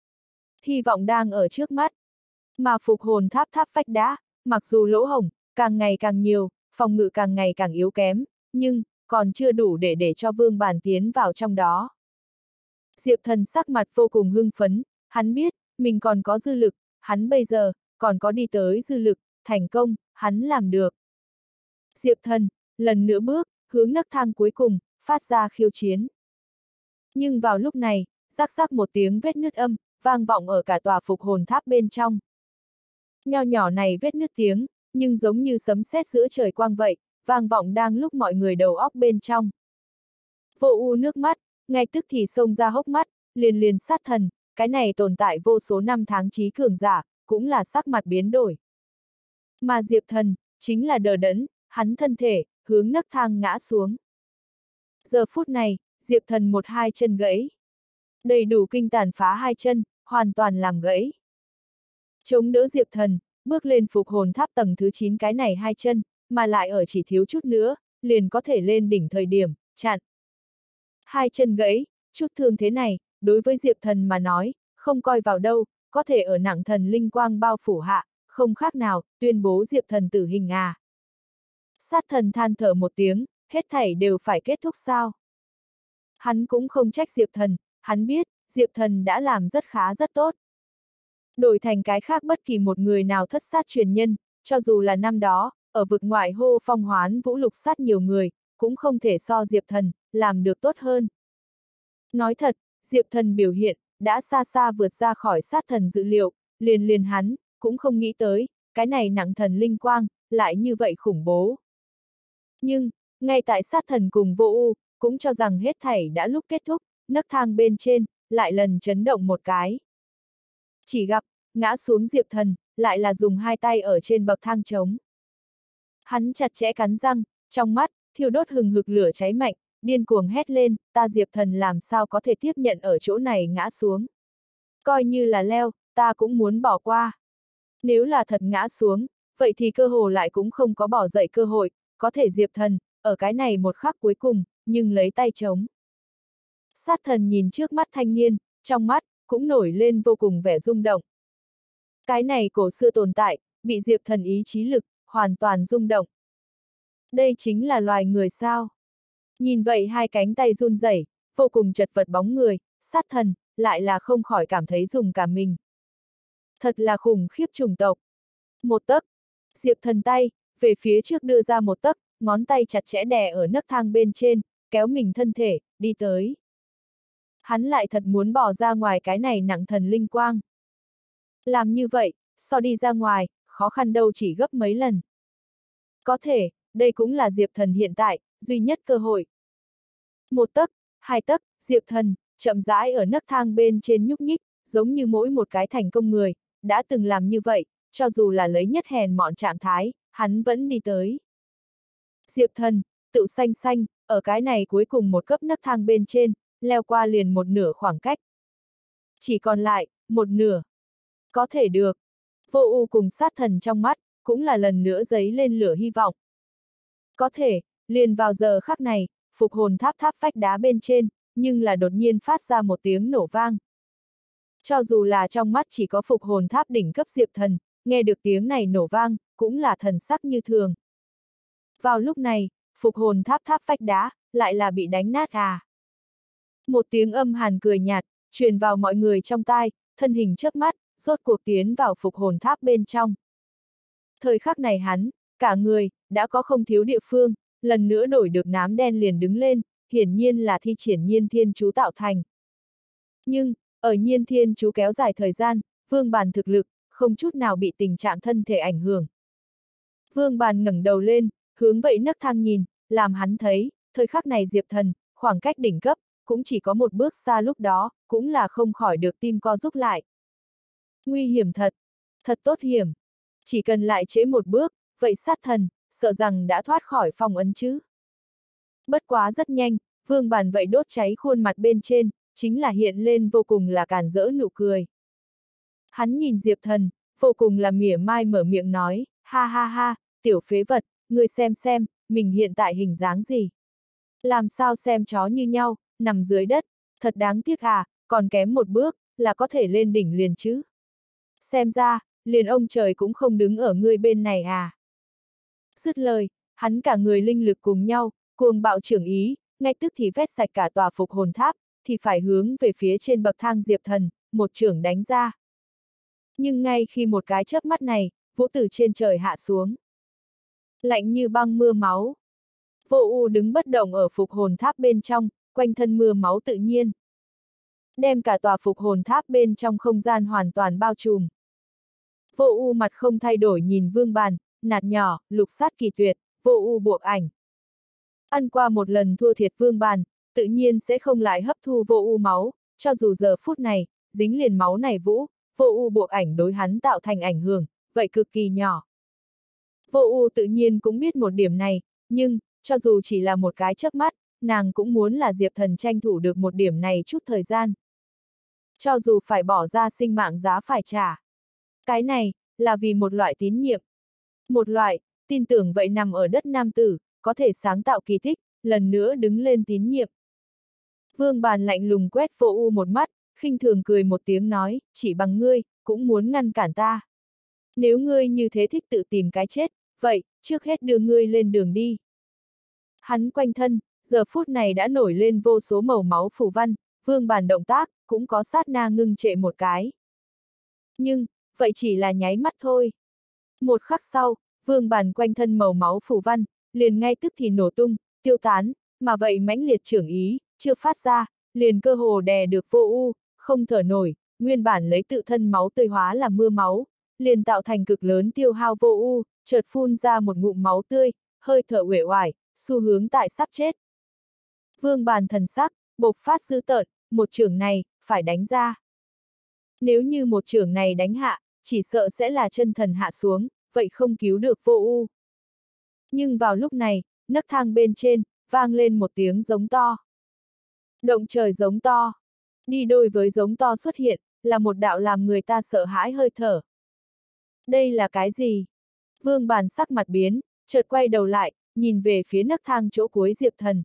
Hy vọng đang ở trước mắt. Mà phục hồn tháp tháp vách đá, mặc dù lỗ hổng càng ngày càng nhiều, phòng ngự càng ngày càng yếu kém, nhưng còn chưa đủ để để cho vương bàn tiến vào trong đó. Diệp Thần sắc mặt vô cùng hưng phấn, hắn biết, mình còn có dư lực, hắn bây giờ, còn có đi tới dư lực, thành công, hắn làm được. Diệp Thần, lần nữa bước, hướng nấc thang cuối cùng, phát ra khiêu chiến. Nhưng vào lúc này, rắc rắc một tiếng vết nứt âm, vang vọng ở cả tòa phục hồn tháp bên trong. Nho nhỏ này vết nứt tiếng, nhưng giống như sấm sét giữa trời quang vậy, vang vọng đang lúc mọi người đầu óc bên trong. Vô U nước mắt, ngay tức thì xông ra hốc mắt, liền liền sát thần, cái này tồn tại vô số năm tháng trí cường giả, cũng là sắc mặt biến đổi. Mà Diệp Thần, chính là đờ đẫn, hắn thân thể, hướng nấc thang ngã xuống. Giờ phút này, Diệp Thần một hai chân gãy. Đầy đủ kinh tàn phá hai chân, hoàn toàn làm gãy. Chống đỡ Diệp Thần, bước lên phục hồn tháp tầng thứ chín cái này hai chân, mà lại ở chỉ thiếu chút nữa, liền có thể lên đỉnh thời điểm, chặn. Hai chân gãy, chút thương thế này, đối với Diệp Thần mà nói, không coi vào đâu, có thể ở nặng thần linh quang bao phủ hạ, không khác nào, tuyên bố Diệp Thần tử hình à. Sát thần than thở một tiếng, hết thảy đều phải kết thúc sao. Hắn cũng không trách Diệp Thần, hắn biết, Diệp Thần đã làm rất khá rất tốt. Đổi thành cái khác bất kỳ một người nào thất sát truyền nhân, cho dù là năm đó, ở vực ngoại hô phong hoán vũ lục sát nhiều người, cũng không thể so Diệp Thần, làm được tốt hơn. Nói thật, Diệp Thần biểu hiện, đã xa xa vượt ra khỏi sát thần dự liệu, liền liền hắn, cũng không nghĩ tới, cái này nặng thần linh quang, lại như vậy khủng bố. Nhưng, ngay tại sát thần cùng Vô U, cũng cho rằng hết thảy đã lúc kết thúc, nấc thang bên trên, lại lần chấn động một cái. Chỉ gặp, ngã xuống Diệp Thần, lại là dùng hai tay ở trên bậc thang trống. Hắn chặt chẽ cắn răng, trong mắt, thiêu đốt hừng hực lửa cháy mạnh, điên cuồng hét lên, ta Diệp Thần làm sao có thể tiếp nhận ở chỗ này ngã xuống. Coi như là leo, ta cũng muốn bỏ qua. Nếu là thật ngã xuống, vậy thì cơ hồ lại cũng không có bỏ dậy cơ hội, có thể Diệp Thần, ở cái này một khắc cuối cùng, nhưng lấy tay trống. Sát thần nhìn trước mắt thanh niên, trong mắt, cũng nổi lên vô cùng vẻ rung động. Cái này cổ xưa tồn tại, bị Diệp Thần ý chí lực, hoàn toàn rung động. Đây chính là loài người sao? Nhìn vậy hai cánh tay run rẩy, vô cùng chật vật bóng người, sát thần, lại là không khỏi cảm thấy dùng cả mình. Thật là khủng khiếp chủng tộc. Một tấc, Diệp Thần tay, về phía trước đưa ra một tấc, ngón tay chặt chẽ đè ở nấc thang bên trên, kéo mình thân thể, đi tới. Hắn lại thật muốn bỏ ra ngoài cái này nặng thần linh quang. Làm như vậy, so đi ra ngoài, khó khăn đâu chỉ gấp mấy lần. Có thể, đây cũng là Diệp Thần hiện tại, duy nhất cơ hội. Một tấc, hai tấc, Diệp Thần, chậm rãi ở nấc thang bên trên nhúc nhích, giống như mỗi một cái thành công người, đã từng làm như vậy, cho dù là lấy nhất hèn mọn trạng thái, hắn vẫn đi tới. Diệp Thần, tự xanh xanh, ở cái này cuối cùng một cấp nấc thang bên trên, leo qua liền một nửa khoảng cách. Chỉ còn lại, một nửa. Có thể được. Vô U cùng sát thần trong mắt, cũng là lần nữa dấy lên lửa hy vọng. Có thể, liền vào giờ khắc này, phục hồn tháp tháp vách đá bên trên, nhưng là đột nhiên phát ra một tiếng nổ vang. Cho dù là trong mắt chỉ có phục hồn tháp đỉnh cấp Diệp Thần, nghe được tiếng này nổ vang, cũng là thần sắc như thường. Vào lúc này, phục hồn tháp tháp vách đá, lại là bị đánh nát à. Một tiếng âm hàn cười nhạt, truyền vào mọi người trong tai, thân hình chớp mắt, rốt cuộc tiến vào phục hồn tháp bên trong. Thời khắc này hắn, cả người, đã có không thiếu địa phương, lần nữa đổi được nám đen liền đứng lên, hiển nhiên là thi triển nhiên thiên chú tạo thành. Nhưng, ở nhiên thiên chú kéo dài thời gian, Vương Bàn thực lực, không chút nào bị tình trạng thân thể ảnh hưởng. Vương Bàn ngẩng đầu lên, hướng vậy nấc thang nhìn, làm hắn thấy, thời khắc này Diệp Thần, khoảng cách đỉnh cấp, cũng chỉ có một bước xa lúc đó, cũng là không khỏi được tim co rút lại. Nguy hiểm thật, thật tốt hiểm. Chỉ cần lại trễ một bước, vậy sát thần, sợ rằng đã thoát khỏi phong ấn chứ. Bất quá rất nhanh, Vương Bàn vậy đốt cháy khuôn mặt bên trên, chính là hiện lên vô cùng là càn rỡ nụ cười. Hắn nhìn Diệp Thần, vô cùng là mỉa mai mở miệng nói, ha ha ha, tiểu phế vật, ngươi xem xem, mình hiện tại hình dáng gì. Làm sao xem chó như nhau, nằm dưới đất, thật đáng tiếc à, còn kém một bước, là có thể lên đỉnh liền chứ. Xem ra, liền ông trời cũng không đứng ở ngươi bên này à. Dứt lời, hắn cả người linh lực cùng nhau, cuồng bạo trưởng ý, ngay tức thì vét sạch cả tòa phục hồn tháp, thì phải hướng về phía trên bậc thang Diệp Thần, một chưởng đánh ra. Nhưng ngay khi một cái chớp mắt này, vũ từ trên trời hạ xuống. Lạnh như băng mưa máu. Vô U đứng bất động ở phục hồn tháp bên trong, quanh thân mưa máu tự nhiên. Đem cả tòa phục hồn tháp bên trong không gian hoàn toàn bao trùm. Vô U mặt không thay đổi nhìn Vương Bàn, nạt nhỏ, lục sát kỳ tuyệt, Vô U buộc ảnh. Ăn qua một lần thua thiệt Vương Bàn, tự nhiên sẽ không lại hấp thu Vô U máu, cho dù giờ phút này, dính liền máu này vũ, Vô U buộc ảnh đối hắn tạo thành ảnh hưởng, vậy cực kỳ nhỏ. Vô U tự nhiên cũng biết một điểm này, nhưng, cho dù chỉ là một cái chớp mắt, nàng cũng muốn là Diệp Thần tranh thủ được một điểm này chút thời gian. Cho dù phải bỏ ra sinh mạng giá phải trả. Cái này, là vì một loại tín nhiệm. Một loại, tin tưởng vậy nằm ở đất nam tử, có thể sáng tạo kỳ tích, lần nữa đứng lên tín nhiệm. Vương Bàn lạnh lùng quét Vô U một mắt, khinh thường cười một tiếng nói, chỉ bằng ngươi, cũng muốn ngăn cản ta. Nếu ngươi như thế thích tự tìm cái chết, vậy, trước hết đưa ngươi lên đường đi. Hắn quanh thân, giờ phút này đã nổi lên vô số màu máu phù văn, Vương Bàn động tác, cũng có sát na ngưng trệ một cái. Nhưng, vậy chỉ là nháy mắt thôi. Một khắc sau, Vương Bàn quanh thân màu máu phù văn, liền ngay tức thì nổ tung, tiêu tán, mà vậy mãnh liệt trưởng ý, chưa phát ra, liền cơ hồ đè được Vô U, không thở nổi, nguyên bản lấy tự thân máu tươi hóa làm mưa máu, liền tạo thành cực lớn tiêu hao Vô U, chợt phun ra một ngụm máu tươi, hơi thở uể oải, xu hướng tại sắp chết. Vương Bàn thần sắc, bộc phát dữ tợn, một chưởng này, phải đánh ra. Nếu như một chưởng này đánh hạ, chỉ sợ sẽ là chân thần hạ xuống, vậy không cứu được Vô U. Nhưng vào lúc này, nấc thang bên trên, vang lên một tiếng giống to. Động trời giống to. Đi đôi với giống to xuất hiện, là một đạo làm người ta sợ hãi hơi thở. Đây là cái gì? Vương Bàn sắc mặt biến, chợt quay đầu lại, nhìn về phía nấc thang chỗ cuối Diệp Thần.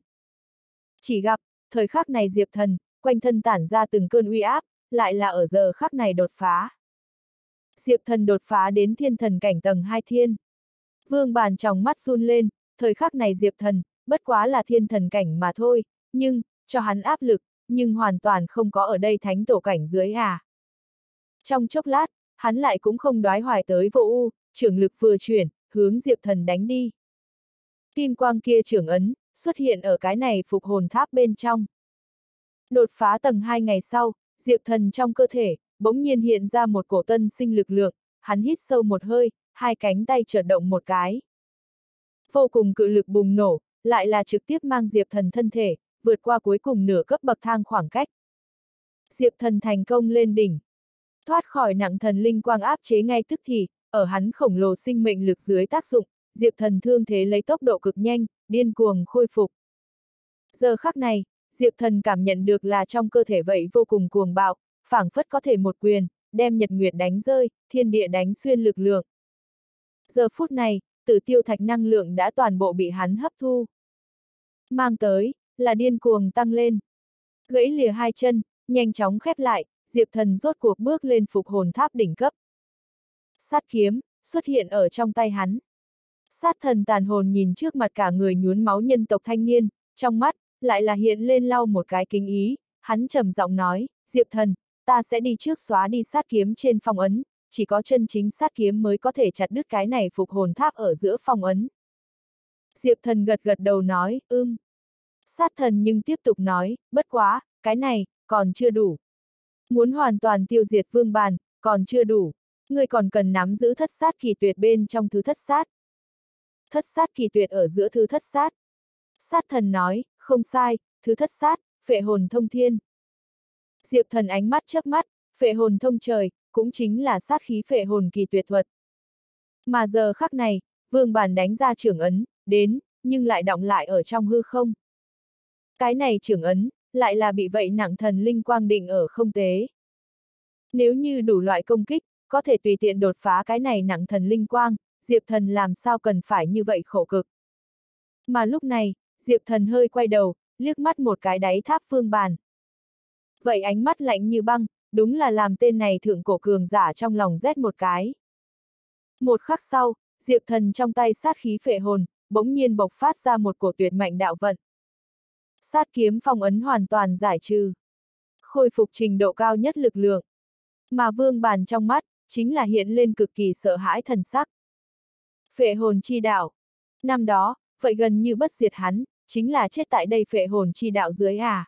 Chỉ gặp, thời khắc này Diệp Thần, quanh thân tản ra từng cơn uy áp, lại là ở giờ khắc này đột phá. Diệp Thần đột phá đến thiên thần cảnh tầng hai thiên. Vương Bàn trong mắt run lên, thời khắc này Diệp Thần, bất quá là thiên thần cảnh mà thôi, nhưng, cho hắn áp lực, nhưng hoàn toàn không có ở đây thánh tổ cảnh dưới à. Trong chốc lát, hắn lại cũng không đoái hoài tới Vô U, trưởng lực vừa chuyển, hướng Diệp Thần đánh đi. Kim quang kia trưởng ấn, xuất hiện ở cái này phục hồn tháp bên trong. Đột phá tầng hai ngày sau, Diệp Thần trong cơ thể, bỗng nhiên hiện ra một cổ tân sinh lực lượng, hắn hít sâu một hơi, hai cánh tay chợt động một cái. Vô cùng cự lực bùng nổ, lại là trực tiếp mang Diệp Thần thân thể, vượt qua cuối cùng nửa cấp bậc thang khoảng cách. Diệp Thần thành công lên đỉnh. Thoát khỏi nặng thần linh quang áp chế ngay tức thì, ở hắn khổng lồ sinh mệnh lực dưới tác dụng, Diệp Thần thương thế lấy tốc độ cực nhanh, điên cuồng khôi phục. Giờ khắc này, Diệp Thần cảm nhận được là trong cơ thể vậy vô cùng cuồng bạo, phảng phất có thể một quyền, đem nhật nguyệt đánh rơi, thiên địa đánh xuyên lực lượng. Giờ phút này, tử tiêu thạch năng lượng đã toàn bộ bị hắn hấp thu. Mang tới, là điên cuồng tăng lên. Gãy lìa hai chân, nhanh chóng khép lại, Diệp Thần rốt cuộc bước lên phục hồn tháp đỉnh cấp. Sát kiếm, xuất hiện ở trong tay hắn. Sát thần tàn hồn nhìn trước mặt cả người nhuốm máu nhân tộc thanh niên, trong mắt, lại là hiện lên lau một cái kính ý, hắn trầm giọng nói, Diệp Thần, ta sẽ đi trước xóa đi sát kiếm trên phong ấn, chỉ có chân chính sát kiếm mới có thể chặt đứt cái này phục hồn tháp ở giữa phong ấn. Diệp Thần gật gật đầu nói, ưm. Sát thần nhưng tiếp tục nói, bất quá, cái này, còn chưa đủ. Muốn hoàn toàn tiêu diệt Vương Bàn, còn chưa đủ. Ngươi còn cần nắm giữ thất sát kỳ tuyệt bên trong thứ thất sát. Thất sát kỳ tuyệt ở giữa thứ thất sát. Sát thần nói, không sai, thứ thất sát, phệ hồn thông thiên. Diệp Thần ánh mắt chớp mắt, phệ hồn thông trời, cũng chính là sát khí phệ hồn kỳ tuyệt thuật. Mà giờ khắc này, Vương Bàn đánh ra trưởng ấn, đến, nhưng lại đọng lại ở trong hư không. Cái này trưởng ấn, lại là bị vậy nặng thần linh quang định ở không tế. Nếu như đủ loại công kích, có thể tùy tiện đột phá cái này nặng thần linh quang, Diệp Thần làm sao cần phải như vậy khổ cực. Mà lúc này, Diệp Thần hơi quay đầu, liếc mắt một cái đáy tháp Vương Bàn. Vậy ánh mắt lạnh như băng, đúng là làm tên này thượng cổ cường giả trong lòng rét một cái. Một khắc sau, Diệp Thần trong tay sát khí phệ hồn, bỗng nhiên bộc phát ra một cổ tuyệt mạnh đạo vận. Sát kiếm phong ấn hoàn toàn giải trừ. Khôi phục trình độ cao nhất lực lượng. Mà Vương Bàn trong mắt, chính là hiện lên cực kỳ sợ hãi thần sắc. Phệ hồn chi đạo. Năm đó, vậy gần như bất diệt hắn, chính là chết tại đây phệ hồn chi đạo dưới à.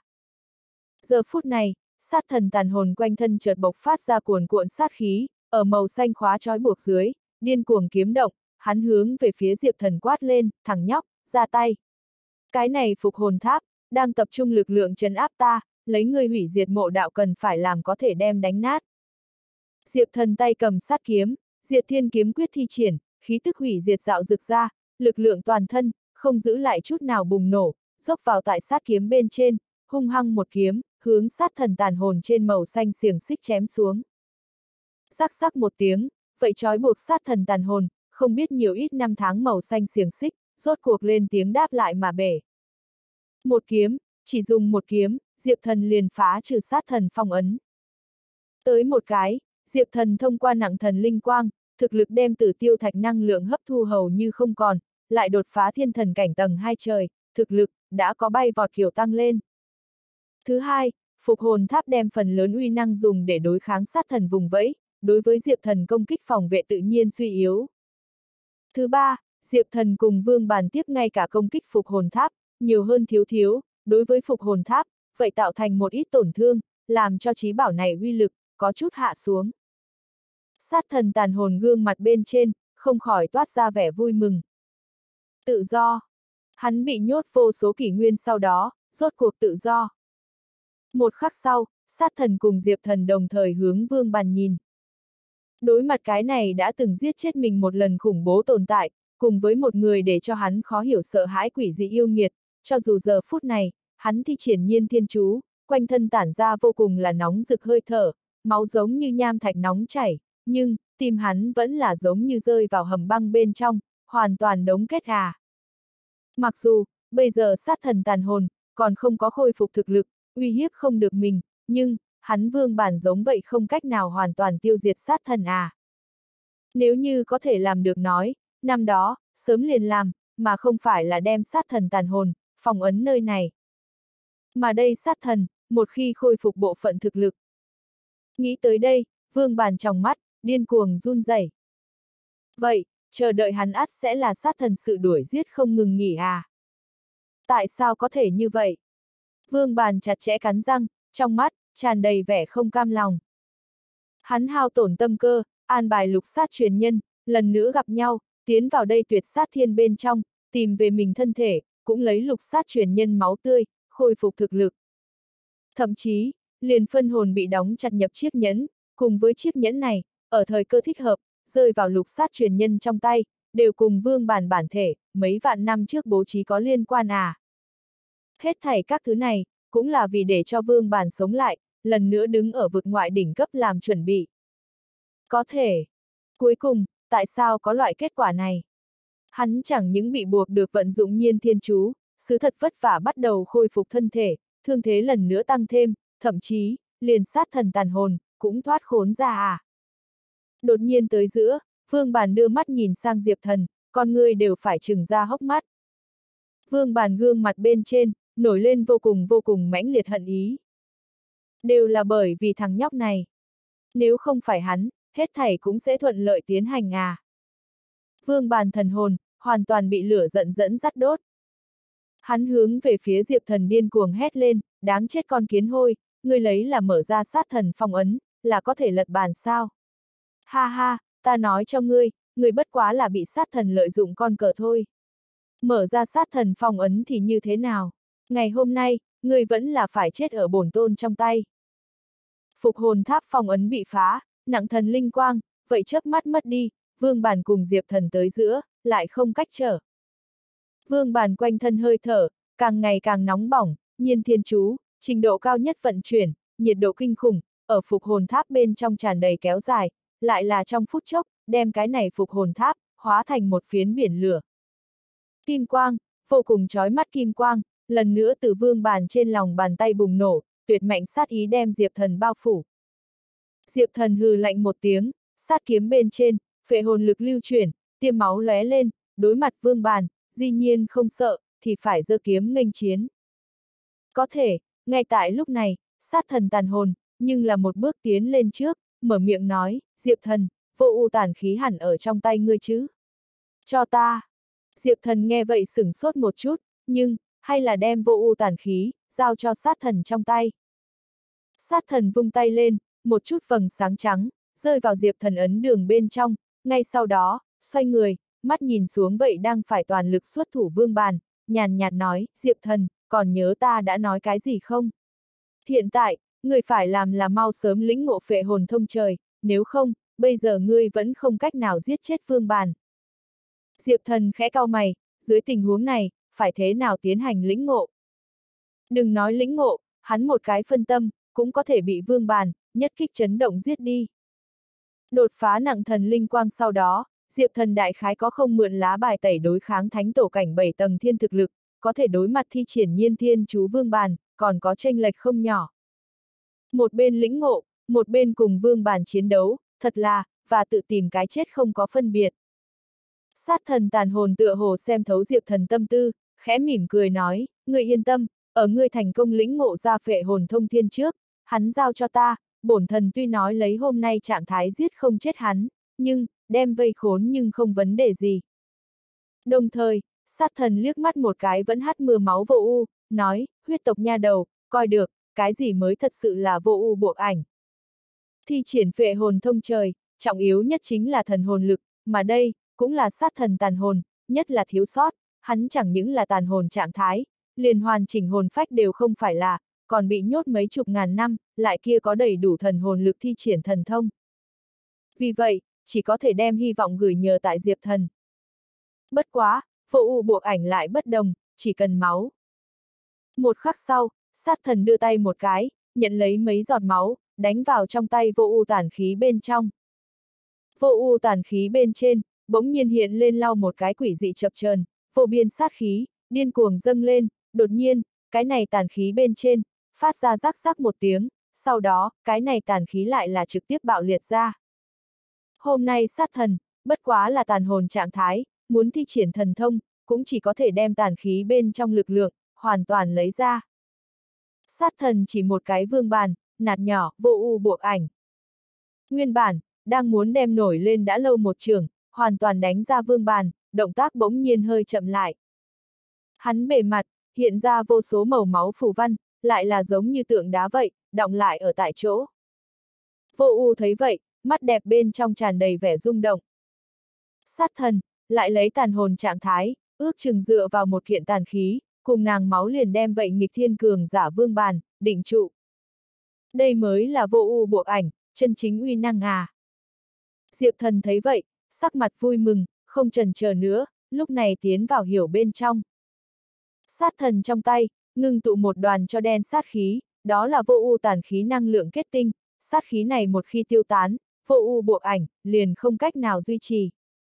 Giờ phút này, sát thần tàn hồn quanh thân chợt bộc phát ra cuồn cuộn sát khí, ở màu xanh khóa trói buộc dưới, điên cuồng kiếm động, hắn hướng về phía Diệp Thần quát lên, thằng nhóc, ra tay. Cái này phục hồn tháp, đang tập trung lực lượng trấn áp ta, lấy ngươi hủy diệt mộ đạo cần phải làm có thể đem đánh nát. Diệp Thần tay cầm sát kiếm, Diệt Thiên kiếm quyết thi triển, khí tức hủy diệt dạo rực ra, lực lượng toàn thân, không giữ lại chút nào bùng nổ, dốc vào tại sát kiếm bên trên, hung hăng một kiếm, hướng sát thần tàn hồn trên màu xanh xiềng xích chém xuống. Rắc rắc một tiếng, vậy trói buộc sát thần tàn hồn, không biết nhiều ít năm tháng màu xanh xiềng xích, rốt cuộc lên tiếng đáp lại mà bể. Một kiếm, chỉ dùng một kiếm, Diệp Thần liền phá trừ sát thần phong ấn. Tới một cái, Diệp Thần thông qua nặng thần linh quang, thực lực đem Tử Tiêu Thạch năng lượng hấp thu hầu như không còn, lại đột phá thiên thần cảnh tầng hai trời, thực lực đã có bay vọt kiểu tăng lên. Thứ hai, phục hồn tháp đem phần lớn uy năng dùng để đối kháng sát thần vùng vẫy, đối với Diệp Thần công kích phòng vệ tự nhiên suy yếu. Thứ ba, Diệp Thần cùng Vương Bàn tiếp ngay cả công kích phục hồn tháp, nhiều hơn thiếu thiếu, đối với phục hồn tháp, vậy tạo thành một ít tổn thương, làm cho trí bảo này uy lực có chút hạ xuống. Sát thần tàn hồn gương mặt bên trên, không khỏi toát ra vẻ vui mừng. Tự do. Hắn bị nhốt vô số kỷ nguyên sau đó, rốt cuộc tự do. Một khắc sau, sát thần cùng Diệp Thần đồng thời hướng Vương Bàn nhìn. Đối mặt cái này đã từng giết chết mình một lần khủng bố tồn tại, cùng với một người để cho hắn khó hiểu sợ hãi quỷ dị yêu nghiệt, cho dù giờ phút này, hắn thi triển nhiên thiên chú, quanh thân tản ra vô cùng là nóng rực hơi thở, máu giống như nham thạch nóng chảy, nhưng, tim hắn vẫn là giống như rơi vào hầm băng bên trong, hoàn toàn đống kết à. Mặc dù, bây giờ sát thần tàn hồn, còn không có khôi phục thực lực, uy hiếp không được mình, nhưng, hắn Vương Bàn giống vậy không cách nào hoàn toàn tiêu diệt sát thần à. Nếu như có thể làm được nói, năm đó, sớm liền làm, mà không phải là đem sát thần tàn hồn, phong ấn nơi này. Mà đây sát thần, một khi khôi phục bộ phận thực lực. Nghĩ tới đây, Vương Bàn trong mắt, điên cuồng run rẩy. Vậy, chờ đợi hắn ắt sẽ là sát thần sự đuổi giết không ngừng nghỉ à? Tại sao có thể như vậy? Vương Bàn chặt chẽ cắn răng, trong mắt, tràn đầy vẻ không cam lòng. Hắn hao tổn tâm cơ, an bài lục sát truyền nhân, lần nữa gặp nhau, tiến vào đây tuyệt sát thiên bên trong, tìm về mình thân thể, cũng lấy lục sát truyền nhân máu tươi, khôi phục thực lực. Thậm chí, liền phân hồn bị đóng chặt nhập chiếc nhẫn, cùng với chiếc nhẫn này, ở thời cơ thích hợp, rơi vào lục sát truyền nhân trong tay, đều cùng Vương Bàn bản thể, mấy vạn năm trước bố trí có liên quan à. Hết thảy các thứ này, cũng là vì để cho Vương Bàn sống lại, lần nữa đứng ở vực ngoại đỉnh cấp làm chuẩn bị. Có thể. Cuối cùng, tại sao có loại kết quả này? Hắn chẳng những bị buộc được vận dụng nhiên thiên chú, sứ thật vất vả bắt đầu khôi phục thân thể, thương thế lần nữa tăng thêm, thậm chí, liền sát thần tàn hồn, cũng thoát khốn ra à. Đột nhiên tới giữa, Vương Bàn đưa mắt nhìn sang Diệp Thần, con người đều phải trừng ra hốc mắt. Vương Bàn gương mặt bên trên, nổi lên vô cùng vô cùng mãnh liệt hận ý. Đều là bởi vì thằng nhóc này. Nếu không phải hắn, hết thảy cũng sẽ thuận lợi tiến hành à. Vương Bàn thần hồn, hoàn toàn bị lửa giận dẫn dắt đốt. Hắn hướng về phía Diệp Thần điên cuồng hét lên, đáng chết con kiến hôi, ngươi lấy là mở ra sát thần phong ấn, là có thể lật bàn sao? Ha ha, ta nói cho ngươi, ngươi bất quá là bị sát thần lợi dụng con cờ thôi. Mở ra sát thần phong ấn thì như thế nào? Ngày hôm nay, ngươi vẫn là phải chết ở bổn tôn trong tay. Phục hồn tháp phong ấn bị phá, nặng thần linh quang, vậy chớp mắt mất đi, Vương Bàn cùng Diệp Thần tới giữa, lại không cách trở. Vương Bàn quanh thân hơi thở, càng ngày càng nóng bỏng, nhiên thiên chú, trình độ cao nhất vận chuyển, nhiệt độ kinh khủng, ở phục hồn tháp bên trong tràn đầy kéo dài, lại là trong phút chốc, đem cái này phục hồn tháp, hóa thành một phiến biển lửa. Kim quang, vô cùng chói mắt kim quang, lần nữa từ vương bàn trên lòng bàn tay bùng nổ, tuyệt mạnh sát ý đem Diệp Thần bao phủ. Diệp Thần hừ lạnh một tiếng, sát kiếm bên trên, phệ hồn lực lưu chuyển, tiêm máu lóe lên, đối mặt vương bàn, dĩ nhiên không sợ, thì phải giơ kiếm nghênh chiến. Có thể, ngay tại lúc này, sát thần tàn hồn, nhưng là một bước tiến lên trước, mở miệng nói, Diệp Thần, vô u tàn khí hẳn ở trong tay ngươi chứ. Cho ta. Diệp Thần nghe vậy sửng sốt một chút, nhưng, hay là đem vô u tàn khí, giao cho sát thần trong tay. Sát thần vung tay lên, một chút vầng sáng trắng, rơi vào Diệp Thần ấn đường bên trong, ngay sau đó, xoay người, mắt nhìn xuống vậy đang phải toàn lực xuất thủ vương bàn, nhàn nhạt nói, Diệp Thần, còn nhớ ta đã nói cái gì không? Hiện tại, người phải làm là mau sớm lĩnh ngộ phệ hồn thông trời, nếu không, bây giờ ngươi vẫn không cách nào giết chết vương bàn. Diệp Thần khẽ cau mày, dưới tình huống này, phải thế nào tiến hành lĩnh ngộ? Đừng nói lĩnh ngộ, hắn một cái phân tâm, cũng có thể bị vương bàn, nhất kích chấn động giết đi. Đột phá nặng thần linh quang sau đó, Diệp Thần đại khái có không mượn lá bài tẩy đối kháng thánh tổ cảnh bảy tầng thiên thực lực, có thể đối mặt thi triển nhiên thiên chú vương bàn, còn có chênh lệch không nhỏ. Một bên lĩnh ngộ, một bên cùng vương bàn chiến đấu, thật là, và tự tìm cái chết không có phân biệt. Sát thần tàn hồn tựa hồ xem thấu Diệp Thần tâm tư, khẽ mỉm cười nói, ngươi yên tâm, ở ngươi thành công lĩnh ngộ ra phệ hồn thông thiên trước, hắn giao cho ta, bổn thần tuy nói lấy hôm nay trạng thái giết không chết hắn, nhưng, đem vây khốn nhưng không vấn đề gì. Đồng thời, sát thần liếc mắt một cái vẫn hắt mưa máu vô u, nói, huyết tộc nha đầu, coi được, cái gì mới thật sự là vô u buộc ảnh. Thi triển phệ hồn thông trời, trọng yếu nhất chính là thần hồn lực, mà đây, cũng là sát thần tàn hồn, nhất là thiếu sót, hắn chẳng những là tàn hồn trạng thái, liền hoàn chỉnh hồn phách đều không phải là, còn bị nhốt mấy chục ngàn năm, lại kia có đầy đủ thần hồn lực thi triển thần thông. Vì vậy, chỉ có thể đem hy vọng gửi nhờ tại Diệp Thần. Bất quá, vô u buộc ảnh lại bất đồng, chỉ cần máu. Một khắc sau, sát thần đưa tay một cái, nhận lấy mấy giọt máu, đánh vào trong tay vô u tàn khí bên trong. Vô u tàn khí bên trên, bỗng nhiên hiện lên lau một cái quỷ dị chập chờn, vô biên sát khí, điên cuồng dâng lên, đột nhiên, cái này tàn khí bên trên, phát ra rắc rắc một tiếng, sau đó, cái này tàn khí lại là trực tiếp bạo liệt ra. Hôm nay sát thần, bất quá là tàn hồn trạng thái, muốn thi triển thần thông, cũng chỉ có thể đem tàn khí bên trong lực lượng, hoàn toàn lấy ra. Sát thần chỉ một cái vương bàn, nạt nhỏ, vô u buộc ảnh. Nguyên bản, đang muốn đem nổi lên đã lâu một trường, hoàn toàn đánh ra vương bàn, động tác bỗng nhiên hơi chậm lại. Hắn bề mặt, hiện ra vô số màu máu phù văn, lại là giống như tượng đá vậy, đọng lại ở tại chỗ. Vô u thấy vậy, mắt đẹp bên trong tràn đầy vẻ rung động. Sát thần, lại lấy tàn hồn trạng thái, ước chừng dựa vào một kiện tàn khí, cùng nàng máu liền đem vậy nghịch thiên cường giả vương bàn, định trụ. Đây mới là vô u buộc ảnh, chân chính uy năng à. Diệp Thần thấy vậy, sắc mặt vui mừng, không chần chờ nữa, lúc này tiến vào hiểu bên trong. Sát thần trong tay, ngưng tụ một đoàn cho đen sát khí, đó là vô u tàn khí năng lượng kết tinh, sát khí này một khi tiêu tán, vô u buộc ảnh, liền không cách nào duy trì.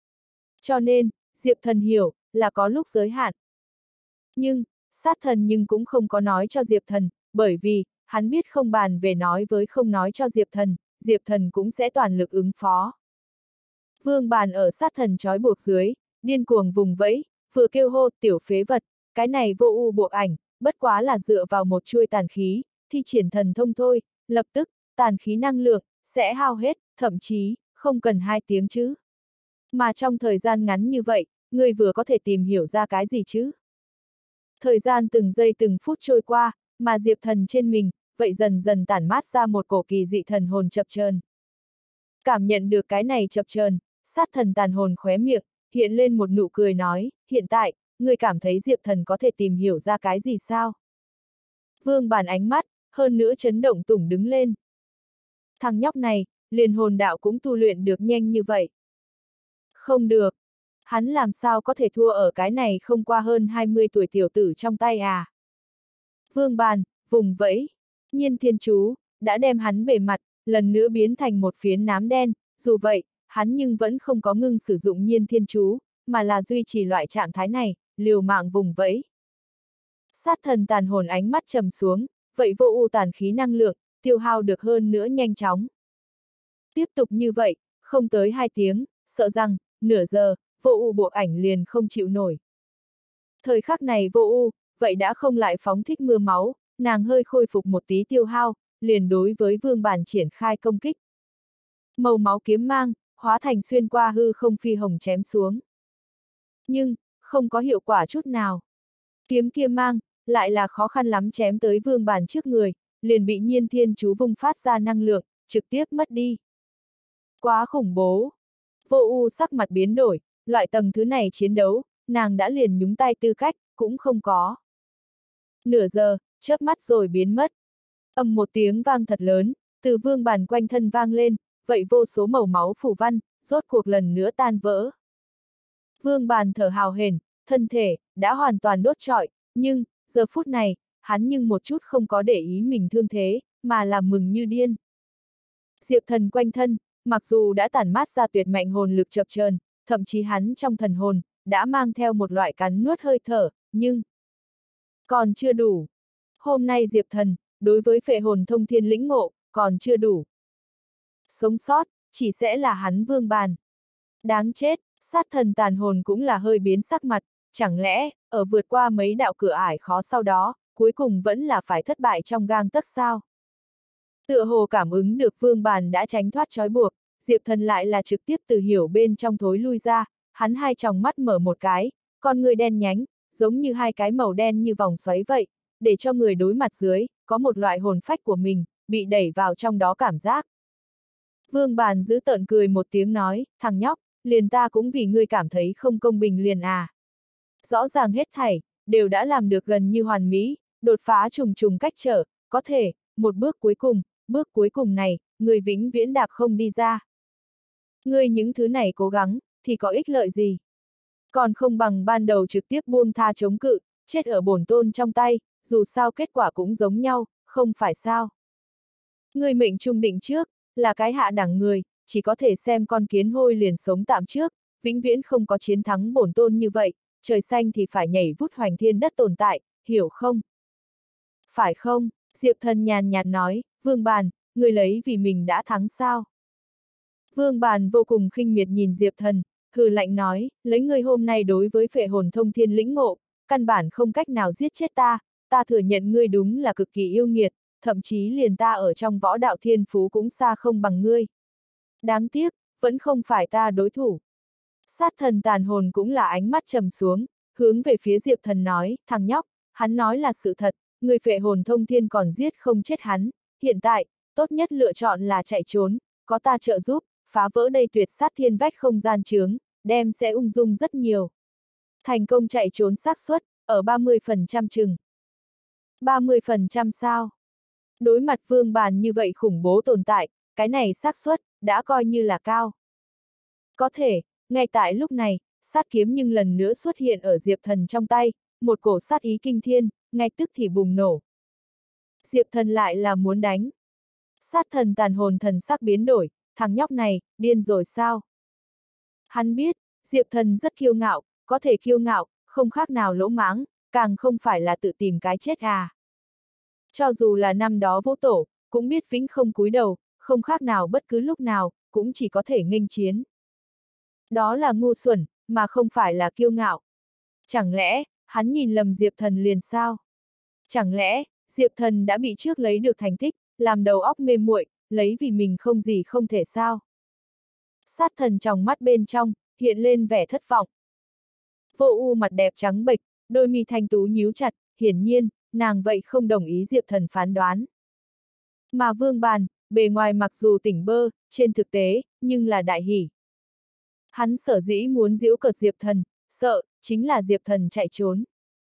Cho nên, Diệp Thần hiểu, là có lúc giới hạn. Nhưng, sát thần nhưng cũng không có nói cho Diệp Thần, bởi vì, hắn biết không bàn về nói với không nói cho Diệp Thần, Diệp Thần cũng sẽ toàn lực ứng phó. Vương bàn ở sát thần trói buộc dưới, điên cuồng vùng vẫy, vừa kêu hô tiểu phế vật, cái này vô u buộc ảnh, bất quá là dựa vào một chuôi tàn khí, thi triển thần thông thôi, lập tức, tàn khí năng lượng, sẽ hao hết, thậm chí, không cần hai tiếng chứ. Mà trong thời gian ngắn như vậy, người vừa có thể tìm hiểu ra cái gì chứ? Thời gian từng giây từng phút trôi qua, mà Diệp Thần trên mình, vậy dần dần tản mát ra một cổ kỳ dị thần hồn chập chờn. Cảm nhận được cái này chập chờn, sát thần tàn hồn khóe miệng, hiện lên một nụ cười nói, hiện tại, người cảm thấy Diệp Thần có thể tìm hiểu ra cái gì sao? Vương bàn ánh mắt, hơn nữa chấn động tủng đứng lên. Thằng nhóc này, liền hồn đạo cũng tu luyện được nhanh như vậy. Không được. Hắn làm sao có thể thua ở cái này không qua hơn hai mươi tuổi tiểu tử trong tay à? Vương bàn, vùng vẫy, nhiên thiên chú, đã đem hắn bề mặt, lần nữa biến thành một phiến nám đen, dù vậy, hắn nhưng vẫn không có ngưng sử dụng nhiên thiên chú, mà là duy trì loại trạng thái này, liều mạng vùng vẫy. Sát thần tàn hồn ánh mắt trầm xuống, vậy vô ưu tàn khí năng lượng, tiêu hao được hơn nữa nhanh chóng. Tiếp tục như vậy, không tới hai tiếng, sợ rằng, nửa giờ, vô ưu buộc ảnh liền không chịu nổi. Thời khắc này vô ưu, vậy đã không lại phóng thích mưa máu, nàng hơi khôi phục một tí tiêu hao, liền đối với vương bản triển khai công kích. Màu máu kiếm mang, hóa thành xuyên qua hư không phi hồng chém xuống. Nhưng, không có hiệu quả chút nào. Kiếm kia mang, lại là khó khăn lắm chém tới vương bản trước người, liền bị nhiên thiên chú vung phát ra năng lượng, trực tiếp mất đi. Quá khủng bố. Vô ưu sắc mặt biến đổi, loại tầng thứ này chiến đấu, nàng đã liền nhúng tay tư cách, cũng không có. Nửa giờ, chớp mắt rồi biến mất. Ầm một tiếng vang thật lớn, từ vương bản quanh thân vang lên, vậy vô số màu máu phủ văn, rốt cuộc lần nữa tan vỡ. Vương bản thở hào hển, thân thể, đã hoàn toàn đốt trọi, nhưng, giờ phút này, hắn nhưng một chút không có để ý mình thương thế, mà là mừng như điên. Diệp thần quanh thân, mặc dù đã tản mát ra tuyệt mạnh hồn lực chập chờn, thậm chí hắn trong thần hồn, đã mang theo một loại cắn nuốt hơi thở, nhưng còn chưa đủ. Hôm nay Diệp thần, đối với phệ hồn thông thiên lĩnh ngộ, còn chưa đủ. Sống sót, chỉ sẽ là hắn vương bàn. Đáng chết, sát thần tàn hồn cũng là hơi biến sắc mặt, chẳng lẽ, ở vượt qua mấy đạo cửa ải khó sau đó, cuối cùng vẫn là phải thất bại trong gang tấc sao? Tựa hồ cảm ứng được vương bàn đã tránh thoát trói buộc, Diệp thần lại là trực tiếp từ hiểu bên trong thối lui ra, hắn hai tròng mắt mở một cái, con người đen nhánh, giống như hai cái màu đen như vòng xoáy vậy, để cho người đối mặt dưới, có một loại hồn phách của mình, bị đẩy vào trong đó cảm giác. Vương bàn giữ tợn cười một tiếng nói, thằng nhóc, liền ta cũng vì ngươi cảm thấy không công bình liền à. Rõ ràng hết thảy, đều đã làm được gần như hoàn mỹ, đột phá trùng trùng cách trở, có thể, một bước cuối cùng, bước cuối cùng này, người vĩnh viễn đạp không đi ra. Ngươi những thứ này cố gắng, thì có ích lợi gì? Còn không bằng ban đầu trực tiếp buông tha chống cự, chết ở bổn tôn trong tay, dù sao kết quả cũng giống nhau, không phải sao? Ngươi mệnh trung định trước, là cái hạ đẳng người, chỉ có thể xem con kiến hôi liền sống tạm trước, vĩnh viễn không có chiến thắng bổn tôn như vậy, trời xanh thì phải nhảy vút hoành thiên đất tồn tại, hiểu không? Phải không? Diệp thần nhàn nhạt nói, vương bàn, người lấy vì mình đã thắng sao? Vương bàn vô cùng khinh miệt nhìn Diệp thần, hừ lạnh nói, lấy ngươi hôm nay đối với phệ hồn thông thiên lĩnh ngộ, căn bản không cách nào giết chết ta, ta thừa nhận ngươi đúng là cực kỳ yêu nghiệt, thậm chí liền ta ở trong võ đạo thiên phú cũng xa không bằng ngươi. Đáng tiếc, vẫn không phải ta đối thủ. Sát thần tàn hồn cũng là ánh mắt trầm xuống, hướng về phía Diệp thần nói, thằng nhóc, hắn nói là sự thật, người phệ hồn thông thiên còn giết không chết hắn, hiện tại, tốt nhất lựa chọn là chạy trốn, có ta trợ giúp, phá vỡ đây tuyệt sát thiên vách không gian chướng, đem sẽ ung dung rất nhiều. Thành công chạy trốn xác suất, ở ba mươi phần trăm chừng. ba mươi phần trăm sao? Đối mặt vương bàn như vậy khủng bố tồn tại, cái này xác suất đã coi như là cao. Có thể, ngay tại lúc này, sát kiếm nhưng lần nữa xuất hiện ở Diệp thần trong tay, một cổ sát ý kinh thiên, ngay tức thì bùng nổ. Diệp thần lại là muốn đánh. Sát thần tàn hồn thần sắc biến đổi, thằng nhóc này, điên rồi sao? Hắn biết, Diệp thần rất kiêu ngạo, có thể kiêu ngạo, không khác nào lỗ mãng, càng không phải là tự tìm cái chết à. Cho dù là năm đó Vũ Tổ, cũng biết vĩnh không cúi đầu, không khác nào bất cứ lúc nào, cũng chỉ có thể nghênh chiến. Đó là ngu xuẩn, mà không phải là kiêu ngạo. Chẳng lẽ, hắn nhìn lầm Diệp thần liền sao? Chẳng lẽ, Diệp thần đã bị trước lấy được thành tích, làm đầu óc mê muội, lấy vì mình không gì không thể sao? Sát thần trong mắt bên trong, hiện lên vẻ thất vọng. Vô U mặt đẹp trắng bệch, đôi mi thanh tú nhíu chặt, hiển nhiên, nàng vậy không đồng ý Diệp thần phán đoán. Mà vương bàn, bề ngoài mặc dù tỉnh bơ, trên thực tế, nhưng là đại hỉ. Hắn sở dĩ muốn giễu cợt Diệp thần, sợ, chính là Diệp thần chạy trốn.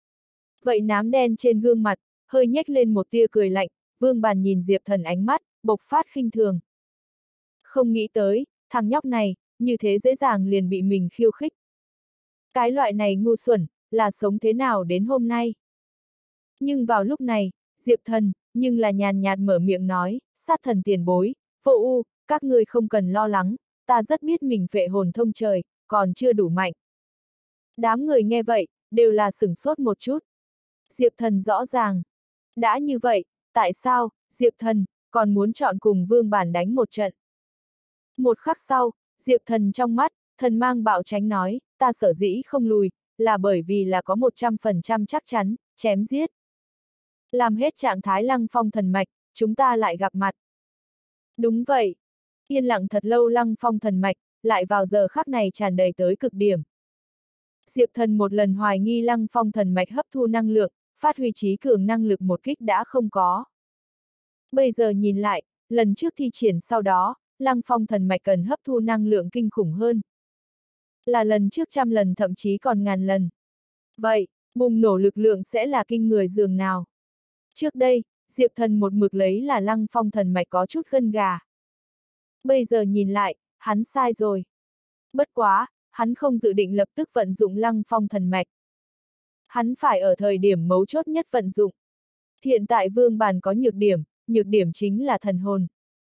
Vậy nám đen trên gương mặt, hơi nhếch lên một tia cười lạnh, vương bàn nhìn Diệp thần ánh mắt, bộc phát khinh thường. Không nghĩ tới, thằng nhóc này, như thế dễ dàng liền bị mình khiêu khích. Cái loại này ngu xuẩn, là sống thế nào đến hôm nay? Nhưng vào lúc này, Diệp thần, nhưng là nhàn nhạt mở miệng nói, sát thần tiền bối, vô u, các ngươi không cần lo lắng, ta rất biết mình phệ hồn thông trời, còn chưa đủ mạnh. Đám người nghe vậy, đều là sửng sốt một chút. Diệp Thần rõ ràng. Đã như vậy, tại sao, Diệp Thần, còn muốn chọn cùng Vương Bản đánh một trận? Một khắc sau, Diệp Thần trong mắt, thần mang bạo tránh nói, ta sở dĩ không lùi, là bởi vì là có một trăm phần trăm chắc chắn, chém giết. Làm hết trạng thái Lăng Phong thần mạch, chúng ta lại gặp mặt. Đúng vậy. Yên lặng thật lâu Lăng Phong thần mạch, lại vào giờ khắc này tràn đầy tới cực điểm. Diệp Thần một lần hoài nghi Lăng Phong thần mạch hấp thu năng lượng, phát huy trí cường năng lực một kích đã không có. Bây giờ nhìn lại, lần trước thi triển sau đó, Lăng Phong thần mạch cần hấp thu năng lượng kinh khủng hơn. Là lần trước trăm lần thậm chí còn ngàn lần. Vậy, bùng nổ lực lượng sẽ là kinh người dường nào? Trước đây, Diệp Thần một mực lấy là Lăng Phong thần mạch có chút gân gà. Bây giờ nhìn lại, hắn sai rồi. Bất quá, hắn không dự định lập tức vận dụng Lăng Phong thần mạch. Hắn phải ở thời điểm mấu chốt nhất vận dụng. Hiện tại Vương Bàn có nhược điểm, nhược điểm chính là thần hồn.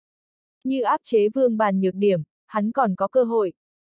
Như áp chế Vương Bàn nhược điểm, hắn còn có cơ hội.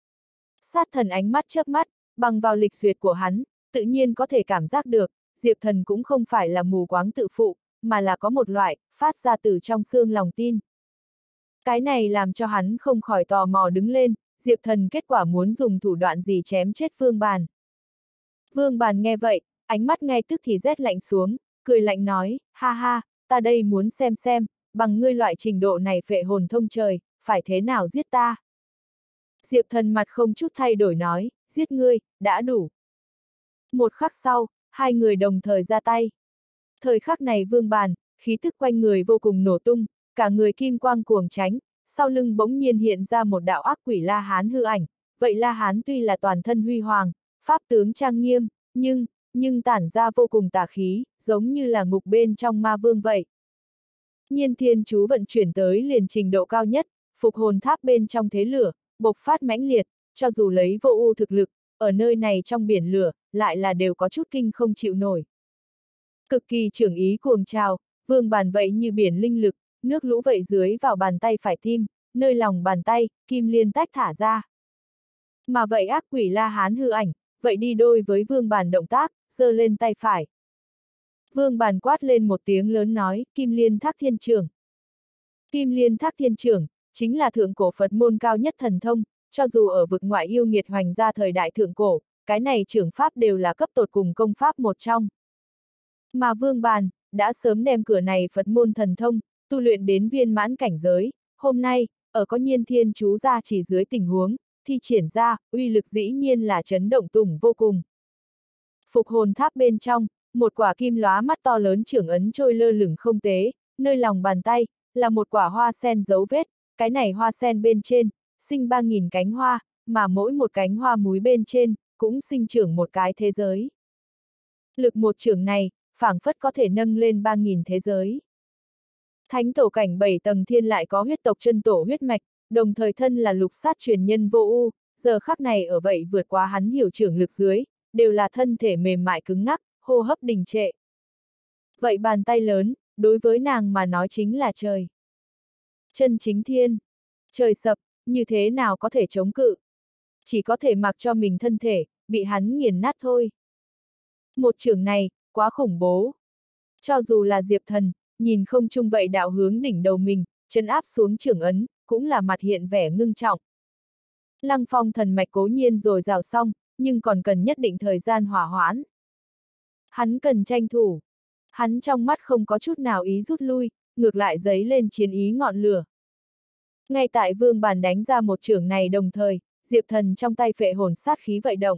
Sát thần ánh mắt chớp mắt, bằng vào lịch duyệt của hắn, tự nhiên có thể cảm giác được, Diệp Thần cũng không phải là mù quáng tự phụ, mà là có một loại, phát ra từ trong xương lòng tin. Cái này làm cho hắn không khỏi tò mò đứng lên, Diệp Thần kết quả muốn dùng thủ đoạn gì chém chết Vương Bàn. Vương Bàn nghe vậy, ánh mắt ngay tức thì rét lạnh xuống, cười lạnh nói, ha ha, ta đây muốn xem xem, bằng ngươi loại trình độ này phệ hồn thông trời, phải thế nào giết ta? Diệp Thần mặt không chút thay đổi nói, giết ngươi, đã đủ. Một khắc sau, hai người đồng thời ra tay. Thời khắc này Vương Bàn, khí tức quanh người vô cùng nổ tung, cả người kim quang cuồng tránh, sau lưng bỗng nhiên hiện ra một đạo ác quỷ La Hán hư ảnh. Vậy La Hán tuy là toàn thân huy hoàng, pháp tướng trang nghiêm, nhưng, nhưng tản ra vô cùng tà khí, giống như là ngục bên trong ma vương vậy. Nhiên thiên chú vận chuyển tới liền trình độ cao nhất, phục hồn tháp bên trong thế lửa, bộc phát mãnh liệt, cho dù lấy vô ưu thực lực, ở nơi này trong biển lửa, lại là đều có chút kinh không chịu nổi. Cực kỳ trưởng ý cuồng trào, Vương Bàn vậy như biển linh lực, nước lũ vậy dưới vào bàn tay phải tim, nơi lòng bàn tay, kim liên tách thả ra. Mà vậy ác quỷ La Hán hư ảnh, vậy đi đôi với Vương Bàn động tác, giơ lên tay phải. Vương Bàn quát lên một tiếng lớn nói, Kim Liên Thác Thiên Trưởng. Kim Liên Thác Thiên Trưởng, chính là thượng cổ Phật môn cao nhất thần thông, cho dù ở vực ngoại yêu nghiệt hoành ra thời đại thượng cổ, cái này trưởng pháp đều là cấp tột cùng công pháp một trong. Mà Vương Bàn, đã sớm đem cửa này Phật môn thần thông, tu luyện đến viên mãn cảnh giới, hôm nay, ở có nhiên thiên chú ra chỉ dưới tình huống, thi triển ra, uy lực dĩ nhiên là chấn động tùng vô cùng. Phục hồn tháp bên trong, một quả kim lóa mắt to lớn trưởng ấn trôi lơ lửng không tế, nơi lòng bàn tay, là một quả hoa sen dấu vết, cái này hoa sen bên trên, sinh ba nghìn cánh hoa, mà mỗi một cánh hoa múi bên trên, cũng sinh trưởng một cái thế giới. Lực một trưởng này, phảng phất có thể nâng lên ba nghìn thế giới. Thánh tổ cảnh bảy tầng thiên lại có huyết tộc chân tổ huyết mạch, đồng thời thân là lục sát truyền nhân vô ưu, giờ khắc này ở vậy vượt qua hắn hiểu trưởng lực dưới, đều là thân thể mềm mại cứng ngắc, hô hấp đình trệ. Vậy bàn tay lớn, đối với nàng mà nói chính là trời. Chân chính thiên. Trời sập, như thế nào có thể chống cự? Chỉ có thể mặc cho mình thân thể, bị hắn nghiền nát thôi. Một trưởng này, quá khủng bố. Cho dù là Diệp Thần, nhìn không chung vậy đạo hướng đỉnh đầu mình, chân áp xuống trưởng ấn, cũng là mặt hiện vẻ ngưng trọng. Lăng Phong thần mạch cố nhiên rồi rào xong, nhưng còn cần nhất định thời gian hỏa hoãn. Hắn cần tranh thủ. Hắn trong mắt không có chút nào ý rút lui, ngược lại giấy lên chiến ý ngọn lửa. Ngay tại Vương Bàn đánh ra một trưởng này đồng thời, Diệp Thần trong tay phệ hồn sát khí vậy động.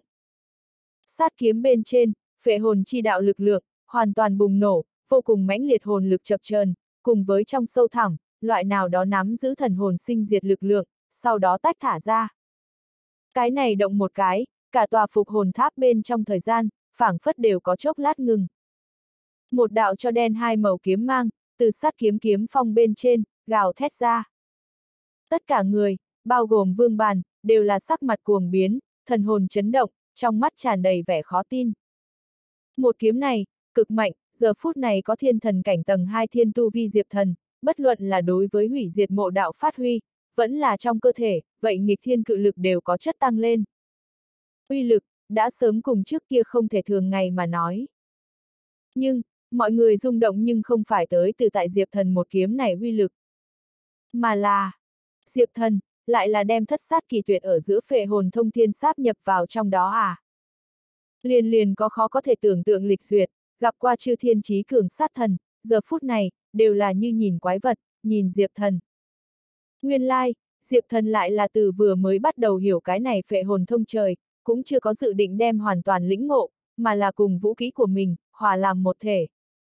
Sát kiếm bên trên, phệ hồn chi đạo lực lượng, hoàn toàn bùng nổ, vô cùng mãnh liệt hồn lực chập chờn, cùng với trong sâu thẳm, loại nào đó nắm giữ thần hồn sinh diệt lực lượng, sau đó tách thả ra. Cái này động một cái, cả tòa phục hồn tháp bên trong thời gian, phảng phất đều có chốc lát ngừng. Một đạo cho đen hai màu kiếm mang, từ sát kiếm kiếm phong bên trên, gào thét ra. Tất cả người, bao gồm Vương Bàn, đều là sắc mặt cuồng biến, thần hồn chấn động, trong mắt tràn đầy vẻ khó tin. Một kiếm này, cực mạnh, giờ phút này có thiên thần cảnh tầng hai thiên tu vi Diệp Thần, bất luận là đối với hủy diệt mộ đạo phát huy, vẫn là trong cơ thể, vậy nghịch thiên cự lực đều có chất tăng lên. Uy lực, đã sớm cùng trước kia không thể thường ngày mà nói. Nhưng, mọi người rung động nhưng không phải tới từ tại Diệp Thần một kiếm này uy lực. Mà là, Diệp Thần, lại là đem thất sát kỳ tuyệt ở giữa phệ hồn thông thiên sáp nhập vào trong đó à? Liền liền có khó có thể tưởng tượng lịch duyệt, gặp qua chư thiên chí cường sát thần, giờ phút này, đều là như nhìn quái vật, nhìn Diệp Thần. Nguyên lai, Diệp Thần lại là từ vừa mới bắt đầu hiểu cái này phệ hồn thông trời, cũng chưa có dự định đem hoàn toàn lĩnh ngộ, mà là cùng vũ khí của mình, hòa làm một thể.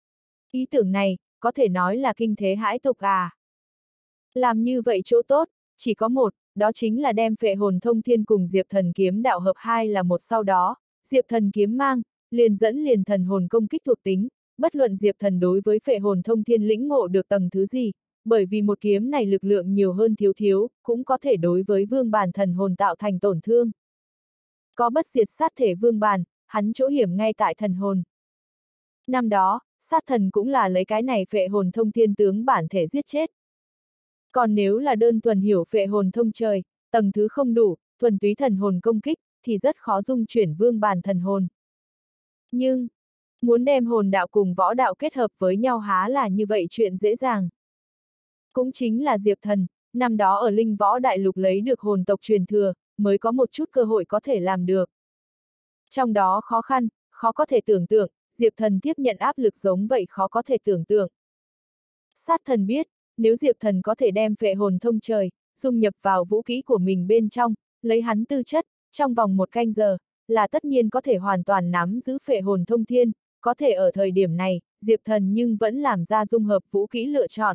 Ý tưởng này, có thể nói là kinh thế hãi tục à. Làm như vậy chỗ tốt, chỉ có một, đó chính là đem phệ hồn thông thiên cùng Diệp Thần kiếm đạo hợp hai là một sau đó, Diệp Thần kiếm mang, liền dẫn liền thần hồn công kích thuộc tính, bất luận Diệp Thần đối với phệ hồn thông thiên lĩnh ngộ được tầng thứ gì, bởi vì một kiếm này lực lượng nhiều hơn thiếu thiếu, cũng có thể đối với vương bàn thần hồn tạo thành tổn thương. Có bất diệt sát thể vương bàn, hắn chỗ hiểm ngay tại thần hồn. Năm đó, sát thần cũng là lấy cái này phệ hồn thông thiên tướng bản thể giết chết. Còn nếu là đơn thuần hiểu phệ hồn thông trời, tầng thứ không đủ, thuần túy thần hồn công kích, thì rất khó dung chuyển vương bàn thần hồn. Nhưng, muốn đem hồn đạo cùng võ đạo kết hợp với nhau há là như vậy chuyện dễ dàng. Cũng chính là Diệp Thần, năm đó ở Linh Võ Đại Lục lấy được hồn tộc truyền thừa, mới có một chút cơ hội có thể làm được. Trong đó khó khăn, khó có thể tưởng tượng, Diệp Thần tiếp nhận áp lực giống vậy khó có thể tưởng tượng. Sát thần biết, nếu Diệp Thần có thể đem phệ hồn thông trời, dung nhập vào vũ khí của mình bên trong, lấy hắn tư chất, trong vòng một canh giờ, là tất nhiên có thể hoàn toàn nắm giữ phệ hồn thông thiên, có thể ở thời điểm này, Diệp Thần nhưng vẫn làm ra dung hợp vũ khí lựa chọn.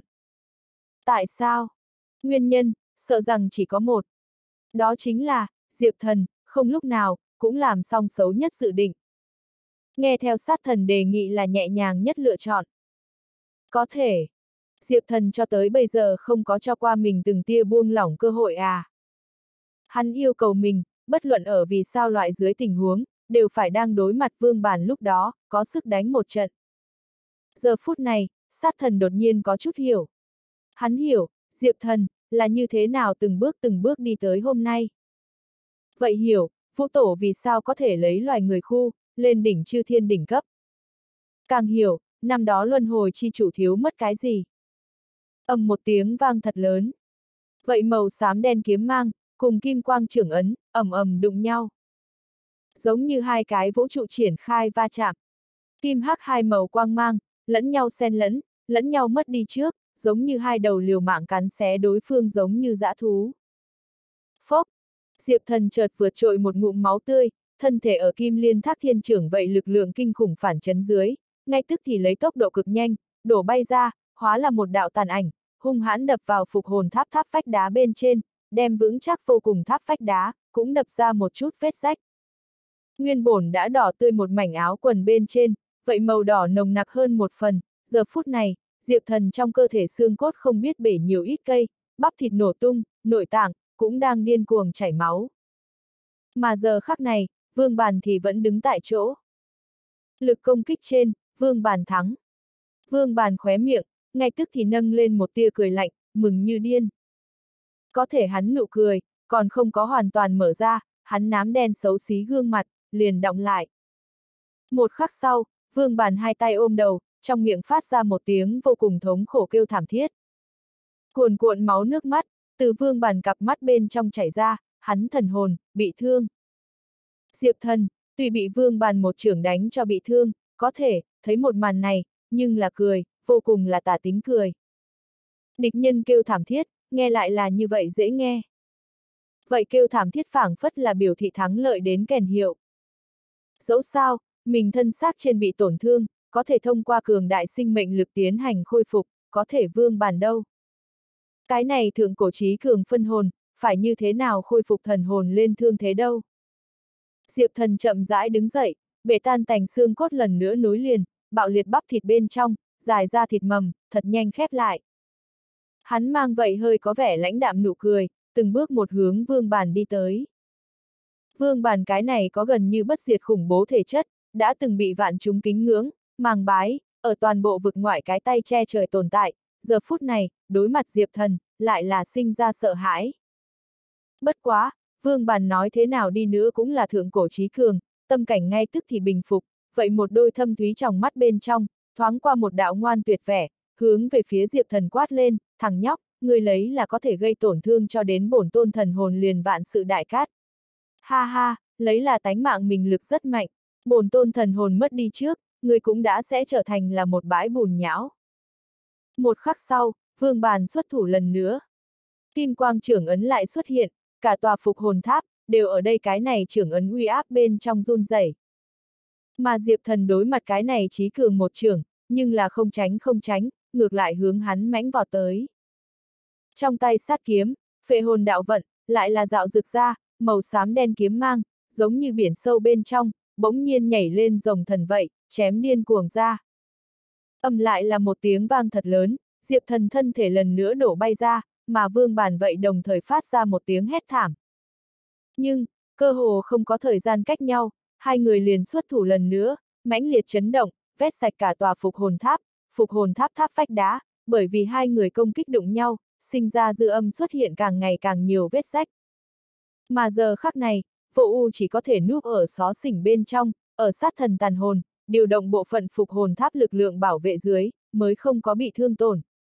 Tại sao? Nguyên nhân, sợ rằng chỉ có một. Đó chính là, Diệp Thần, không lúc nào, cũng làm xong xấu nhất dự định. Nghe theo sát thần đề nghị là nhẹ nhàng nhất lựa chọn. Có thể, Diệp Thần cho tới bây giờ không có cho qua mình từng tia buông lỏng cơ hội à. Hắn yêu cầu mình, bất luận ở vì sao loại dưới tình huống, đều phải đang đối mặt vương bàn lúc đó, có sức đánh một trận. Giờ phút này, sát thần đột nhiên có chút hiểu. Hắn hiểu, Diệp Thần, là như thế nào từng bước từng bước đi tới hôm nay. Vậy hiểu, Vũ Tổ vì sao có thể lấy loài người khu, lên đỉnh chư thiên đỉnh cấp. Càng hiểu, năm đó luân hồi chi chủ thiếu mất cái gì. Ầm một tiếng vang thật lớn. Vậy màu xám đen kiếm mang, cùng kim quang trưởng ấn, ầm ầm đụng nhau. Giống như hai cái vũ trụ triển khai va chạm. Kim hắc hai màu quang mang, lẫn nhau xen lẫn, lẫn nhau mất đi trước, giống như hai đầu liều mạng cắn xé đối phương giống như dã thú. Phốc! Diệp Thần chợt vượt trội một ngụm máu tươi, thân thể ở kim liên thác thiên trưởng vậy lực lượng kinh khủng phản chấn dưới, ngay tức thì lấy tốc độ cực nhanh, đổ bay ra, hóa là một đạo tàn ảnh, hung hãn đập vào phục hồn tháp tháp vách đá bên trên, đem vững chắc vô cùng tháp vách đá, cũng đập ra một chút vết rách. Nguyên bổn đã đỏ tươi một mảnh áo quần bên trên, vậy màu đỏ nồng nặc hơn một phần, giờ phút này, Diệp Thần trong cơ thể xương cốt không biết bể nhiều ít cây, bắp thịt nổ tung, nội tạng, cũng đang điên cuồng chảy máu. Mà giờ khắc này, Vương Bàn thì vẫn đứng tại chỗ. Lực công kích trên, Vương Bàn thắng. Vương Bàn khóe miệng, ngay tức thì nâng lên một tia cười lạnh, mừng như điên. Có thể hắn nụ cười, còn không có hoàn toàn mở ra, hắn nám đen xấu xí gương mặt, liền đọng lại. Một khắc sau, Vương Bàn hai tay ôm đầu, trong miệng phát ra một tiếng vô cùng thống khổ kêu thảm thiết. Cuồn cuộn máu nước mắt, từ Vương Bàn cặp mắt bên trong chảy ra, hắn thần hồn, bị thương. Diệp Thần, tuy bị Vương Bàn một chưởng đánh cho bị thương, có thể, thấy một màn này, nhưng là cười, vô cùng là tà tính cười. Địch nhân kêu thảm thiết, nghe lại là như vậy dễ nghe. Vậy kêu thảm thiết phảng phất là biểu thị thắng lợi đến kèn hiệu. Dẫu sao, mình thân xác trên bị tổn thương, có thể thông qua cường đại sinh mệnh lực tiến hành khôi phục, có thể Vương Bàn đâu. Cái này thượng cổ chí cường phân hồn, phải như thế nào khôi phục thần hồn lên thương thế đâu. Diệp Thần chậm rãi đứng dậy, bể tan tành xương cốt lần nữa nối liền, bạo liệt bắp thịt bên trong, dài ra thịt mầm, thật nhanh khép lại. Hắn mang vậy hơi có vẻ lãnh đạm nụ cười, từng bước một hướng Vương Bàn đi tới. Vương Bàn cái này có gần như bất diệt khủng bố thể chất, đã từng bị vạn chúng kính ngưỡng, màng bái, ở toàn bộ vực ngoại cái tay che trời tồn tại, giờ phút này, đối mặt Diệp Thần, lại là sinh ra sợ hãi. Bất quá, Vương Bàn nói thế nào đi nữa cũng là thượng cổ chí cường, tâm cảnh ngay tức thì bình phục, vậy một đôi thâm thúy trong mắt bên trong, thoáng qua một đạo ngoan tuyệt vẻ, hướng về phía Diệp Thần quát lên, thằng nhóc, ngươi lấy là có thể gây tổn thương cho đến bổn tôn thần hồn liền vạn sự đại cát. Ha ha, lấy là tánh mạng mình lực rất mạnh, bổn tôn thần hồn mất đi trước, ngươi cũng đã sẽ trở thành là một bãi bùn nhão. Một khắc sau, Vương Bàn xuất thủ lần nữa. Kim quang trưởng ấn lại xuất hiện, cả tòa phục hồn tháp, đều ở đây cái này trưởng ấn uy áp bên trong run rẩy. Mà Diệp Thần đối mặt cái này chí cường một trưởng, nhưng là không tránh không tránh, ngược lại hướng hắn mãnh vọt tới. Trong tay sát kiếm, phệ hồn đạo vận, lại là dạo rực ra, màu xám đen kiếm mang, giống như biển sâu bên trong, bỗng nhiên nhảy lên rồng thần vậy, chém điên cuồng ra. Âm lại là một tiếng vang thật lớn, Diệp Thần thân thể lần nữa đổ bay ra, mà Vương Bàn vậy đồng thời phát ra một tiếng hét thảm. Nhưng, cơ hồ không có thời gian cách nhau, hai người liền xuất thủ lần nữa, mãnh liệt chấn động, vét sạch cả tòa phục hồn tháp, phục hồn tháp tháp vách đá, bởi vì hai người công kích đụng nhau, sinh ra dư âm xuất hiện càng ngày càng nhiều vết rách. Mà giờ khắc này, Vô U chỉ có thể núp ở xó xỉnh bên trong, ở sát thần tàn hồn, điều động bộ phận phục hồn tháp lực lượng bảo vệ dưới, mới không có bị thương tổn.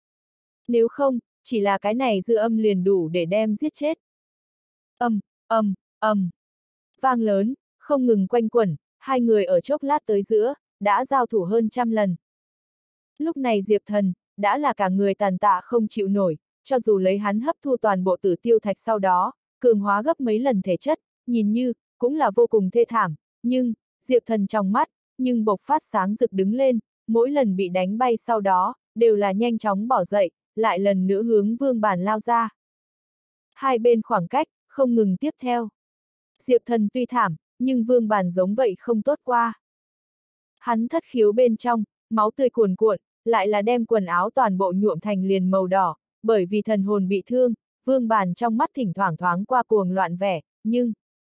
Nếu không, chỉ là cái này dư âm liền đủ để đem giết chết. Ầm, ầm, ầm. Vang lớn, không ngừng quanh quẩn, hai người ở chốc lát tới giữa, đã giao thủ hơn trăm lần. Lúc này Diệp Thần, đã là cả người tàn tạ không chịu nổi, cho dù lấy hắn hấp thu toàn bộ tử tiêu thạch sau đó, cường hóa gấp mấy lần thể chất, nhìn như, cũng là vô cùng thê thảm, nhưng, Diệp Thần trong mắt, nhưng bộc phát sáng rực đứng lên, mỗi lần bị đánh bay sau đó, đều là nhanh chóng bỏ dậy, lại lần nữa hướng Vương Bàn lao ra. Hai bên khoảng cách, không ngừng tiếp theo. Diệp Thần tuy thảm, nhưng Vương Bàn giống vậy không tốt qua. Hắn thất khiếu bên trong, máu tươi cuồn cuộn, lại là đem quần áo toàn bộ nhuộm thành liền màu đỏ, bởi vì thần hồn bị thương, Vương Bàn trong mắt thỉnh thoảng thoáng qua cuồng loạn vẻ, nhưng...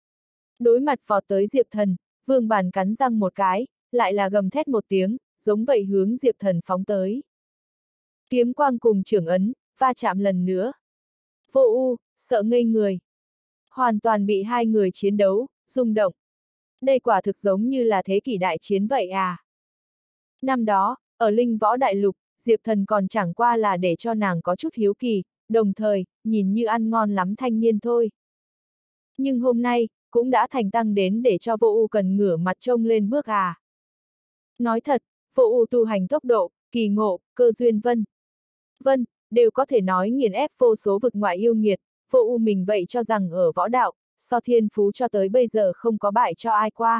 Đối mặt vọt tới Diệp Thần, Vương Bàn cắn răng một cái, lại là gầm thét một tiếng, giống vậy hướng Diệp Thần phóng tới. Kiếm quang cùng trưởng ấn, va chạm lần nữa. Vô U, sợ ngây người. Hoàn toàn bị hai người chiến đấu, rung động. Đây quả thực giống như là thế kỷ đại chiến vậy à. Năm đó, ở Linh Võ Đại Lục, Diệp Thần còn chẳng qua là để cho nàng có chút hiếu kỳ, đồng thời, nhìn như ăn ngon lắm thanh niên thôi. Nhưng hôm nay, cũng đã thành tăng đến để cho Vô U cần ngửa mặt trông lên bước à. Nói thật, Vô U tu hành tốc độ, kỳ ngộ, cơ duyên vân. Vân, đều có thể nói nghiền ép vô số vực ngoại yêu nghiệt, Vô U mình vậy cho rằng ở võ đạo, so thiên phú cho tới bây giờ không có bại cho ai qua.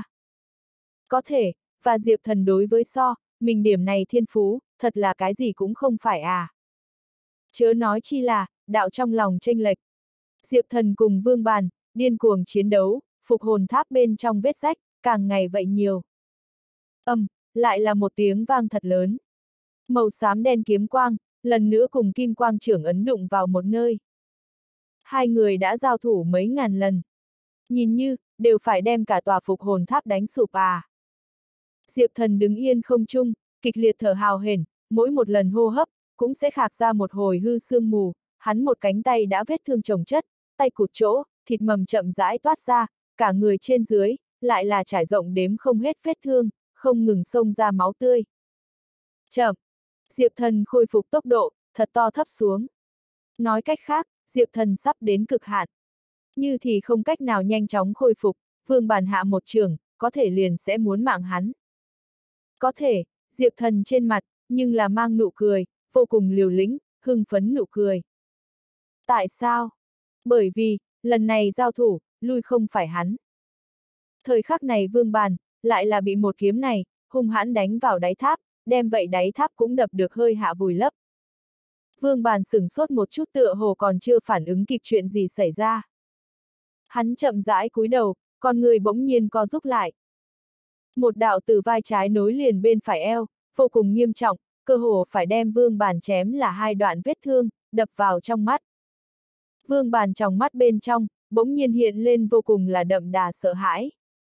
Có thể, và Diệp Thần đối với so, mình điểm này thiên phú, thật là cái gì cũng không phải à. Chớ nói chi là, đạo trong lòng chênh lệch. Diệp Thần cùng Vương Bàn, điên cuồng chiến đấu, phục hồn tháp bên trong vết rách, càng ngày vậy nhiều. Âm, um, lại là một tiếng vang thật lớn. Màu xám đen kiếm quang, lần nữa cùng kim quang trưởng ấn đụng vào một nơi. Hai người đã giao thủ mấy ngàn lần. Nhìn như, đều phải đem cả tòa phục hồn tháp đánh sụp à. Diệp Thần đứng yên không trung, kịch liệt thở hào hển, mỗi một lần hô hấp, cũng sẽ khạc ra một hồi hư sương mù, hắn một cánh tay đã vết thương chồng chất, tay cụt chỗ, thịt mầm chậm rãi toát ra, cả người trên dưới, lại là trải rộng đếm không hết vết thương, không ngừng xông ra máu tươi. Chậm, Diệp Thần khôi phục tốc độ, thật to thấp xuống. Nói cách khác, Diệp Thần sắp đến cực hạn. Như thì không cách nào nhanh chóng khôi phục, Vương Bàn hạ một trường, có thể liền sẽ muốn mạng hắn. Có thể, Diệp Thần trên mặt, nhưng là mang nụ cười, vô cùng liều lĩnh, hưng phấn nụ cười. Tại sao? Bởi vì, lần này giao thủ, lui không phải hắn. Thời khắc này Vương Bàn, lại là bị một kiếm này, hung hãn đánh vào đáy tháp, đem vậy đáy tháp cũng đập được hơi hạ vùi lấp. Vương Bàn sửng sốt một chút tựa hồ còn chưa phản ứng kịp chuyện gì xảy ra. Hắn chậm rãi cúi đầu, con người bỗng nhiên co rúm lại. Một đạo từ vai trái nối liền bên phải eo, vô cùng nghiêm trọng, cơ hồ phải đem Vương Bàn chém là hai đoạn vết thương, đập vào trong mắt. Vương Bàn trong mắt bên trong, bỗng nhiên hiện lên vô cùng là đậm đà sợ hãi.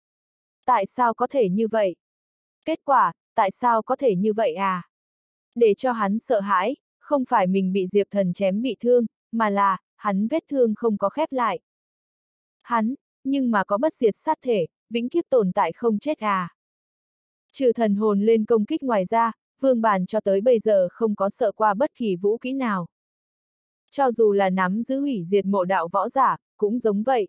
Tại sao có thể như vậy? Kết quả, tại sao có thể như vậy à? Để cho hắn sợ hãi, không phải mình bị Diệp Thần chém bị thương, mà là, hắn vết thương không có khép lại. Hắn, nhưng mà có bất diệt sát thể, vĩnh kiếp tồn tại không chết à. Trừ thần hồn lên công kích ngoài ra, Vương Bàn cho tới bây giờ không có sợ qua bất kỳ vũ kỹ nào. Cho dù là nắm giữ hủy diệt mộ đạo võ giả, cũng giống vậy.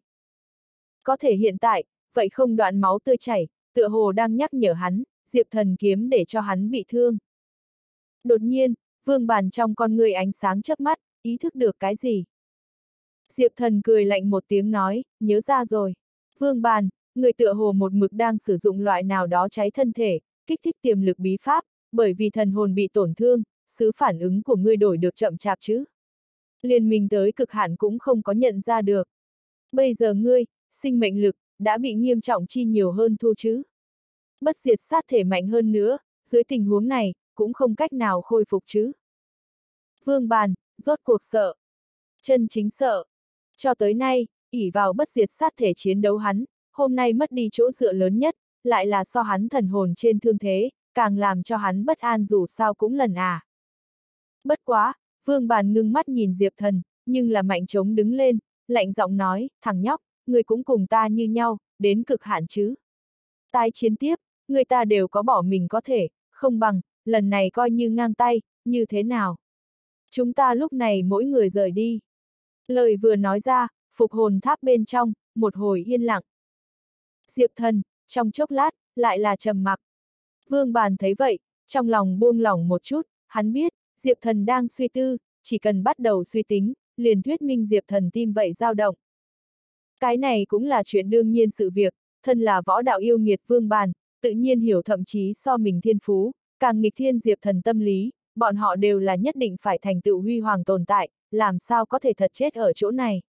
Có thể hiện tại, vậy không đoạn máu tươi chảy, tựa hồ đang nhắc nhở hắn, Diệp Thần kiếm để cho hắn bị thương. Đột nhiên, Vương Bàn trong con người ánh sáng chớp mắt, ý thức được cái gì. Diệp Thần cười lạnh một tiếng nói, nhớ ra rồi. Vương Bàn, người tựa hồ một mực đang sử dụng loại nào đó cháy thân thể, kích thích tiềm lực bí pháp, bởi vì thần hồn bị tổn thương, sự phản ứng của ngươi đổi được chậm chạp chứ. Liền mình tới cực hạn cũng không có nhận ra được. Bây giờ ngươi, sinh mệnh lực, đã bị nghiêm trọng chi nhiều hơn thu chứ. Bất diệt sát thể mạnh hơn nữa, dưới tình huống này, cũng không cách nào khôi phục chứ. Vương Bàn, rốt cuộc sợ. Chân chính sợ. Cho tới nay, ỷ vào bất diệt sát thể chiến đấu hắn, hôm nay mất đi chỗ dựa lớn nhất, lại là so hắn thần hồn trên thương thế, càng làm cho hắn bất an dù sao cũng lần à. Bất quá, Vương Bàn ngưng mắt nhìn Diệp Thần, nhưng là mạnh trống đứng lên, lạnh giọng nói, thằng nhóc, người cũng cùng ta như nhau, đến cực hạn chứ. Tái chiến tiếp, người ta đều có bỏ mình có thể, không bằng, lần này coi như ngang tay, như thế nào? Chúng ta lúc này mỗi người rời đi. Lời vừa nói ra, phục hồn tháp bên trong, một hồi yên lặng. Diệp Thần, trong chốc lát, lại là trầm mặc. Vương Bàn thấy vậy, trong lòng buông lỏng một chút, hắn biết, Diệp Thần đang suy tư, chỉ cần bắt đầu suy tính, liền thuyết minh Diệp Thần tim vậy dao động. Cái này cũng là chuyện đương nhiên sự việc, thân là võ đạo yêu nghiệt Vương Bàn, tự nhiên hiểu thậm chí so mình thiên phú, càng nghịch thiên Diệp Thần tâm lý, bọn họ đều là nhất định phải thành tựu huy hoàng tồn tại, làm sao có thể thật chết ở chỗ này.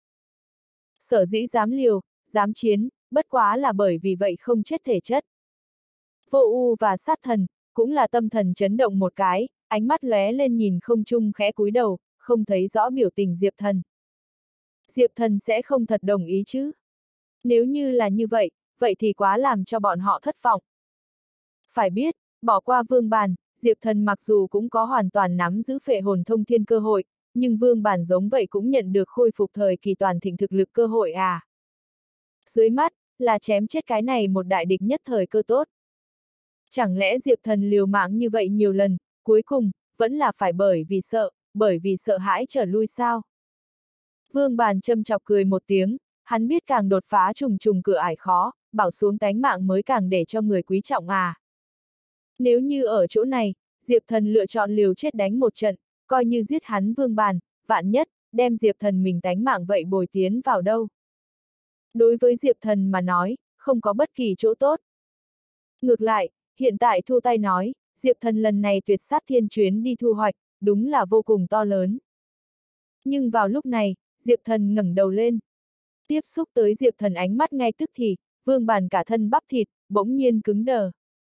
Sở dĩ dám liều, dám chiến, bất quá là bởi vì vậy không chết thể chất. Vô U và Sát Thần, cũng là tâm thần chấn động một cái, ánh mắt lóe lên nhìn không trung khẽ cúi đầu, không thấy rõ biểu tình Diệp Thần. Diệp Thần sẽ không thật đồng ý chứ? Nếu như là như vậy, vậy thì quá làm cho bọn họ thất vọng. Phải biết, bỏ qua Vương Bàn, Diệp Thần mặc dù cũng có hoàn toàn nắm giữ phệ hồn thông thiên cơ hội, nhưng Vương Bàn giống vậy cũng nhận được khôi phục thời kỳ toàn thịnh thực lực cơ hội à. Dưới mắt, là chém chết cái này một đại địch nhất thời cơ tốt. Chẳng lẽ Diệp Thần liều mạng như vậy nhiều lần, cuối cùng, vẫn là phải bởi vì sợ, bởi vì sợ hãi trở lui sao? Vương Bàn châm chọc cười một tiếng, hắn biết càng đột phá trùng trùng cửa ải khó, bảo xuống tánh mạng mới càng để cho người quý trọng à. Nếu như ở chỗ này, Diệp Thần lựa chọn liều chết đánh một trận, coi như giết hắn Vương Bàn, vạn nhất, đem Diệp Thần mình tánh mạng vậy bồi tiến vào đâu. Đối với Diệp Thần mà nói, không có bất kỳ chỗ tốt. Ngược lại, hiện tại thu tay nói, Diệp Thần lần này tuyệt sát thiên chuyến đi thu hoạch, đúng là vô cùng to lớn. Nhưng vào lúc này, Diệp Thần ngẩng đầu lên. Tiếp xúc tới Diệp Thần ánh mắt ngay tức thì, Vương Bàn cả thân bắp thịt, bỗng nhiên cứng đờ.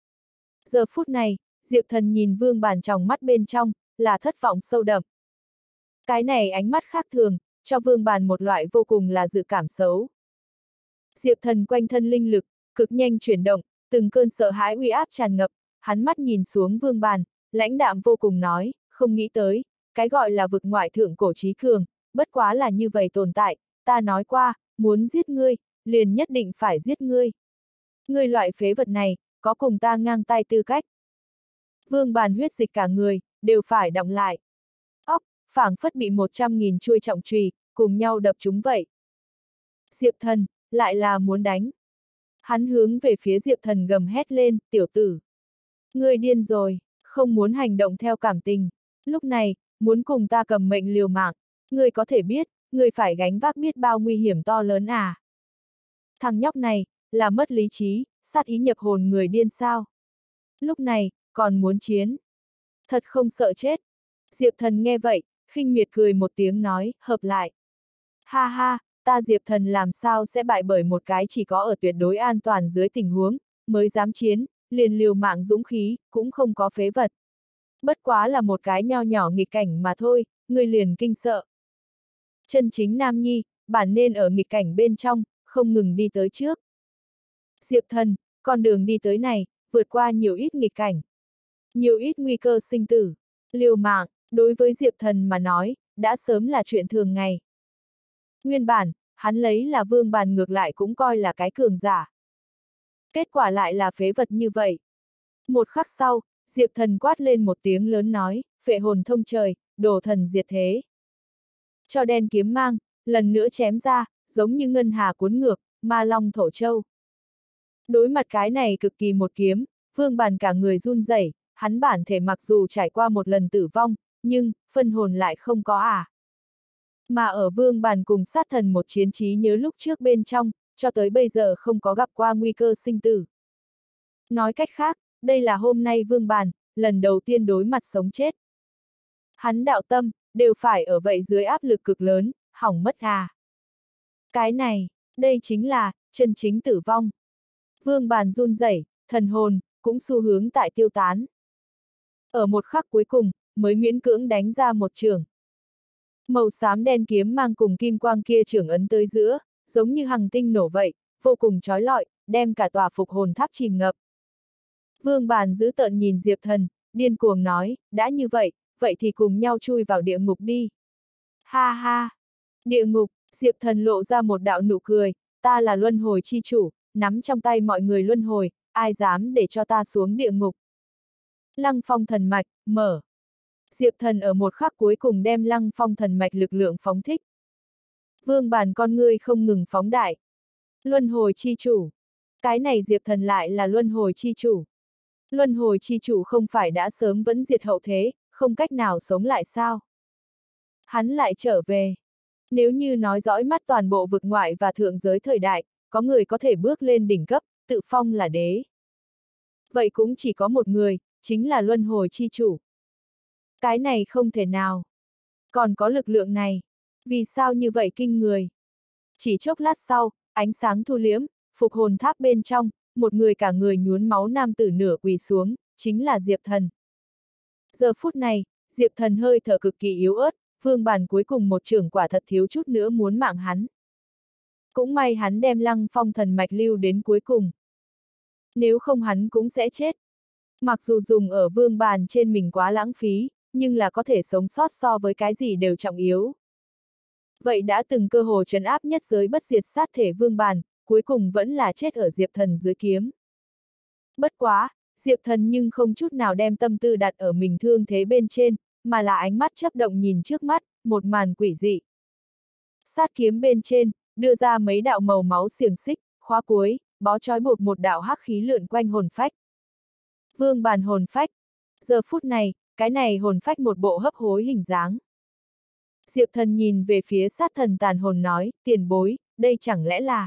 Giờ phút này, Diệp Thần nhìn Vương Bàn trong mắt bên trong, là thất vọng sâu đậm. Cái này ánh mắt khác thường, cho Vương Bàn một loại vô cùng là dự cảm xấu. Diệp Thần quanh thân linh lực, cực nhanh chuyển động, từng cơn sợ hãi uy áp tràn ngập, hắn mắt nhìn xuống Vương Bàn, lãnh đạm vô cùng nói, không nghĩ tới, cái gọi là vực ngoại thượng cổ trí cường, bất quá là như vậy tồn tại, ta nói qua, muốn giết ngươi, liền nhất định phải giết ngươi. Ngươi loại phế vật này, có cùng ta ngang tay tư cách. Vương Bàn huyết dịch cả người, đều phải đọng lại. Óc, phảng phất bị một trăm nghìn chuôi trọng chùy, cùng nhau đập chúng vậy. Diệp Thần, lại là muốn đánh. Hắn hướng về phía Diệp Thần gầm hét lên, tiểu tử. Ngươi điên rồi, không muốn hành động theo cảm tình. Lúc này, muốn cùng ta cầm mệnh liều mạng, ngươi có thể biết, ngươi phải gánh vác biết bao nguy hiểm to lớn à. Thằng nhóc này, là mất lý trí, sát ý nhập hồn người điên sao. Lúc này, còn muốn chiến. Thật không sợ chết. Diệp Thần nghe vậy, khinh miệt cười một tiếng nói, hợp lại. Ha ha, ta Diệp Thần làm sao sẽ bại bởi một cái chỉ có ở tuyệt đối an toàn dưới tình huống, mới dám chiến, liền liều mạng dũng khí, cũng không có phế vật. Bất quá là một cái nho nhỏ nghịch cảnh mà thôi, người liền kinh sợ. Chân chính nam nhi, bản nên ở nghịch cảnh bên trong, không ngừng đi tới trước. Diệp Thần, con đường đi tới này, vượt qua nhiều ít nghịch cảnh. Nhiều ít nguy cơ sinh tử. Liều mạng, đối với Diệp Thần mà nói, đã sớm là chuyện thường ngày. Nguyên bản, hắn lấy là Vương Bàn ngược lại cũng coi là cái cường giả. Kết quả lại là phế vật như vậy. Một khắc sau, Diệp Thần quát lên một tiếng lớn nói, phệ hồn thông trời, đồ thần diệt thế. Cho đen kiếm mang, lần nữa chém ra, giống như ngân hà cuốn ngược, ma long thổ châu. Đối mặt cái này cực kỳ một kiếm, Vương Bàn cả người run rẩy, hắn bản thể mặc dù trải qua một lần tử vong, nhưng, phân hồn lại không có à. Mà ở Vương Bàn cùng sát thần một chiến trí nhớ lúc trước bên trong, cho tới bây giờ không có gặp qua nguy cơ sinh tử. Nói cách khác, đây là hôm nay Vương Bàn, lần đầu tiên đối mặt sống chết. Hắn đạo tâm, đều phải ở vậy dưới áp lực cực lớn, hỏng mất à. Cái này, đây chính là, chân chính tử vong. Vương Bàn run rẩy, thần hồn, cũng xu hướng tại tiêu tán. Ở một khắc cuối cùng, mới miễn cưỡng đánh ra một chưởng. Màu xám đen kiếm mang cùng kim quang kia chưởng ấn tới giữa, giống như hằng tinh nổ vậy, vô cùng chói lọi, đem cả tòa phục hồn tháp chìm ngập. Vương Bàn giữ tợn nhìn Diệp Thần, điên cuồng nói, đã như vậy, vậy thì cùng nhau chui vào địa ngục đi. Ha ha! Địa ngục, Diệp Thần lộ ra một đạo nụ cười, ta là luân hồi chi chủ, nắm trong tay mọi người luân hồi, ai dám để cho ta xuống địa ngục. Lăng phong thần mạch, mở. Diệp Thần ở một khắc cuối cùng đem lăng phong thần mạch lực lượng phóng thích. Vương Bàn con ngươi không ngừng phóng đại. Luân hồi chi chủ. Cái này Diệp Thần lại là luân hồi chi chủ. Luân hồi chi chủ không phải đã sớm vẫn diệt hậu thế, không cách nào sống lại sao? Hắn lại trở về. Nếu như nói dõi mắt toàn bộ vực ngoại và thượng giới thời đại, có người có thể bước lên đỉnh cấp, tự phong là đế. Vậy cũng chỉ có một người, chính là luân hồi chi chủ. Cái này không thể nào. Còn có lực lượng này. Vì sao như vậy kinh người? Chỉ chốc lát sau, ánh sáng thu liếm, phục hồn tháp bên trong, một người cả người nhuốm máu nam tử nửa quỳ xuống, chính là Diệp Thần. Giờ phút này, Diệp Thần hơi thở cực kỳ yếu ớt, Vương Bàn cuối cùng một chưởng quả thật thiếu chút nữa muốn mạng hắn. Cũng may hắn đem lăng phong thần mạch lưu đến cuối cùng. Nếu không hắn cũng sẽ chết. Mặc dù dùng ở Vương Bàn trên mình quá lãng phí, nhưng là có thể sống sót so với cái gì đều trọng yếu. Vậy đã từng cơ hồ trấn áp nhất giới bất diệt sát thể Vương Bàn, cuối cùng vẫn là chết ở Diệp Thần dưới kiếm. Bất quá, Diệp Thần nhưng không chút nào đem tâm tư đặt ở mình thương thế bên trên, mà là ánh mắt chớp động nhìn trước mắt, một màn quỷ dị. Sát kiếm bên trên, đưa ra mấy đạo màu máu xiềng xích, khóa cuối, bó trói buộc một đạo hắc khí lượn quanh hồn phách. Vương Bàn hồn phách. Giờ phút này, cái này hồn phách một bộ hấp hối hình dáng. Diệp Thần nhìn về phía sát thần tàn hồn nói, tiền bối, đây chẳng lẽ là...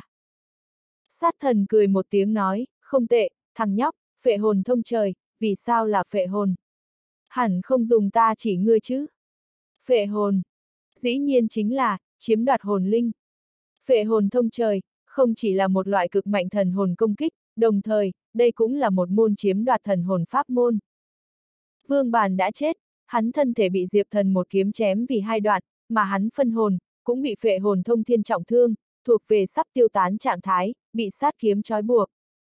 Sát thần cười một tiếng nói, không tệ, thằng nhóc, phệ hồn thông trời, vì sao là phệ hồn? Hẳn không dùng ta chỉ ngươi chứ? Phệ hồn. Dĩ nhiên chính là, chiếm đoạt hồn linh. Phệ hồn thông trời, không chỉ là một loại cực mạnh thần hồn công kích, đồng thời, đây cũng là một môn chiếm đoạt thần hồn pháp môn. Vương Bàn đã chết, hắn thân thể bị Diệp Thần một kiếm chém vì hai đoạn, mà hắn phân hồn, cũng bị phệ hồn thông thiên trọng thương, thuộc về sắp tiêu tán trạng thái, bị sát kiếm trói buộc.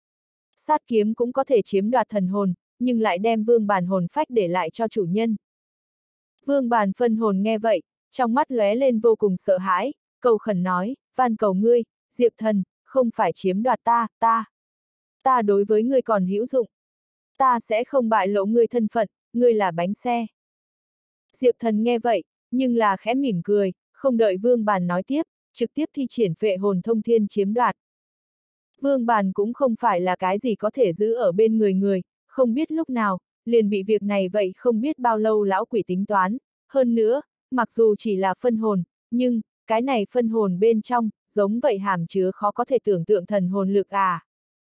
Sát kiếm cũng có thể chiếm đoạt thần hồn, nhưng lại đem Vương Bàn hồn phách để lại cho chủ nhân. Vương Bàn phân hồn nghe vậy, trong mắt lóe lên vô cùng sợ hãi, cầu khẩn nói, van cầu ngươi, Diệp Thần, không phải chiếm đoạt ta, ta. Ta đối với ngươi còn hữu dụng. Ta sẽ không bại lộ ngươi thân phận, ngươi là bánh xe. Diệp Thần nghe vậy, nhưng là khẽ mỉm cười, không đợi Vương Bàn nói tiếp, trực tiếp thi triển phệ hồn thông thiên chiếm đoạt. Vương Bàn cũng không phải là cái gì có thể giữ ở bên người người, không biết lúc nào, liền bị việc này vậy không biết bao lâu lão quỷ tính toán. Hơn nữa, mặc dù chỉ là phân hồn, nhưng, cái này phân hồn bên trong, giống vậy hàm chứa khó có thể tưởng tượng thần hồn lực à.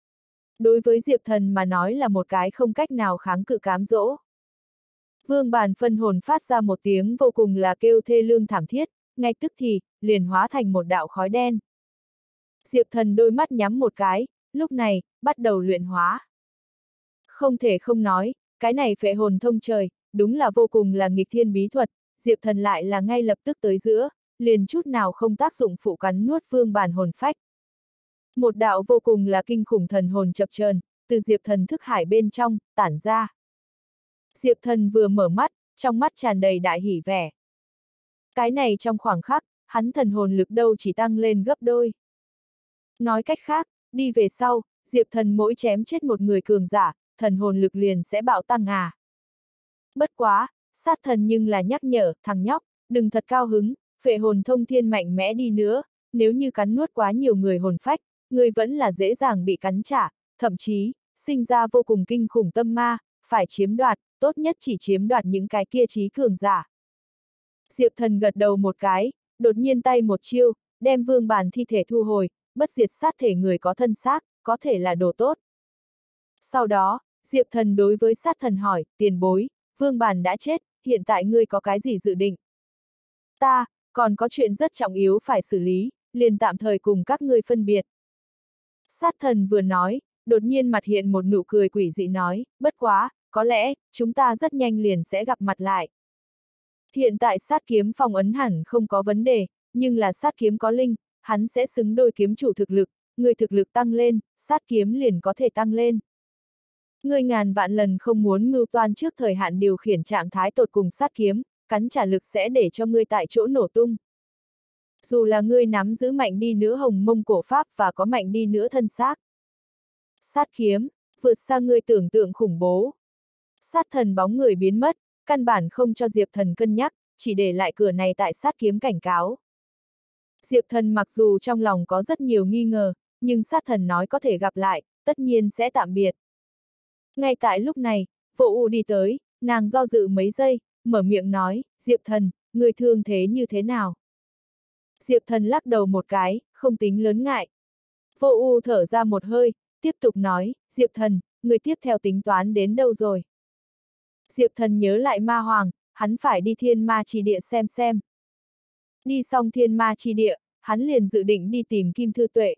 Đối với Diệp Thần mà nói là một cái không cách nào kháng cự cám dỗ. Vương Bàn phân hồn phát ra một tiếng vô cùng là kêu thê lương thảm thiết, ngay tức thì, liền hóa thành một đạo khói đen. Diệp Thần đôi mắt nhắm một cái, lúc này, bắt đầu luyện hóa. Không thể không nói, cái này phệ hồn thông trời, đúng là vô cùng là nghịch thiên bí thuật, Diệp Thần lại là ngay lập tức tới giữa, liền chút nào không tác dụng phụ cắn nuốt Vương Bàn hồn phách. Một đạo vô cùng là kinh khủng thần hồn chập chờn, từ Diệp Thần thức hải bên trong, tản ra. Diệp Thần vừa mở mắt, trong mắt tràn đầy đại hỉ vẻ. Cái này trong khoảng khắc, hắn thần hồn lực đâu chỉ tăng lên gấp đôi. Nói cách khác, đi về sau, Diệp Thần mỗi chém chết một người cường giả, thần hồn lực liền sẽ bạo tăng à. Bất quá, sát thần nhưng là nhắc nhở, thằng nhóc, đừng thật cao hứng, phệ hồn thông thiên mạnh mẽ đi nữa, nếu như cắn nuốt quá nhiều người hồn phách, người vẫn là dễ dàng bị cắn trả, thậm chí, sinh ra vô cùng kinh khủng tâm ma, phải chiếm đoạt, tốt nhất chỉ chiếm đoạt những cái kia trí cường giả. Diệp Thần gật đầu một cái, đột nhiên tay một chiêu, đem vương bàn thi thể thu hồi, bất diệt sát thể người có thân xác, có thể là đồ tốt. Sau đó, Diệp Thần đối với sát thần hỏi, tiền bối, vương bàn đã chết, hiện tại ngươi có cái gì dự định? Ta, còn có chuyện rất trọng yếu phải xử lý, liền tạm thời cùng các ngươi phân biệt. Sát thần vừa nói, đột nhiên mặt hiện một nụ cười quỷ dị nói, bất quá, có lẽ, chúng ta rất nhanh liền sẽ gặp mặt lại. Hiện tại sát kiếm phong ấn hẳn không có vấn đề, nhưng là sát kiếm có linh, hắn sẽ xứng đôi kiếm chủ thực lực, người thực lực tăng lên, sát kiếm liền có thể tăng lên. Ngươi ngàn vạn lần không muốn mưu toan trước thời hạn điều khiển trạng thái tột cùng sát kiếm, cắn trả lực sẽ để cho ngươi tại chỗ nổ tung. Dù là ngươi nắm giữ mạnh đi nữa hồng mông cổ pháp và có mạnh đi nữa thân xác. Sát kiếm, vượt xa ngươi tưởng tượng khủng bố. Sát thần bóng người biến mất, căn bản không cho Diệp Thần cân nhắc, chỉ để lại cửa này tại sát kiếm cảnh cáo. Diệp Thần mặc dù trong lòng có rất nhiều nghi ngờ, nhưng sát thần nói có thể gặp lại, tất nhiên sẽ tạm biệt. Ngay tại lúc này, Vô U đi tới, nàng do dự mấy giây, mở miệng nói, Diệp Thần, người thương thế như thế nào? Diệp Thần lắc đầu một cái, không tính lớn ngại. Vô U thở ra một hơi, tiếp tục nói, Diệp Thần, người tiếp theo tính toán đến đâu rồi? Diệp Thần nhớ lại ma hoàng, hắn phải đi thiên ma chi địa xem xem. Đi xong thiên ma chi địa, hắn liền dự định đi tìm Kim Thư Tuệ.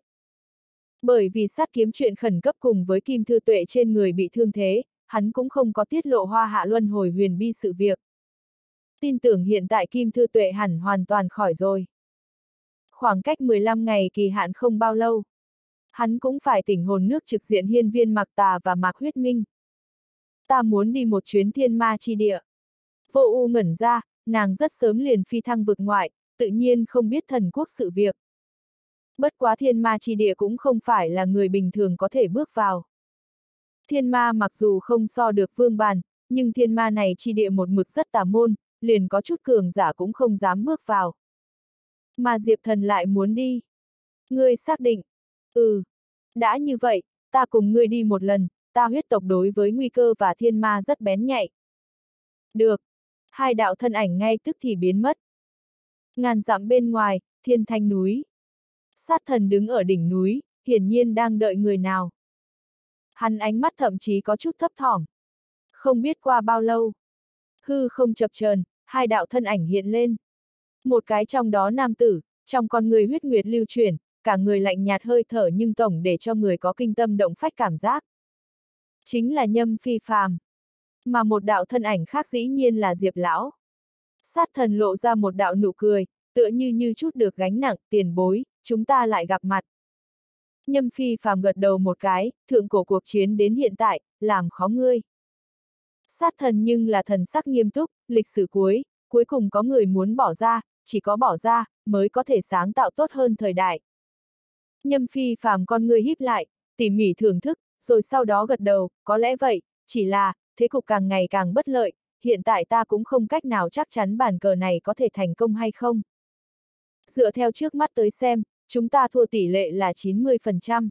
Bởi vì sát kiếm chuyện khẩn cấp cùng với Kim Thư Tuệ trên người bị thương thế, hắn cũng không có tiết lộ Hoa Hạ Luân Hồi huyền bi sự việc. Tin tưởng hiện tại Kim Thư Tuệ hẳn hoàn toàn khỏi rồi. Khoảng cách mười lăm ngày kỳ hạn không bao lâu. Hắn cũng phải tỉnh hồn nước trực diện hiên viên Mạc Tà và Mạc Huyết Minh. Ta muốn đi một chuyến thiên ma chi địa. Vô U ngẩn ra, nàng rất sớm liền phi thăng vực ngoại, tự nhiên không biết thần quốc sự việc. Bất quá thiên ma chi địa cũng không phải là người bình thường có thể bước vào. Thiên ma mặc dù không so được vương bàn, nhưng thiên ma này chi địa một mực rất tà môn, liền có chút cường giả cũng không dám bước vào. Mà Diệp Thần lại muốn đi. Ngươi xác định. Ừ. Đã như vậy, ta cùng ngươi đi một lần, ta huyết tộc đối với nguy cơ và thiên ma rất bén nhạy. Được. Hai đạo thân ảnh ngay tức thì biến mất. Ngàn dặm bên ngoài, thiên thanh núi. Sát thần đứng ở đỉnh núi, hiển nhiên đang đợi người nào. Hắn ánh mắt thậm chí có chút thấp thỏm. Không biết qua bao lâu. Hư không chập chờn, hai đạo thân ảnh hiện lên. Một cái trong đó nam tử, trong con người huyết nguyệt lưu chuyển, cả người lạnh nhạt hơi thở nhưng tổng để cho người có kinh tâm động phách cảm giác. Chính là Nhâm Phi Phàm. Mà một đạo thân ảnh khác dĩ nhiên là Diệp Lão. Sát thần lộ ra một đạo nụ cười, tựa như như chút được gánh nặng, tiền bối, chúng ta lại gặp mặt. Nhâm Phi Phàm gật đầu một cái, thượng cổ cuộc chiến đến hiện tại, làm khó ngươi. Sát thần nhưng là thần sắc nghiêm túc, lịch sử cuối, cuối cùng có người muốn bỏ ra, chỉ có bỏ ra, mới có thể sáng tạo tốt hơn thời đại. Nhâm Phi Phàm con ngươi híp lại, tỉ mỉ thưởng thức, rồi sau đó gật đầu, có lẽ vậy, chỉ là, thế cục càng ngày càng bất lợi, hiện tại ta cũng không cách nào chắc chắn bàn cờ này có thể thành công hay không. Dựa theo trước mắt tới xem, chúng ta thua tỷ lệ là chín mươi phần trăm.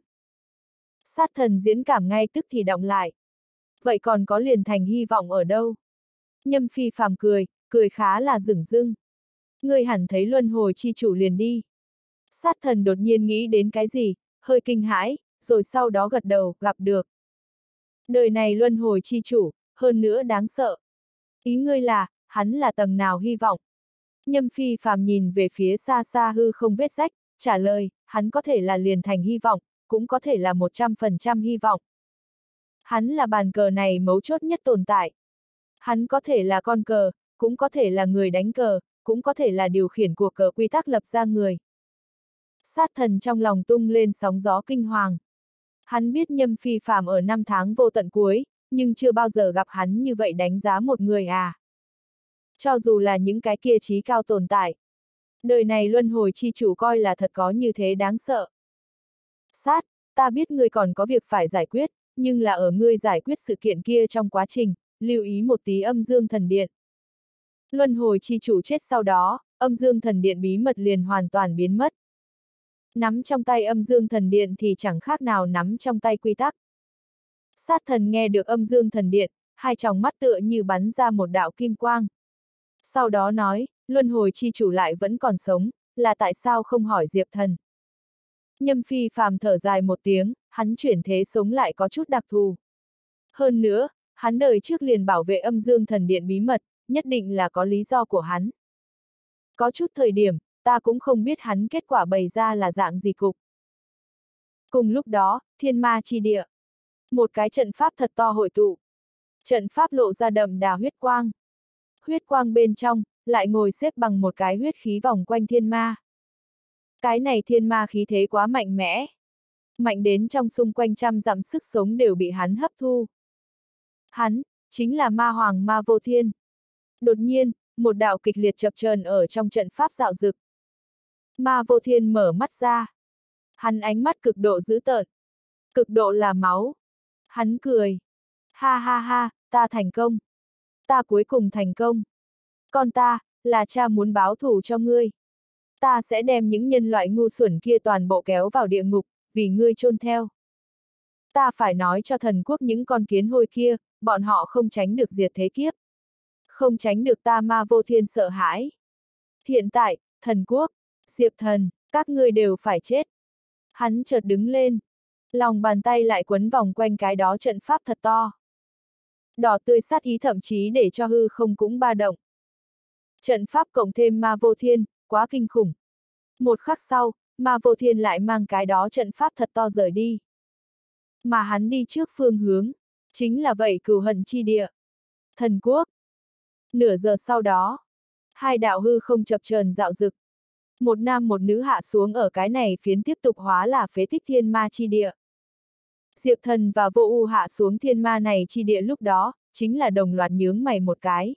Sát thần diễn cảm ngay tức thì động lại. Vậy còn có liền thành hy vọng ở đâu? Nhâm Phi Phàm cười, cười khá là dửng dưng. Ngươi hẳn thấy luân hồi chi chủ liền đi. Sát thần đột nhiên nghĩ đến cái gì, hơi kinh hãi, rồi sau đó gật đầu, gặp được. Đời này luân hồi chi chủ, hơn nữa đáng sợ. Ý ngươi là, hắn là tầng nào hy vọng? Nhâm Phi Phàm nhìn về phía xa xa hư không vết rách, trả lời, hắn có thể là liền thành hy vọng, cũng có thể là một trăm phần trăm hy vọng. Hắn là bàn cờ này mấu chốt nhất tồn tại. Hắn có thể là con cờ, cũng có thể là người đánh cờ, cũng có thể là điều khiển cuộc cờ quy tắc lập ra người. Sát thần trong lòng tung lên sóng gió kinh hoàng. Hắn biết Nhâm Phi Phàm ở năm tháng vô tận cuối, nhưng chưa bao giờ gặp hắn như vậy đánh giá một người à. Cho dù là những cái kia trí cao tồn tại. Đời này luân hồi chi chủ coi là thật có như thế đáng sợ. Sát, ta biết ngươi còn có việc phải giải quyết, nhưng là ở ngươi giải quyết sự kiện kia trong quá trình, lưu ý một tí âm dương thần điện. Luân hồi chi chủ chết sau đó, âm dương thần điện bí mật liền hoàn toàn biến mất. Nắm trong tay âm dương thần điện thì chẳng khác nào nắm trong tay quy tắc. Sát thần nghe được âm dương thần điện, hai tròng mắt tựa như bắn ra một đạo kim quang. Sau đó nói, luân hồi chi chủ lại vẫn còn sống, là tại sao không hỏi Diệp thần. Nhâm Phi Phàm thở dài một tiếng, hắn chuyển thế sống lại có chút đặc thù. Hơn nữa, hắn đời trước liền bảo vệ âm dương thần điện bí mật, nhất định là có lý do của hắn. Có chút thời điểm, ta cũng không biết hắn kết quả bày ra là dạng gì cục. Cùng lúc đó, thiên ma chi địa. Một cái trận pháp thật to hội tụ. Trận pháp lộ ra đậm đà huyết quang. Huyết quang bên trong, lại ngồi xếp bằng một cái huyết khí vòng quanh thiên ma. Cái này thiên ma khí thế quá mạnh mẽ. Mạnh đến trong xung quanh trăm dặm sức sống đều bị hắn hấp thu. Hắn, chính là ma hoàng ma vô thiên. Đột nhiên, một đạo kịch liệt chập chờn ở trong trận pháp dạo dực. Ma vô thiên mở mắt ra. Hắn ánh mắt cực độ dữ tợn. Cực độ là máu. Hắn cười. Ha ha ha, ta thành công. Ta cuối cùng thành công. Con ta, là cha muốn báo thù cho ngươi. Ta sẽ đem những nhân loại ngu xuẩn kia toàn bộ kéo vào địa ngục, vì ngươi chôn theo. Ta phải nói cho thần quốc những con kiến hôi kia, bọn họ không tránh được diệt thế kiếp. Không tránh được ta ma vô thiên sợ hãi. Hiện tại, thần quốc, Diệp thần, các ngươi đều phải chết. Hắn chợt đứng lên. Lòng bàn tay lại quấn vòng quanh cái đó trận pháp thật to. Đỏ tươi sát ý thậm chí để cho hư không cũng ba động. Trận pháp cộng thêm ma vô thiên, quá kinh khủng. Một khắc sau, ma vô thiên lại mang cái đó trận pháp thật to rời đi. Mà hắn đi trước phương hướng, chính là vậy cửu hận chi địa. Thần quốc. Nửa giờ sau đó, hai đạo hư không chập chờn dạo dực. Một nam một nữ hạ xuống ở cái này phiến tiếp tục hóa là phế tích thiên ma chi địa. Diệp thần và vô u hạ xuống thiên ma này chi địa lúc đó, chính là đồng loạt nhướng mày một cái.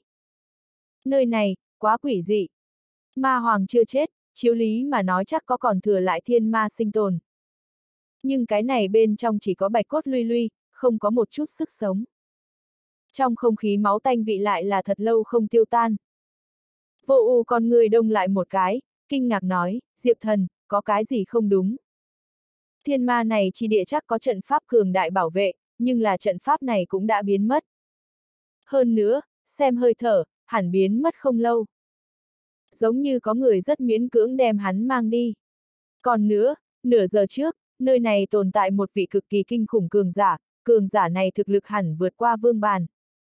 Nơi này, quá quỷ dị. Ma hoàng chưa chết, chiếu lý mà nói chắc có còn thừa lại thiên ma sinh tồn. Nhưng cái này bên trong chỉ có bạch cốt luy luy, không có một chút sức sống. Trong không khí máu tanh vị lại là thật lâu không tiêu tan. Vô u con người đông lại một cái, kinh ngạc nói, Diệp thần, có cái gì không đúng. Thiên ma này chi địa chắc có trận pháp cường đại bảo vệ, nhưng là trận pháp này cũng đã biến mất. Hơn nữa, xem hơi thở, hẳn biến mất không lâu. Giống như có người rất miễn cưỡng đem hắn mang đi. Còn nữa, nửa giờ trước, nơi này tồn tại một vị cực kỳ kinh khủng cường giả, cường giả này thực lực hẳn vượt qua vương bàn.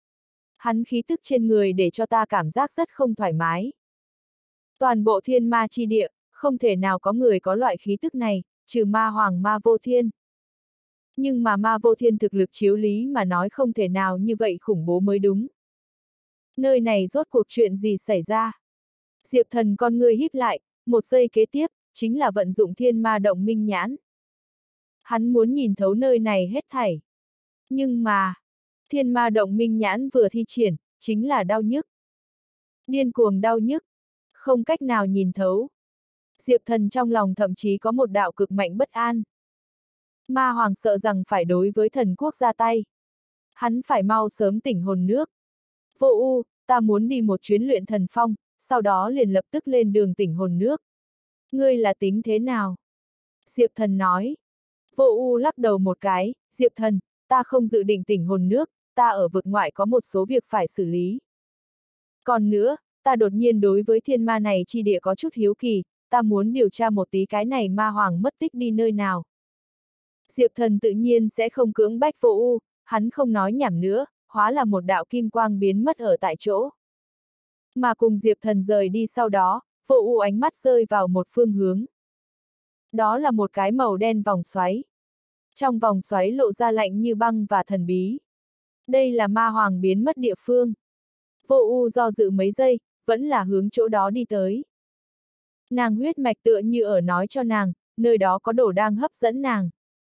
Hắn khí tức trên người để cho ta cảm giác rất không thoải mái. Toàn bộ thiên ma chi địa, không thể nào có người có loại khí tức này, trừ ma hoàng ma vô thiên. Nhưng mà ma vô thiên thực lực chiếu lý mà nói không thể nào như vậy khủng bố mới đúng. Nơi này rốt cuộc chuyện gì xảy ra? Diệp thần con ngươi híp lại, một giây kế tiếp, chính là vận dụng thiên ma động minh nhãn. Hắn muốn nhìn thấu nơi này hết thảy. Nhưng mà, thiên ma động minh nhãn vừa thi triển, chính là đau nhức. Điên cuồng đau nhức, không cách nào nhìn thấu. Diệp thần trong lòng thậm chí có một đạo cực mạnh bất an. Ma hoàng sợ rằng phải đối với thần quốc ra tay. Hắn phải mau sớm tỉnh hồn nước. Vô u, ta muốn đi một chuyến luyện thần phong, sau đó liền lập tức lên đường tỉnh hồn nước. Ngươi là tính thế nào? Diệp thần nói. Vô u lắc đầu một cái, Diệp thần, ta không dự định tỉnh hồn nước, ta ở vực ngoại có một số việc phải xử lý. Còn nữa, ta đột nhiên đối với thiên ma này chi địa có chút hiếu kỳ, ta muốn điều tra một tí cái này ma hoàng mất tích đi nơi nào. Diệp thần tự nhiên sẽ không cưỡng bách vô u, hắn không nói nhảm nữa, hóa là một đạo kim quang biến mất ở tại chỗ. Mà cùng Diệp thần rời đi sau đó, vô u ánh mắt rơi vào một phương hướng. Đó là một cái màu đen vòng xoáy. Trong vòng xoáy lộ ra lạnh như băng và thần bí. Đây là ma hoàng biến mất địa phương. Vô u do dự mấy giây, vẫn là hướng chỗ đó đi tới. Nàng huyết mạch tựa như ở nói cho nàng, nơi đó có đồ đang hấp dẫn nàng.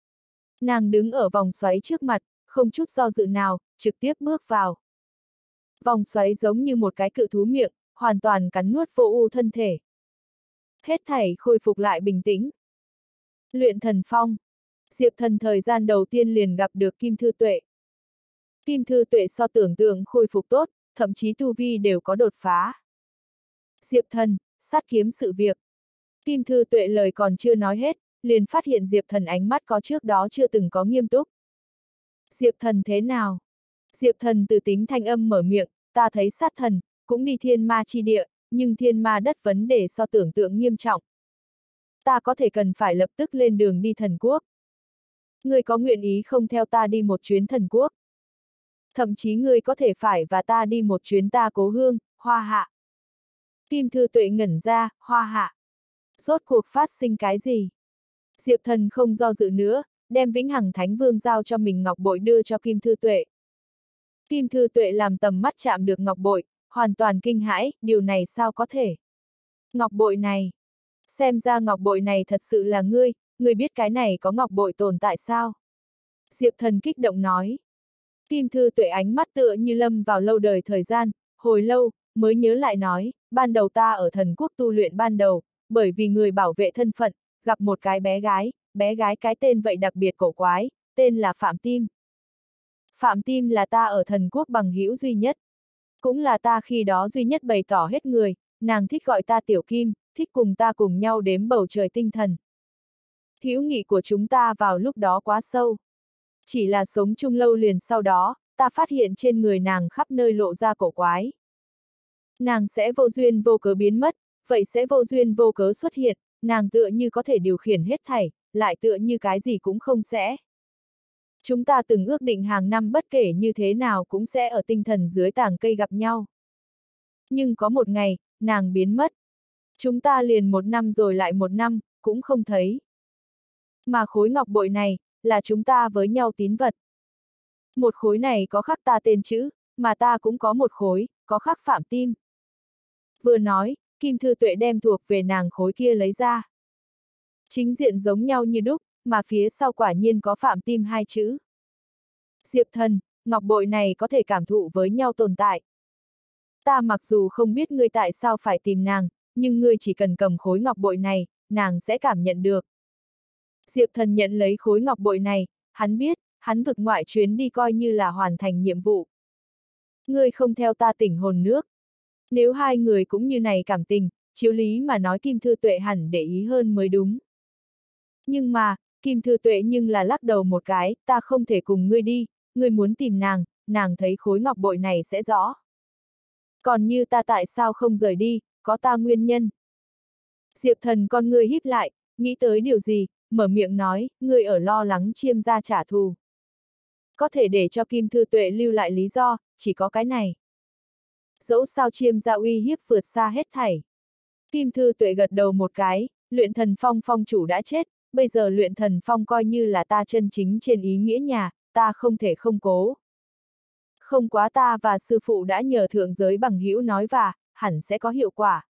Nàng đứng ở vòng xoáy trước mặt, không chút do dự nào, trực tiếp bước vào. Vòng xoáy giống như một cái cự thú miệng, hoàn toàn cắn nuốt vô u thân thể. Hết thảy khôi phục lại bình tĩnh. Luyện thần phong. Diệp Thần thời gian đầu tiên liền gặp được Kim Thư Tuệ. Kim Thư Tuệ so tưởng tượng khôi phục tốt, thậm chí tu vi đều có đột phá. Diệp Thần, sát kiếm sự việc. Kim Thư Tuệ lời còn chưa nói hết, liền phát hiện Diệp Thần ánh mắt có trước đó chưa từng có nghiêm túc. Diệp Thần thế nào? Diệp Thần từ tính thanh âm mở miệng, ta thấy sát thần, cũng đi thiên ma chi địa, nhưng thiên ma đất vấn đề so tưởng tượng nghiêm trọng. Ta có thể cần phải lập tức lên đường đi thần quốc. Ngươi có nguyện ý không theo ta đi một chuyến thần quốc? Thậm chí ngươi có thể phải và ta đi một chuyến ta cố hương, Hoa Hạ. Kim Thư Tuệ ngẩn ra, Hoa Hạ. Rốt cuộc phát sinh cái gì? Diệp Thần không do dự nữa, đem Vĩnh Hằng Thánh Vương giao cho mình ngọc bội đưa cho Kim Thư Tuệ. Kim Thư Tuệ làm tầm mắt chạm được ngọc bội, hoàn toàn kinh hãi, điều này sao có thể? Ngọc bội này. Xem ra ngọc bội này thật sự là ngươi, ngươi biết cái này có ngọc bội tồn tại sao? Diệp Thần kích động nói. Kim Thư Tuệ ánh mắt tựa như lâm vào lâu đời thời gian, hồi lâu, mới nhớ lại nói, ban đầu ta ở thần quốc tu luyện ban đầu, bởi vì người bảo vệ thân phận, gặp một cái bé gái, bé gái cái tên vậy đặc biệt cổ quái, tên là Phạm Tim. Phạm Tim là ta ở thần quốc bằng hữu duy nhất. Cũng là ta khi đó duy nhất bày tỏ hết người, nàng thích gọi ta Tiểu Kim, thích cùng ta cùng nhau đếm bầu trời tinh thần. Hữu nghị của chúng ta vào lúc đó quá sâu. Chỉ là sống chung lâu liền sau đó, ta phát hiện trên người nàng khắp nơi lộ ra cổ quái. Nàng sẽ vô duyên vô cớ biến mất, vậy sẽ vô duyên vô cớ xuất hiện, nàng tựa như có thể điều khiển hết thảy, lại tựa như cái gì cũng không sẽ. Chúng ta từng ước định hàng năm bất kể như thế nào cũng sẽ ở tinh thần dưới tảng cây gặp nhau. Nhưng có một ngày, nàng biến mất. Chúng ta liền một năm rồi lại một năm, cũng không thấy. Mà khối ngọc bội này, là chúng ta với nhau tín vật. Một khối này có khắc ta tên chữ, mà ta cũng có một khối, có khắc Phạm Tim. Vừa nói, Kim Thư Tuệ đem thuộc về nàng khối kia lấy ra. Chính diện giống nhau như đúc, mà phía sau quả nhiên có Phạm Tim hai chữ. Diệp Thần, ngọc bội này có thể cảm thụ với nhau tồn tại. Ta mặc dù không biết ngươi tại sao phải tìm nàng, nhưng ngươi chỉ cần cầm khối ngọc bội này, nàng sẽ cảm nhận được. Diệp Thần nhận lấy khối ngọc bội này, hắn biết, hắn vực ngoại chuyến đi coi như là hoàn thành nhiệm vụ. Ngươi không theo ta tỉnh hồn nước. Nếu hai người cũng như này cảm tình, chiếu lý mà nói Kim Thư Tuệ hẳn để ý hơn mới đúng. Nhưng mà, Kim Thư Tuệ nhưng là lắc đầu một cái, ta không thể cùng ngươi đi, ngươi muốn tìm nàng, nàng thấy khối ngọc bội này sẽ rõ. Còn như ta tại sao không rời đi, có ta nguyên nhân. Diệp Thần con ngươi híp lại, nghĩ tới điều gì, mở miệng nói, ngươi ở lo lắng Chiêm gia trả thù. Có thể để cho Kim Thư Tuệ lưu lại lý do, chỉ có cái này. Dẫu sao Chiêm gia uy hiếp vượt xa hết thảy. Kim Thư Tuệ gật đầu một cái, luyện thần phong phong chủ đã chết, bây giờ luyện thần phong coi như là ta chân chính trên ý nghĩa nhà, ta không thể không cố. Không quá ta và sư phụ đã nhờ thượng giới bằng hữu nói và, hẳn sẽ có hiệu quả.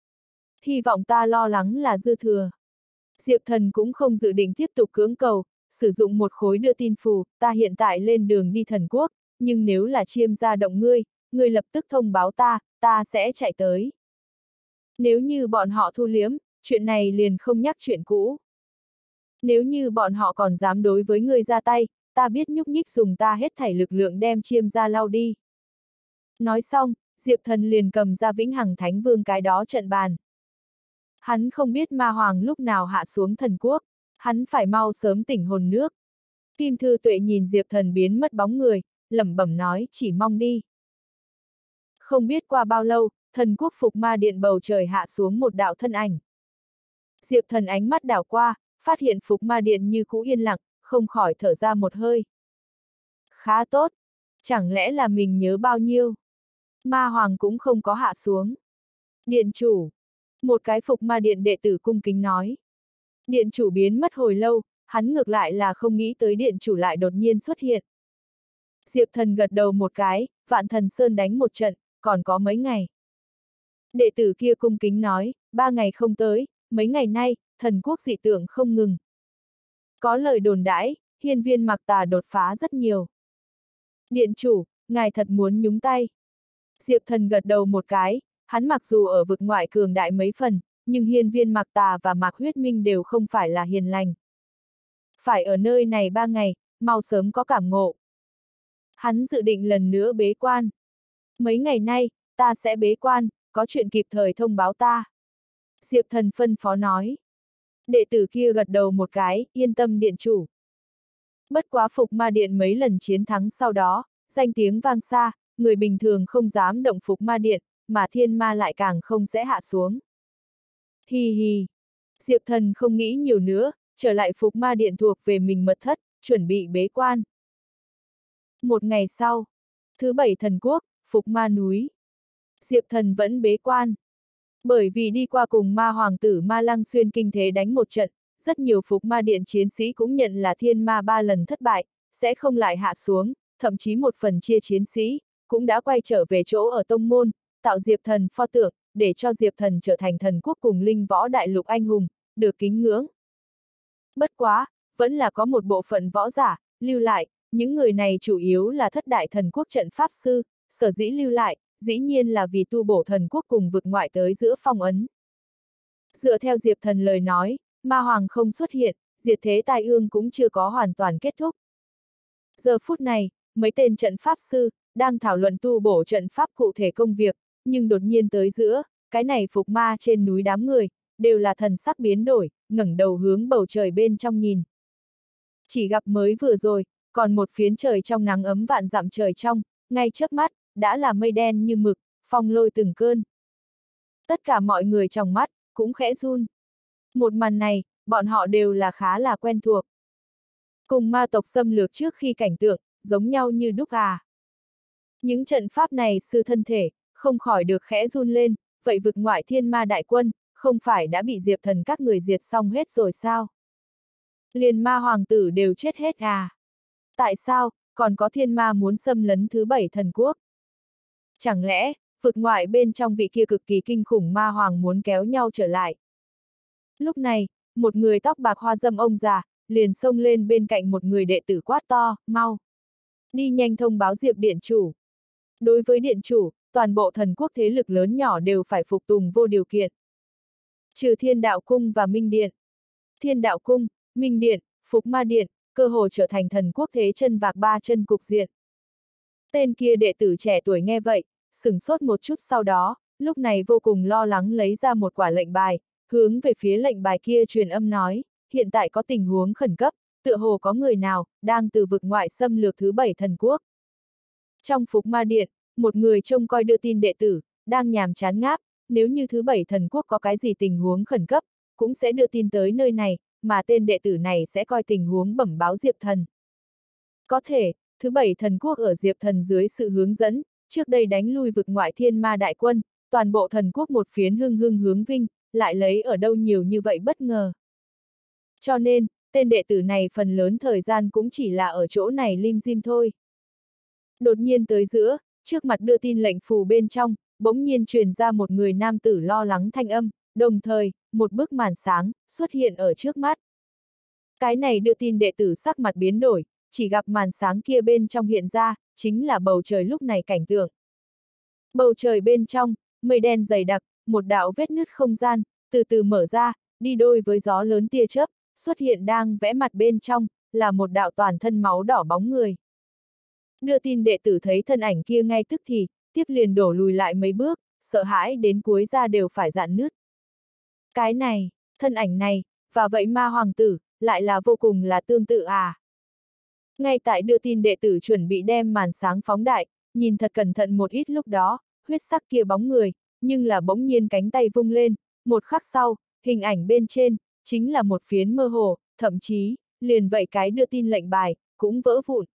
Hy vọng ta lo lắng là dư thừa. Diệp Thần cũng không dự định tiếp tục cưỡng cầu, sử dụng một khối đưa tin phù, ta hiện tại lên đường đi thần quốc, nhưng nếu là Chiêm gia động ngươi, ngươi lập tức thông báo ta, ta sẽ chạy tới. Nếu như bọn họ thu liếm, chuyện này liền không nhắc chuyện cũ. Nếu như bọn họ còn dám đối với ngươi ra tay, ta biết nhúc nhích dùng ta hết thảy lực lượng đem Chiêm gia lao đi. Nói xong, Diệp Thần liền cầm ra Vĩnh Hằng Thánh Vương cái đó trận bàn. Hắn không biết Ma Hoàng lúc nào hạ xuống thần quốc, hắn phải mau sớm tỉnh hồn nước. Kim Thư Tuệ nhìn Diệp Thần biến mất bóng người, lẩm bẩm nói, chỉ mong đi. Không biết qua bao lâu, thần quốc Phục Ma Điện bầu trời hạ xuống một đạo thân ảnh. Diệp Thần ánh mắt đảo qua, phát hiện Phục Ma Điện như cũ yên lặng, không khỏi thở ra một hơi. Khá tốt, chẳng lẽ là mình nhớ bao nhiêu? Ma Hoàng cũng không có hạ xuống. Điện chủ, một cái Phục Ma Điện đệ tử cung kính nói. Điện chủ biến mất hồi lâu, hắn ngược lại là không nghĩ tới điện chủ lại đột nhiên xuất hiện. Diệp Thần gật đầu một cái, Vạn Thần Sơn đánh một trận, còn có mấy ngày. Đệ tử kia cung kính nói, ba ngày không tới, mấy ngày nay, thần quốc dị tượng không ngừng. Có lời đồn đãi, hiên viên Mặc Tà đột phá rất nhiều. Điện chủ, ngài thật muốn nhúng tay. Diệp Thần gật đầu một cái, hắn mặc dù ở vực ngoại cường đại mấy phần, nhưng hiên viên Mạc Tà và Mạc Huyết Minh đều không phải là hiền lành. Phải ở nơi này ba ngày, mau sớm có cảm ngộ. Hắn dự định lần nữa bế quan. Mấy ngày nay, ta sẽ bế quan, có chuyện kịp thời thông báo ta. Diệp Thần phân phó nói. Đệ tử kia gật đầu một cái, yên tâm điện chủ. Bất quá Phục Ma Điện mấy lần chiến thắng sau đó, danh tiếng vang xa, người bình thường không dám động Phục Ma Điện, mà thiên ma lại càng không sẽ hạ xuống. Hi hi. Diệp Thần không nghĩ nhiều nữa, trở lại Phục Ma Điện thuộc về mình mật thất, chuẩn bị bế quan. Một ngày sau, thứ bảy thần quốc, Phục Ma núi. Diệp Thần vẫn bế quan. Bởi vì đi qua cùng ma hoàng tử Ma Lăng xuyên kinh thế đánh một trận, rất nhiều Phục Ma Điện chiến sĩ cũng nhận là thiên ma ba lần thất bại, sẽ không lại hạ xuống, thậm chí một phần chia chiến sĩ, cũng đã quay trở về chỗ ở tông môn, tạo Diệp Thần pho tượng, để cho Diệp Thần trở thành thần quốc cùng linh võ đại lục anh hùng, được kính ngưỡng. Bất quá, vẫn là có một bộ phận võ giả, lưu lại, những người này chủ yếu là thất đại thần quốc trận pháp sư, sở dĩ lưu lại, dĩ nhiên là vì tu bổ thần quốc cùng vực ngoại tới giữa phong ấn. Dựa theo Diệp Thần lời nói, ma hoàng không xuất hiện, diệt thế tai ương cũng chưa có hoàn toàn kết thúc. Giờ phút này, mấy tên trận pháp sư, đang thảo luận tu bổ trận pháp cụ thể công việc, nhưng đột nhiên tới giữa, cái này Phục Ma trên núi đám người, đều là thần sắc biến đổi, ngẩng đầu hướng bầu trời bên trong nhìn. Chỉ gặp mới vừa rồi, còn một phiến trời trong nắng ấm vạn dặm trời trong, ngay trước mắt, đã là mây đen như mực, phong lôi từng cơn. Tất cả mọi người trong mắt, cũng khẽ run. Một màn này, bọn họ đều là khá là quen thuộc. Cùng ma tộc xâm lược trước khi cảnh tượng, giống nhau như đúc à. Những trận pháp này sư thân thể, không khỏi được khẽ run lên, vậy vực ngoại thiên ma đại quân, không phải đã bị Diệp Thần các người diệt xong hết rồi sao? Liền ma hoàng tử đều chết hết à? Tại sao, còn có thiên ma muốn xâm lấn thứ bảy thần quốc? Chẳng lẽ, vực ngoại bên trong vị kia cực kỳ kinh khủng ma hoàng muốn kéo nhau trở lại? Lúc này, một người tóc bạc hoa dâm ông già, liền xông lên bên cạnh một người đệ tử quát to, mau! Đi nhanh thông báo Diệp điện chủ. Đối với điện chủ, toàn bộ thần quốc thế lực lớn nhỏ đều phải phục tùng vô điều kiện. Trừ Thiên Đạo Cung và Minh Điện. Thiên Đạo Cung, Minh Điện, Phục Ma Điện, cơ hồ trở thành thần quốc thế chân vạc ba chân cục diện. Tên kia đệ tử trẻ tuổi nghe vậy, sửng sốt một chút sau đó, lúc này vô cùng lo lắng lấy ra một quả lệnh bài, hướng về phía lệnh bài kia truyền âm nói, hiện tại có tình huống khẩn cấp, tựa hồ có người nào, đang từ vực ngoại xâm lược thứ bảy thần quốc. Trong Phục Ma Điện, một người trông coi đưa tin đệ tử, đang nhàm chán ngáp, nếu như thứ bảy thần quốc có cái gì tình huống khẩn cấp, cũng sẽ đưa tin tới nơi này, mà tên đệ tử này sẽ coi tình huống bẩm báo Diệp Thần. Có thể, thứ bảy thần quốc ở Diệp Thần dưới sự hướng dẫn, trước đây đánh lui vực ngoại thiên ma đại quân, toàn bộ thần quốc một phiến hưng hưng hướng vinh, lại lấy ở đâu nhiều như vậy bất ngờ. Cho nên, tên đệ tử này phần lớn thời gian cũng chỉ là ở chỗ này lim dim thôi. Đột nhiên tới giữa, trước mặt đưa tin lệnh phù bên trong, bỗng nhiên truyền ra một người nam tử lo lắng thanh âm, đồng thời, một bức màn sáng, xuất hiện ở trước mắt. Cái này đưa tin đệ tử sắc mặt biến đổi, chỉ gặp màn sáng kia bên trong hiện ra, chính là bầu trời lúc này cảnh tượng. Bầu trời bên trong, mây đen dày đặc, một đạo vết nứt không gian, từ từ mở ra, đi đôi với gió lớn tia chớp, xuất hiện đang vẽ mặt bên trong, là một đạo toàn thân máu đỏ bóng người. Đưa tin đệ tử thấy thân ảnh kia ngay tức thì, tiếp liền đổ lùi lại mấy bước, sợ hãi đến cuối da đều phải rạn nứt. Cái này, thân ảnh này, và vậy ma hoàng tử, lại là vô cùng là tương tự à. Ngay tại đưa tin đệ tử chuẩn bị đem màn sáng phóng đại, nhìn thật cẩn thận một ít lúc đó, huyết sắc kia bóng người, nhưng là bỗng nhiên cánh tay vung lên, một khắc sau, hình ảnh bên trên, chính là một phiến mơ hồ, thậm chí, liền vậy cái đưa tin lệnh bài, cũng vỡ vụn.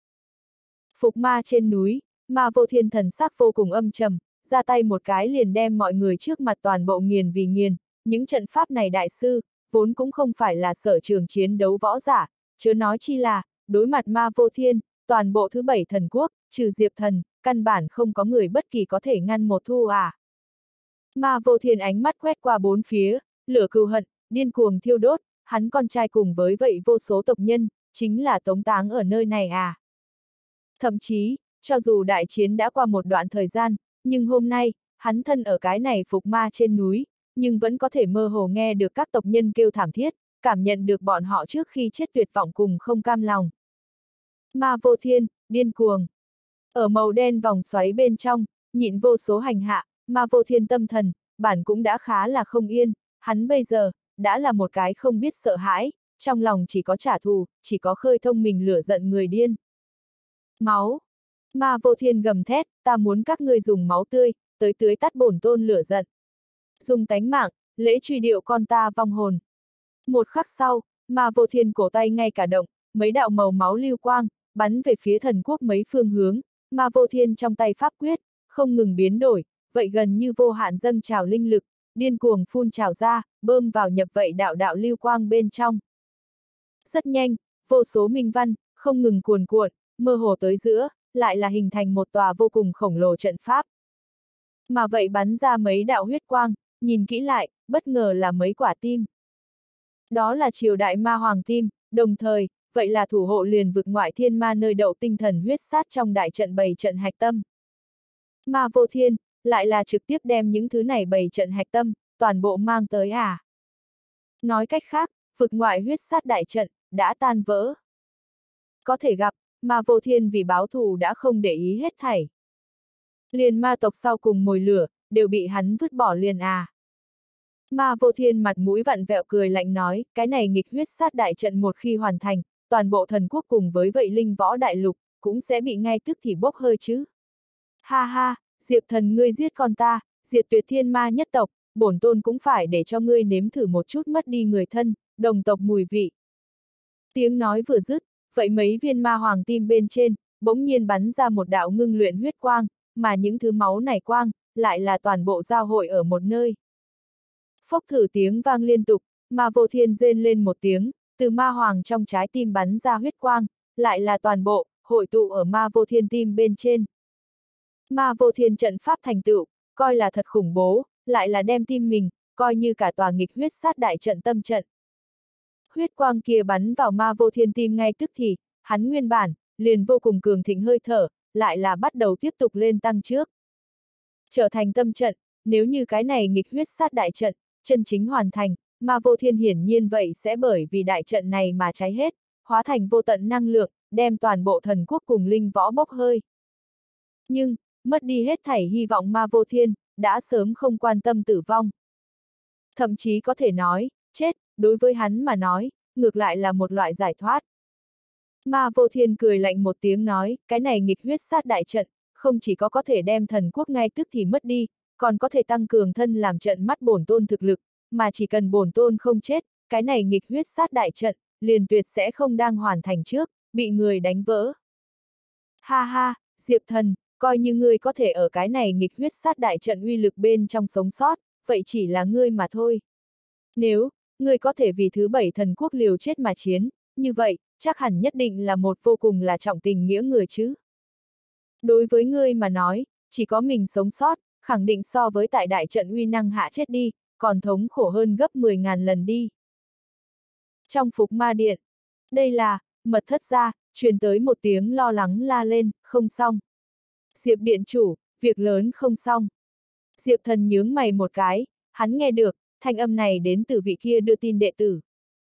Phục Ma trên núi, Ma Vô Thiên thần sắc vô cùng âm trầm, ra tay một cái liền đem mọi người trước mặt toàn bộ nghiền vì nghiền, những trận pháp này đại sư, vốn cũng không phải là sở trường chiến đấu võ giả, chớ nói chi là, đối mặt Ma Vô Thiên, toàn bộ thứ bảy thần quốc, trừ Diệp Thần, căn bản không có người bất kỳ có thể ngăn một thu à. Ma Vô Thiên ánh mắt quét qua bốn phía, lửa cừu hận, điên cuồng thiêu đốt, hắn con trai cùng với vậy vô số tộc nhân, chính là tống táng ở nơi này à. Thậm chí, cho dù đại chiến đã qua một đoạn thời gian, nhưng hôm nay, hắn thân ở cái này Phục Ma trên núi, nhưng vẫn có thể mơ hồ nghe được các tộc nhân kêu thảm thiết, cảm nhận được bọn họ trước khi chết tuyệt vọng cùng không cam lòng. Ma vô thiên, điên cuồng. Ở màu đen vòng xoáy bên trong, nhịn vô số hành hạ, ma vô thiên tâm thần, bản cũng đã khá là không yên, hắn bây giờ, đã là một cái không biết sợ hãi, trong lòng chỉ có trả thù, chỉ có khơi thông mình lửa giận người điên. Máu! Ma vô thiên gầm thét, ta muốn các ngươi dùng máu tươi, tới tưới tắt bổn tôn lửa giận. Dùng tánh mạng, lễ truy điệu con ta vong hồn. Một khắc sau, ma vô thiên cổ tay ngay cả động, mấy đạo màu máu lưu quang, bắn về phía thần quốc mấy phương hướng, ma vô thiên trong tay pháp quyết, không ngừng biến đổi, vậy gần như vô hạn dâng trào linh lực, điên cuồng phun trào ra, bơm vào nhập vậy đạo đạo lưu quang bên trong. Rất nhanh, vô số minh văn, không ngừng cuồn cuộn, mơ hồ tới giữa, lại là hình thành một tòa vô cùng khổng lồ trận pháp. Mà vậy bắn ra mấy đạo huyết quang, nhìn kỹ lại, bất ngờ là mấy quả tim. Đó là triều đại ma hoàng tim, đồng thời, vậy là thủ hộ liền vực ngoại thiên ma nơi đậu tinh thần huyết sát trong đại trận bày trận hạch tâm. Ma vô thiên, lại là trực tiếp đem những thứ này bày trận hạch tâm, toàn bộ mang tới à. Nói cách khác, vực ngoại huyết sát đại trận, đã tan vỡ. Có thể gặp, ma vô thiên vì báo thù đã không để ý hết thảy. Liền ma tộc sau cùng mồi lửa, đều bị hắn vứt bỏ liền à. Ma vô thiên mặt mũi vặn vẹo cười lạnh nói, cái này nghịch huyết sát đại trận một khi hoàn thành, toàn bộ thần quốc cùng với vậy linh võ đại lục, cũng sẽ bị ngay tức thì bốc hơi chứ. Ha ha, Diệp thần ngươi giết con ta, diệt tuyệt thiên ma nhất tộc, bổn tôn cũng phải để cho ngươi nếm thử một chút mất đi người thân, đồng tộc mùi vị. Tiếng nói vừa dứt, vậy mấy viên ma hoàng tim bên trên, bỗng nhiên bắn ra một đạo ngưng luyện huyết quang, mà những thứ máu này quang, lại là toàn bộ giao hội ở một nơi. Phốc thử tiếng vang liên tục, ma vô thiên rên lên một tiếng, từ ma hoàng trong trái tim bắn ra huyết quang, lại là toàn bộ, hội tụ ở ma vô thiên tim bên trên. Ma vô thiên trận pháp thành tựu, coi là thật khủng bố, lại là đem tim mình, coi như cả tòa nghịch huyết sát đại trận tâm trận. Huyết quang kia bắn vào ma vô thiên tim ngay tức thì, hắn nguyên bản, liền vô cùng cường thịnh hơi thở, lại là bắt đầu tiếp tục lên tăng trước. Trở thành tâm trận, nếu như cái này nghịch huyết sát đại trận, chân chính hoàn thành, ma vô thiên hiển nhiên vậy sẽ bởi vì đại trận này mà cháy hết, hóa thành vô tận năng lượng, đem toàn bộ thần quốc cùng linh võ bốc hơi. Nhưng, mất đi hết thảy hy vọng ma vô thiên, đã sớm không quan tâm tử vong. Thậm chí có thể nói, chết, đối với hắn mà nói, ngược lại là một loại giải thoát. Ma vô thiên cười lạnh một tiếng nói, cái này nghịch huyết sát đại trận, không chỉ có có thể đem thần quốc ngay tức thì mất đi, còn có thể tăng cường thân làm trận mắt bổn tôn thực lực, mà chỉ cần bổn tôn không chết, cái này nghịch huyết sát đại trận, liền tuyệt sẽ không đang hoàn thành trước, bị người đánh vỡ. Ha ha, Diệp thần, coi như ngươi có thể ở cái này nghịch huyết sát đại trận uy lực bên trong sống sót, vậy chỉ là ngươi mà thôi. Nếu, ngươi có thể vì thứ bảy thần quốc liều chết mà chiến, như vậy, chắc hẳn nhất định là một vô cùng là trọng tình nghĩa người chứ. Đối với ngươi mà nói, chỉ có mình sống sót, khẳng định so với tại đại trận uy năng hạ chết đi, còn thống khổ hơn gấp mười ngàn lần đi. Trong phục ma điện, đây là, mật thất ra, truyền tới một tiếng lo lắng la lên, không xong. Diệp điện chủ, việc lớn không xong. Diệp thần nhướng mày một cái, hắn nghe được, thanh âm này đến từ vị kia đưa tin đệ tử.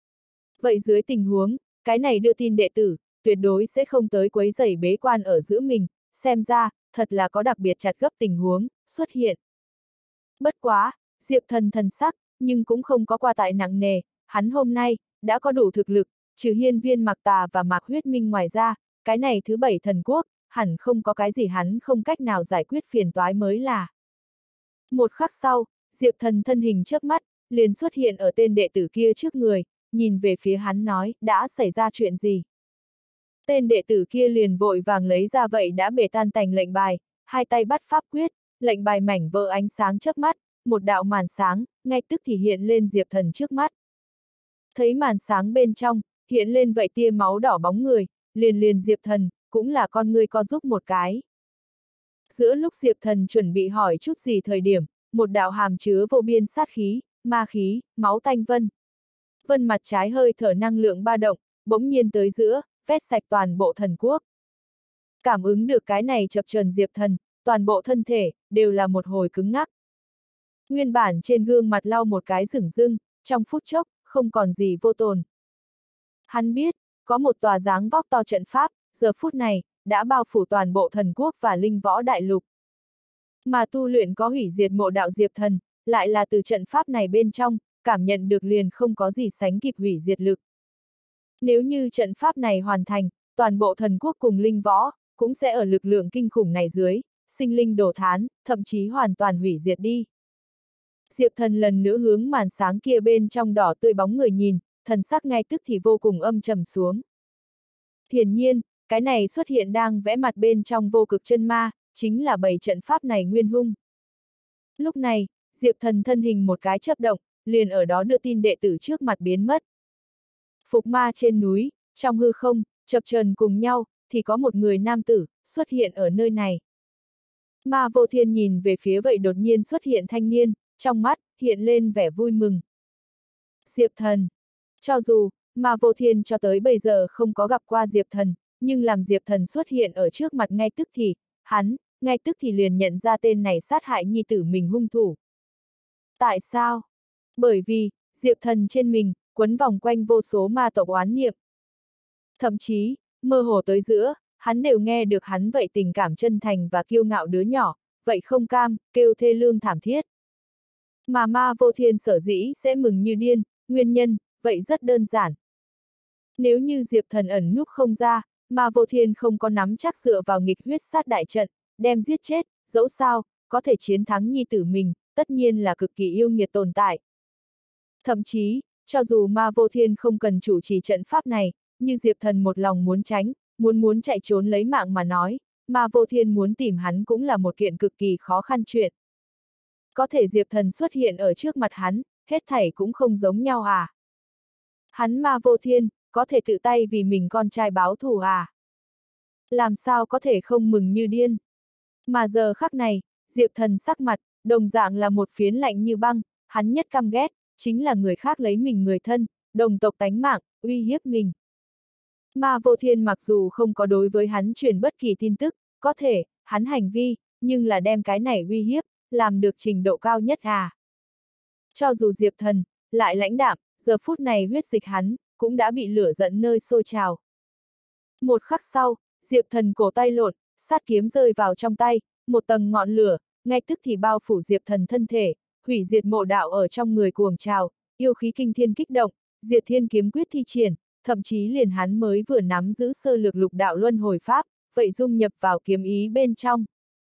Vậy dưới tình huống, cái này đưa tin đệ tử, tuyệt đối sẽ không tới quấy rầy bế quan ở giữa mình, xem ra, thật là có đặc biệt chặt gấp tình huống, xuất hiện. Bất quá, Diệp thần thần sắc, nhưng cũng không có qua tại nặng nề, hắn hôm nay, đã có đủ thực lực, trừ hiên viên Mạc Tà và Mạc Huyết Minh ngoài ra, cái này thứ bảy thần quốc, hẳn không có cái gì hắn không cách nào giải quyết phiền toái mới là. Một khắc sau, Diệp thần thân hình chớp mắt, liền xuất hiện ở tên đệ tử kia trước người, nhìn về phía hắn nói, đã xảy ra chuyện gì? Tên đệ tử kia liền vội vàng lấy ra vậy đã bể tan tành lệnh bài, hai tay bắt pháp quyết, lệnh bài mảnh vỡ ánh sáng chớp mắt, một đạo màn sáng, ngay tức thì hiện lên Diệp thần trước mắt. Thấy màn sáng bên trong, hiện lên vậy tia máu đỏ bóng người, liền liền Diệp thần, cũng là con người co giúp một cái. Giữa lúc Diệp thần chuẩn bị hỏi chút gì thời điểm, một đạo hàm chứa vô biên sát khí, ma khí, máu tanh vân. Vân mặt trái hơi thở năng lượng ba động, bỗng nhiên tới giữa, vét sạch toàn bộ thần quốc. Cảm ứng được cái này chập chờn Diệp thần, toàn bộ thân thể, đều là một hồi cứng ngắc. Nguyên bản trên gương mặt lau một cái rửng rưng, trong phút chốc, không còn gì vô tồn. Hắn biết, có một tòa dáng vóc to trận pháp, giờ phút này, đã bao phủ toàn bộ thần quốc và linh võ đại lục. Mà tu luyện có hủy diệt mộ đạo Diệp Thần, lại là từ trận pháp này bên trong, cảm nhận được liền không có gì sánh kịp hủy diệt lực. Nếu như trận pháp này hoàn thành, toàn bộ thần quốc cùng linh võ, cũng sẽ ở lực lượng kinh khủng này dưới, sinh linh đổ thán, thậm chí hoàn toàn hủy diệt đi. Diệp Thần lần nữa hướng màn sáng kia bên trong đỏ tươi bóng người nhìn, thần sắc ngay tức thì vô cùng âm trầm xuống. Hiển nhiên, cái này xuất hiện đang vẽ mặt bên trong vô cực chân ma, chính là bầy trận pháp này nguyên hung. Lúc này, Diệp Thần thân hình một cái chớp động, liền ở đó đưa tin đệ tử trước mặt biến mất. Phục ma trên núi, trong hư không, chập chờn cùng nhau, thì có một người nam tử, xuất hiện ở nơi này. Ma Vô Thiên nhìn về phía vậy đột nhiên xuất hiện thanh niên, trong mắt, hiện lên vẻ vui mừng. Diệp Thần. Cho dù, Ma Vô Thiên cho tới bây giờ không có gặp qua Diệp Thần, nhưng làm Diệp Thần xuất hiện ở trước mặt ngay tức thì, hắn, ngay tức thì liền nhận ra tên này sát hại nhi tử mình hung thủ. Tại sao? Bởi vì, Diệp Thần trên mình, quấn vòng quanh vô số ma tộc oán niệm. Thậm chí, mơ hồ tới giữa, hắn đều nghe được hắn vậy tình cảm chân thành và kiêu ngạo đứa nhỏ, vậy không cam, kêu thê lương thảm thiết. Mà Ma Vô Thiên sở dĩ sẽ mừng như điên, nguyên nhân, vậy rất đơn giản. Nếu như Diệp Thần ẩn núp không ra, Ma Vô Thiên không có nắm chắc dựa vào nghịch huyết sát đại trận, đem giết chết, dẫu sao, có thể chiến thắng nhi tử mình, tất nhiên là cực kỳ yêu nghiệt tồn tại. Thậm chí, cho dù Ma Vô Thiên không cần chủ trì trận pháp này, như Diệp Thần một lòng muốn tránh, muốn muốn chạy trốn lấy mạng mà nói, Ma Vô Thiên muốn tìm hắn cũng là một kiện cực kỳ khó khăn chuyện. Có thể Diệp Thần xuất hiện ở trước mặt hắn, hết thảy cũng không giống nhau à. Hắn Ma Vô Thiên, có thể tự tay vì mình con trai báo thù à. Làm sao có thể không mừng như điên. Mà giờ khắc này, Diệp Thần sắc mặt, đồng dạng là một phiến lạnh như băng, hắn nhất căm ghét, chính là người khác lấy mình người thân, đồng tộc tánh mạng, uy hiếp mình. Ma Vô Thiên mặc dù không có đối với hắn truyền bất kỳ tin tức, có thể, hắn hành vi, nhưng là đem cái này uy hiếp, làm được trình độ cao nhất à. Cho dù Diệp Thần, lại lãnh đạm, giờ phút này huyết dịch hắn, cũng đã bị lửa giận nơi sôi trào. Một khắc sau, Diệp Thần cổ tay lộn, sát kiếm rơi vào trong tay, một tầng ngọn lửa, ngay tức thì bao phủ Diệp Thần thân thể, hủy diệt mộ đạo ở trong người cuồng trào, yêu khí kinh thiên kích động, diệt thiên kiếm quyết thi triển, thậm chí liền hắn mới vừa nắm giữ sơ lược lục đạo luân hồi pháp, vậy dung nhập vào kiếm ý bên trong.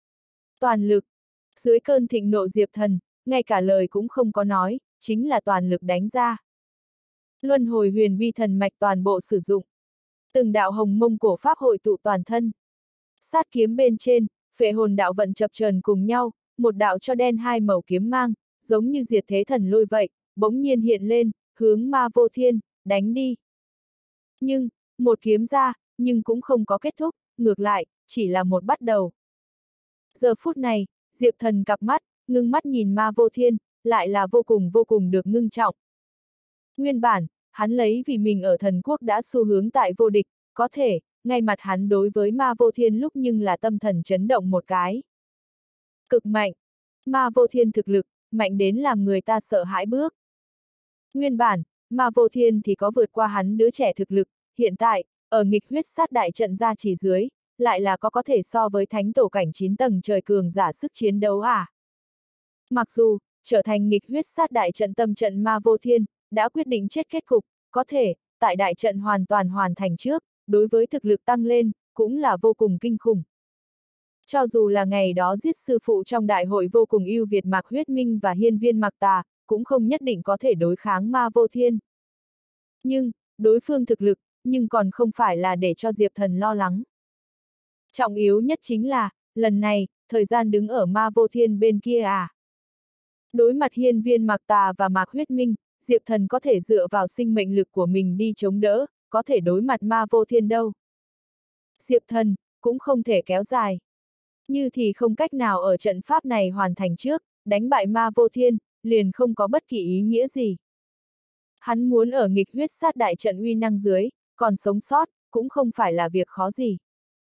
Toàn lực, dưới cơn thịnh nộ Diệp Thần, ngay cả lời cũng không có nói, chính là toàn lực đánh ra. Luân hồi huyền bi thần mạch toàn bộ sử dụng. Từng đạo hồng mông cổ pháp hội tụ toàn thân. Sát kiếm bên trên, phệ hồn đạo vận chập chờn cùng nhau, một đạo cho đen hai màu kiếm mang, giống như diệt thế thần lôi vậy, bỗng nhiên hiện lên, hướng Ma Vô Thiên, đánh đi. Nhưng, một kiếm ra, nhưng cũng không có kết thúc, ngược lại, chỉ là một bắt đầu. Giờ phút này, Diệp Thần cặp mắt, ngưng mắt nhìn Ma Vô Thiên, lại là vô cùng vô cùng được ngưng trọng. Nguyên bản, hắn lấy vì mình ở thần quốc đã xu hướng tại vô địch, có thể, ngay mặt hắn đối với Ma Vô Thiên lúc nhưng là tâm thần chấn động một cái. Cực mạnh. Ma Vô Thiên thực lực, mạnh đến làm người ta sợ hãi bước. Nguyên bản, Ma Vô Thiên thì có vượt qua hắn đứa trẻ thực lực, hiện tại, ở nghịch huyết sát đại trận ra chỉ dưới, lại là có có thể so với thánh tổ cảnh chín tầng trời cường giả sức chiến đấu à. Mặc dù, trở thành nghịch huyết sát đại trận tâm trận Ma Vô Thiên, đã quyết định chết kết cục, có thể, tại đại trận hoàn toàn hoàn thành trước, đối với thực lực tăng lên, cũng là vô cùng kinh khủng. Cho dù là ngày đó giết sư phụ trong đại hội vô cùng ưu việt Mạc Huyết Minh và hiên viên Mạc Tà, cũng không nhất định có thể đối kháng Ma Vô Thiên. Nhưng, đối phương thực lực, nhưng còn không phải là để cho Diệp Thần lo lắng. Trọng yếu nhất chính là, lần này, thời gian đứng ở Ma Vô Thiên bên kia à. Đối mặt hiên viên Mạc Tà và Mạc Huyết Minh, Diệp Thần có thể dựa vào sinh mệnh lực của mình đi chống đỡ, có thể đối mặt Ma Vô Thiên đâu. Diệp Thần, cũng không thể kéo dài. Như thì không cách nào ở trận pháp này hoàn thành trước, đánh bại Ma Vô Thiên, liền không có bất kỳ ý nghĩa gì. Hắn muốn ở nghịch huyết sát đại trận uy năng dưới, còn sống sót, cũng không phải là việc khó gì.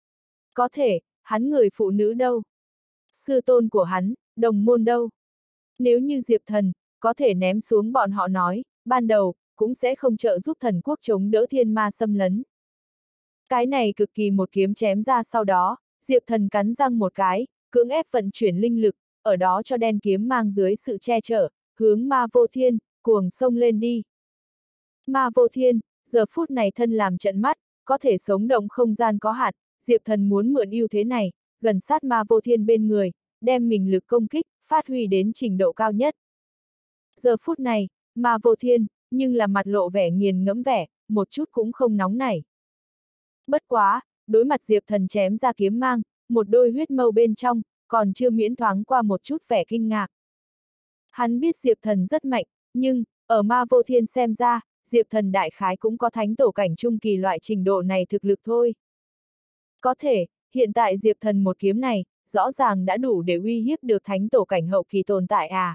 Có thể, hắn người phụ nữ đâu? Sư tôn của hắn, đồng môn đâu? Nếu như Diệp Thần có thể ném xuống bọn họ nói, ban đầu cũng sẽ không trợ giúp thần quốc chống đỡ thiên ma xâm lấn. Cái này cực kỳ một kiếm chém ra, sau đó, Diệp Thần cắn răng một cái, cưỡng ép vận chuyển linh lực, ở đó cho đen kiếm mang dưới sự che chở, hướng Ma Vô Thiên, cuồng xông lên đi. Ma Vô Thiên, giờ phút này thân làm trận mắt, có thể sống động không gian có hạn, Diệp Thần muốn mượn ưu thế này, gần sát Ma Vô Thiên bên người, đem mình lực công kích, phát huy đến trình độ cao nhất. Giờ phút này, Ma Vô Thiên, nhưng là mặt lộ vẻ nghiền ngẫm vẻ, một chút cũng không nóng nảy. Bất quá, đối mặt Diệp Thần chém ra kiếm mang, một đôi huyết mâu bên trong, còn chưa miễn thoáng qua một chút vẻ kinh ngạc. Hắn biết Diệp Thần rất mạnh, nhưng, ở Ma Vô Thiên xem ra, Diệp Thần đại khái cũng có thánh tổ cảnh trung kỳ loại trình độ này thực lực thôi. Có thể, hiện tại Diệp Thần một kiếm này, rõ ràng đã đủ để uy hiếp được thánh tổ cảnh hậu kỳ tồn tại à.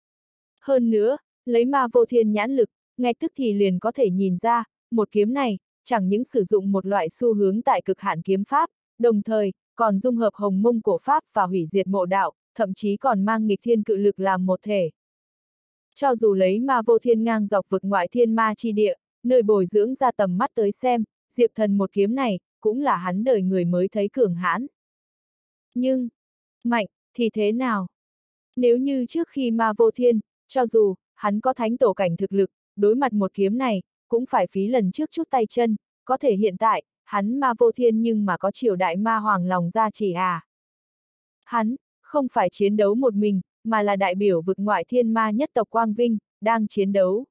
Hơn nữa, lấy Ma Vô Thiên nhãn lực, ngay tức thì liền có thể nhìn ra, một kiếm này, chẳng những sử dụng một loại xu hướng tại cực hạn kiếm pháp, đồng thời, còn dung hợp hồng mông cổ pháp và hủy diệt mộ đạo, thậm chí còn mang nghịch thiên cự lực làm một thể. Cho dù lấy Ma Vô Thiên ngang dọc vực ngoại thiên ma chi địa, nơi bồi dưỡng ra tầm mắt tới xem, Diệp Thần một kiếm này, cũng là hắn đời người mới thấy cường hãn. Nhưng, mạnh, thì thế nào? Nếu như trước khi Ma Vô Thiên, cho dù, hắn có thánh tổ cảnh thực lực, đối mặt một kiếm này, cũng phải phí lần trước chút tay chân, có thể hiện tại, hắn Ma Vô Thiên nhưng mà có triều đại ma hoàng lòng gia chỉ à. Hắn, không phải chiến đấu một mình, mà là đại biểu vực ngoại thiên ma nhất tộc Quang Vinh, đang chiến đấu.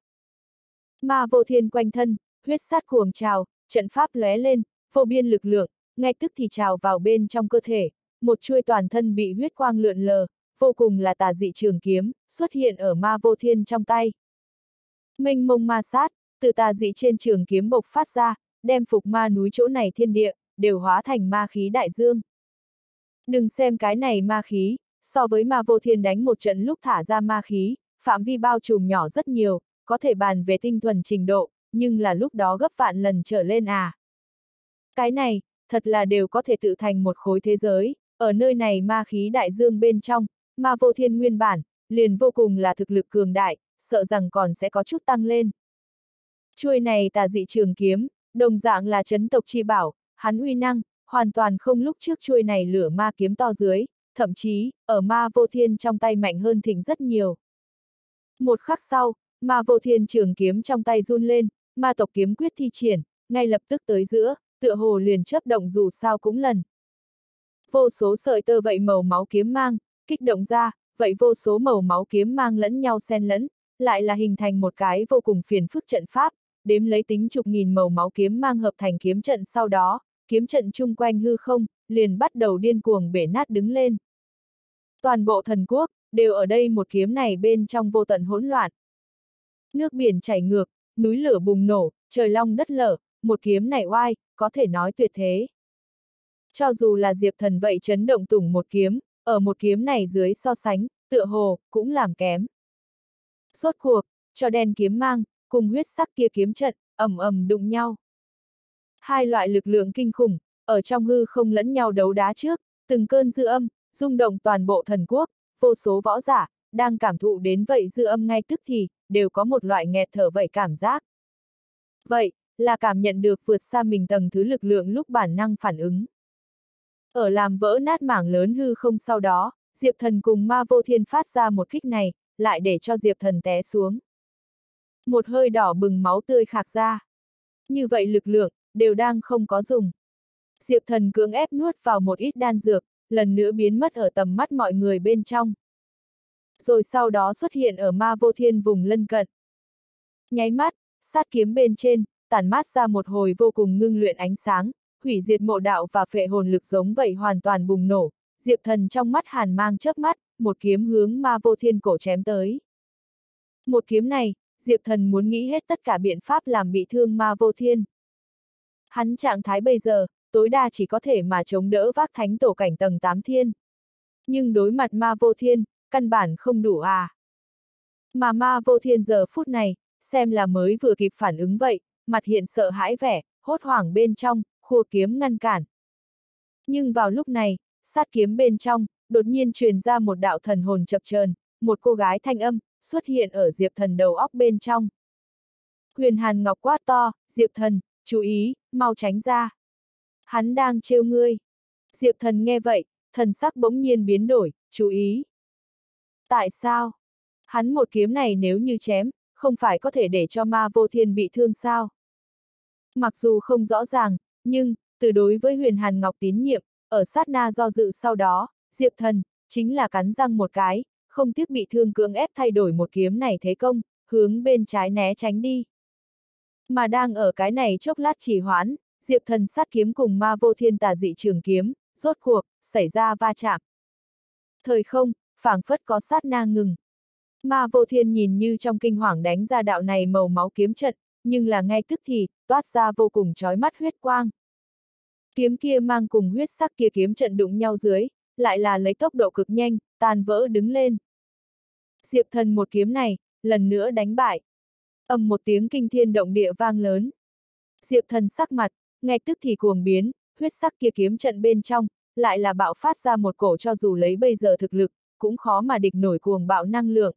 Ma Vô Thiên quanh thân, huyết sát cuồng trào, trận pháp lóe lên, vô biên lực lượng, ngay tức thì trào vào bên trong cơ thể, một chuôi toàn thân bị huyết quang lượn lờ, vô cùng là tà dị trường kiếm, xuất hiện ở Ma Vô Thiên trong tay. Mênh mông ma sát, từ tà dị trên trường kiếm bộc phát ra, đem phục ma núi chỗ này thiên địa, đều hóa thành ma khí đại dương. Đừng xem cái này ma khí, so với Ma Vô Thiên đánh một trận lúc thả ra ma khí, phạm vi bao trùm nhỏ rất nhiều, có thể bàn về tinh thuần trình độ, nhưng là lúc đó gấp vạn lần trở lên à. Cái này, thật là đều có thể tự thành một khối thế giới, ở nơi này ma khí đại dương bên trong, Ma Vô Thiên nguyên bản, liền vô cùng là thực lực cường đại, sợ rằng còn sẽ có chút tăng lên. Chuôi này tà dị trường kiếm, đồng dạng là chấn tộc chi bảo, hắn uy năng, hoàn toàn không lúc trước chuôi này lửa ma kiếm to dưới, thậm chí, ở Ma Vô Thiên trong tay mạnh hơn thịnh rất nhiều. Một khắc sau, Ma Vô Thiên trường kiếm trong tay run lên, ma tộc kiếm quyết thi triển, ngay lập tức tới giữa, tựa hồ liền chớp động dù sao cũng lần. Vô số sợi tơ vậy màu máu kiếm mang, kích động ra, vậy vô số màu máu kiếm mang lẫn nhau xen lẫn, lại là hình thành một cái vô cùng phiền phức trận pháp, đếm lấy tính chục nghìn màu máu kiếm mang hợp thành kiếm trận, sau đó, kiếm trận chung quanh hư không, liền bắt đầu điên cuồng bể nát đứng lên. Toàn bộ thần quốc, đều ở đây một kiếm này bên trong vô tận hỗn loạn. Nước biển chảy ngược, núi lửa bùng nổ, trời long đất lở, một kiếm này oai, có thể nói tuyệt thế. Cho dù là Diệp Thần vậy chấn động tủng một kiếm, ở một kiếm này dưới so sánh, tựa hồ, cũng làm kém. Rốt cuộc, cho đen kiếm mang, cùng huyết sắc kia kiếm trận, ầm ầm đụng nhau. Hai loại lực lượng kinh khủng, ở trong hư không lẫn nhau đấu đá trước, từng cơn dư âm, rung động toàn bộ thần quốc, vô số võ giả, đang cảm thụ đến vậy dư âm ngay tức thì, đều có một loại nghẹt thở vậy cảm giác. Vậy, là cảm nhận được vượt xa mình tầng thứ lực lượng lúc bản năng phản ứng. Ở làm vỡ nát mảng lớn hư không sau đó, Diệp Thần cùng Ma Vô Thiên phát ra một kích này, lại để cho Diệp Thần té xuống. Một hơi đỏ bừng máu tươi khạc ra. Như vậy lực lượng, đều đang không có dùng. Diệp Thần cưỡng ép nuốt vào một ít đan dược, lần nữa biến mất ở tầm mắt mọi người bên trong. Rồi sau đó xuất hiện ở Ma Vô Thiên vùng lân cận. Nháy mắt, sát kiếm bên trên, tản mát ra một hồi vô cùng ngưng luyện ánh sáng, hủy diệt mộ đạo và phệ hồn lực giống vậy hoàn toàn bùng nổ. Diệp Thần trong mắt hàn mang chớp mắt, một kiếm hướng Ma Vô Thiên cổ chém tới. Một kiếm này, Diệp Thần muốn nghĩ hết tất cả biện pháp làm bị thương Ma Vô Thiên. Hắn trạng thái bây giờ, tối đa chỉ có thể mà chống đỡ vác thánh tổ cảnh tầng tám thiên. Nhưng đối mặt Ma Vô Thiên, căn bản không đủ à. Mà Ma Vô Thiên giờ phút này, xem là mới vừa kịp phản ứng vậy, mặt hiện sợ hãi vẻ, hốt hoảng bên trong, khua kiếm ngăn cản. Nhưng vào lúc này, sát kiếm bên trong, đột nhiên truyền ra một đạo thần hồn chập chờn, một cô gái thanh âm, xuất hiện ở Diệp Thần đầu óc bên trong. Huyền Hàn Ngọc quát to, Diệp Thần, chú ý, mau tránh ra. Hắn đang trêu ngươi. Diệp Thần nghe vậy, thần sắc bỗng nhiên biến đổi, chú ý. Tại sao? Hắn một kiếm này nếu như chém, không phải có thể để cho Ma Vô Thiên bị thương sao? Mặc dù không rõ ràng, nhưng, từ đối với Huyền Hàn Ngọc tín nhiệm, ở sát na do dự sau đó, Diệp Thần, chính là cắn răng một cái, không tiếc bị thương cưỡng ép thay đổi một kiếm này thế công, hướng bên trái né tránh đi. Mà đang ở cái này chốc lát trì hoãn, Diệp Thần sát kiếm cùng Ma Vô Thiên tà dị trường kiếm, rốt cuộc, xảy ra va chạm. Thời không, phảng phất có sát na ngừng. Ma Vô Thiên nhìn như trong kinh hoàng đánh ra đạo này màu máu kiếm trận, nhưng là ngay tức thì, toát ra vô cùng chói mắt huyết quang. Kiếm kia mang cùng huyết sắc kia kiếm trận đụng nhau dưới, lại là lấy tốc độ cực nhanh, tan vỡ đứng lên. Diệp Thần một kiếm này, lần nữa đánh bại. Ầm một tiếng kinh thiên động địa vang lớn. Diệp Thần sắc mặt, ngay tức thì cuồng biến, huyết sắc kia kiếm trận bên trong, lại là bạo phát ra một cổ cho dù lấy bây giờ thực lực, cũng khó mà địch nổi cuồng bạo năng lượng.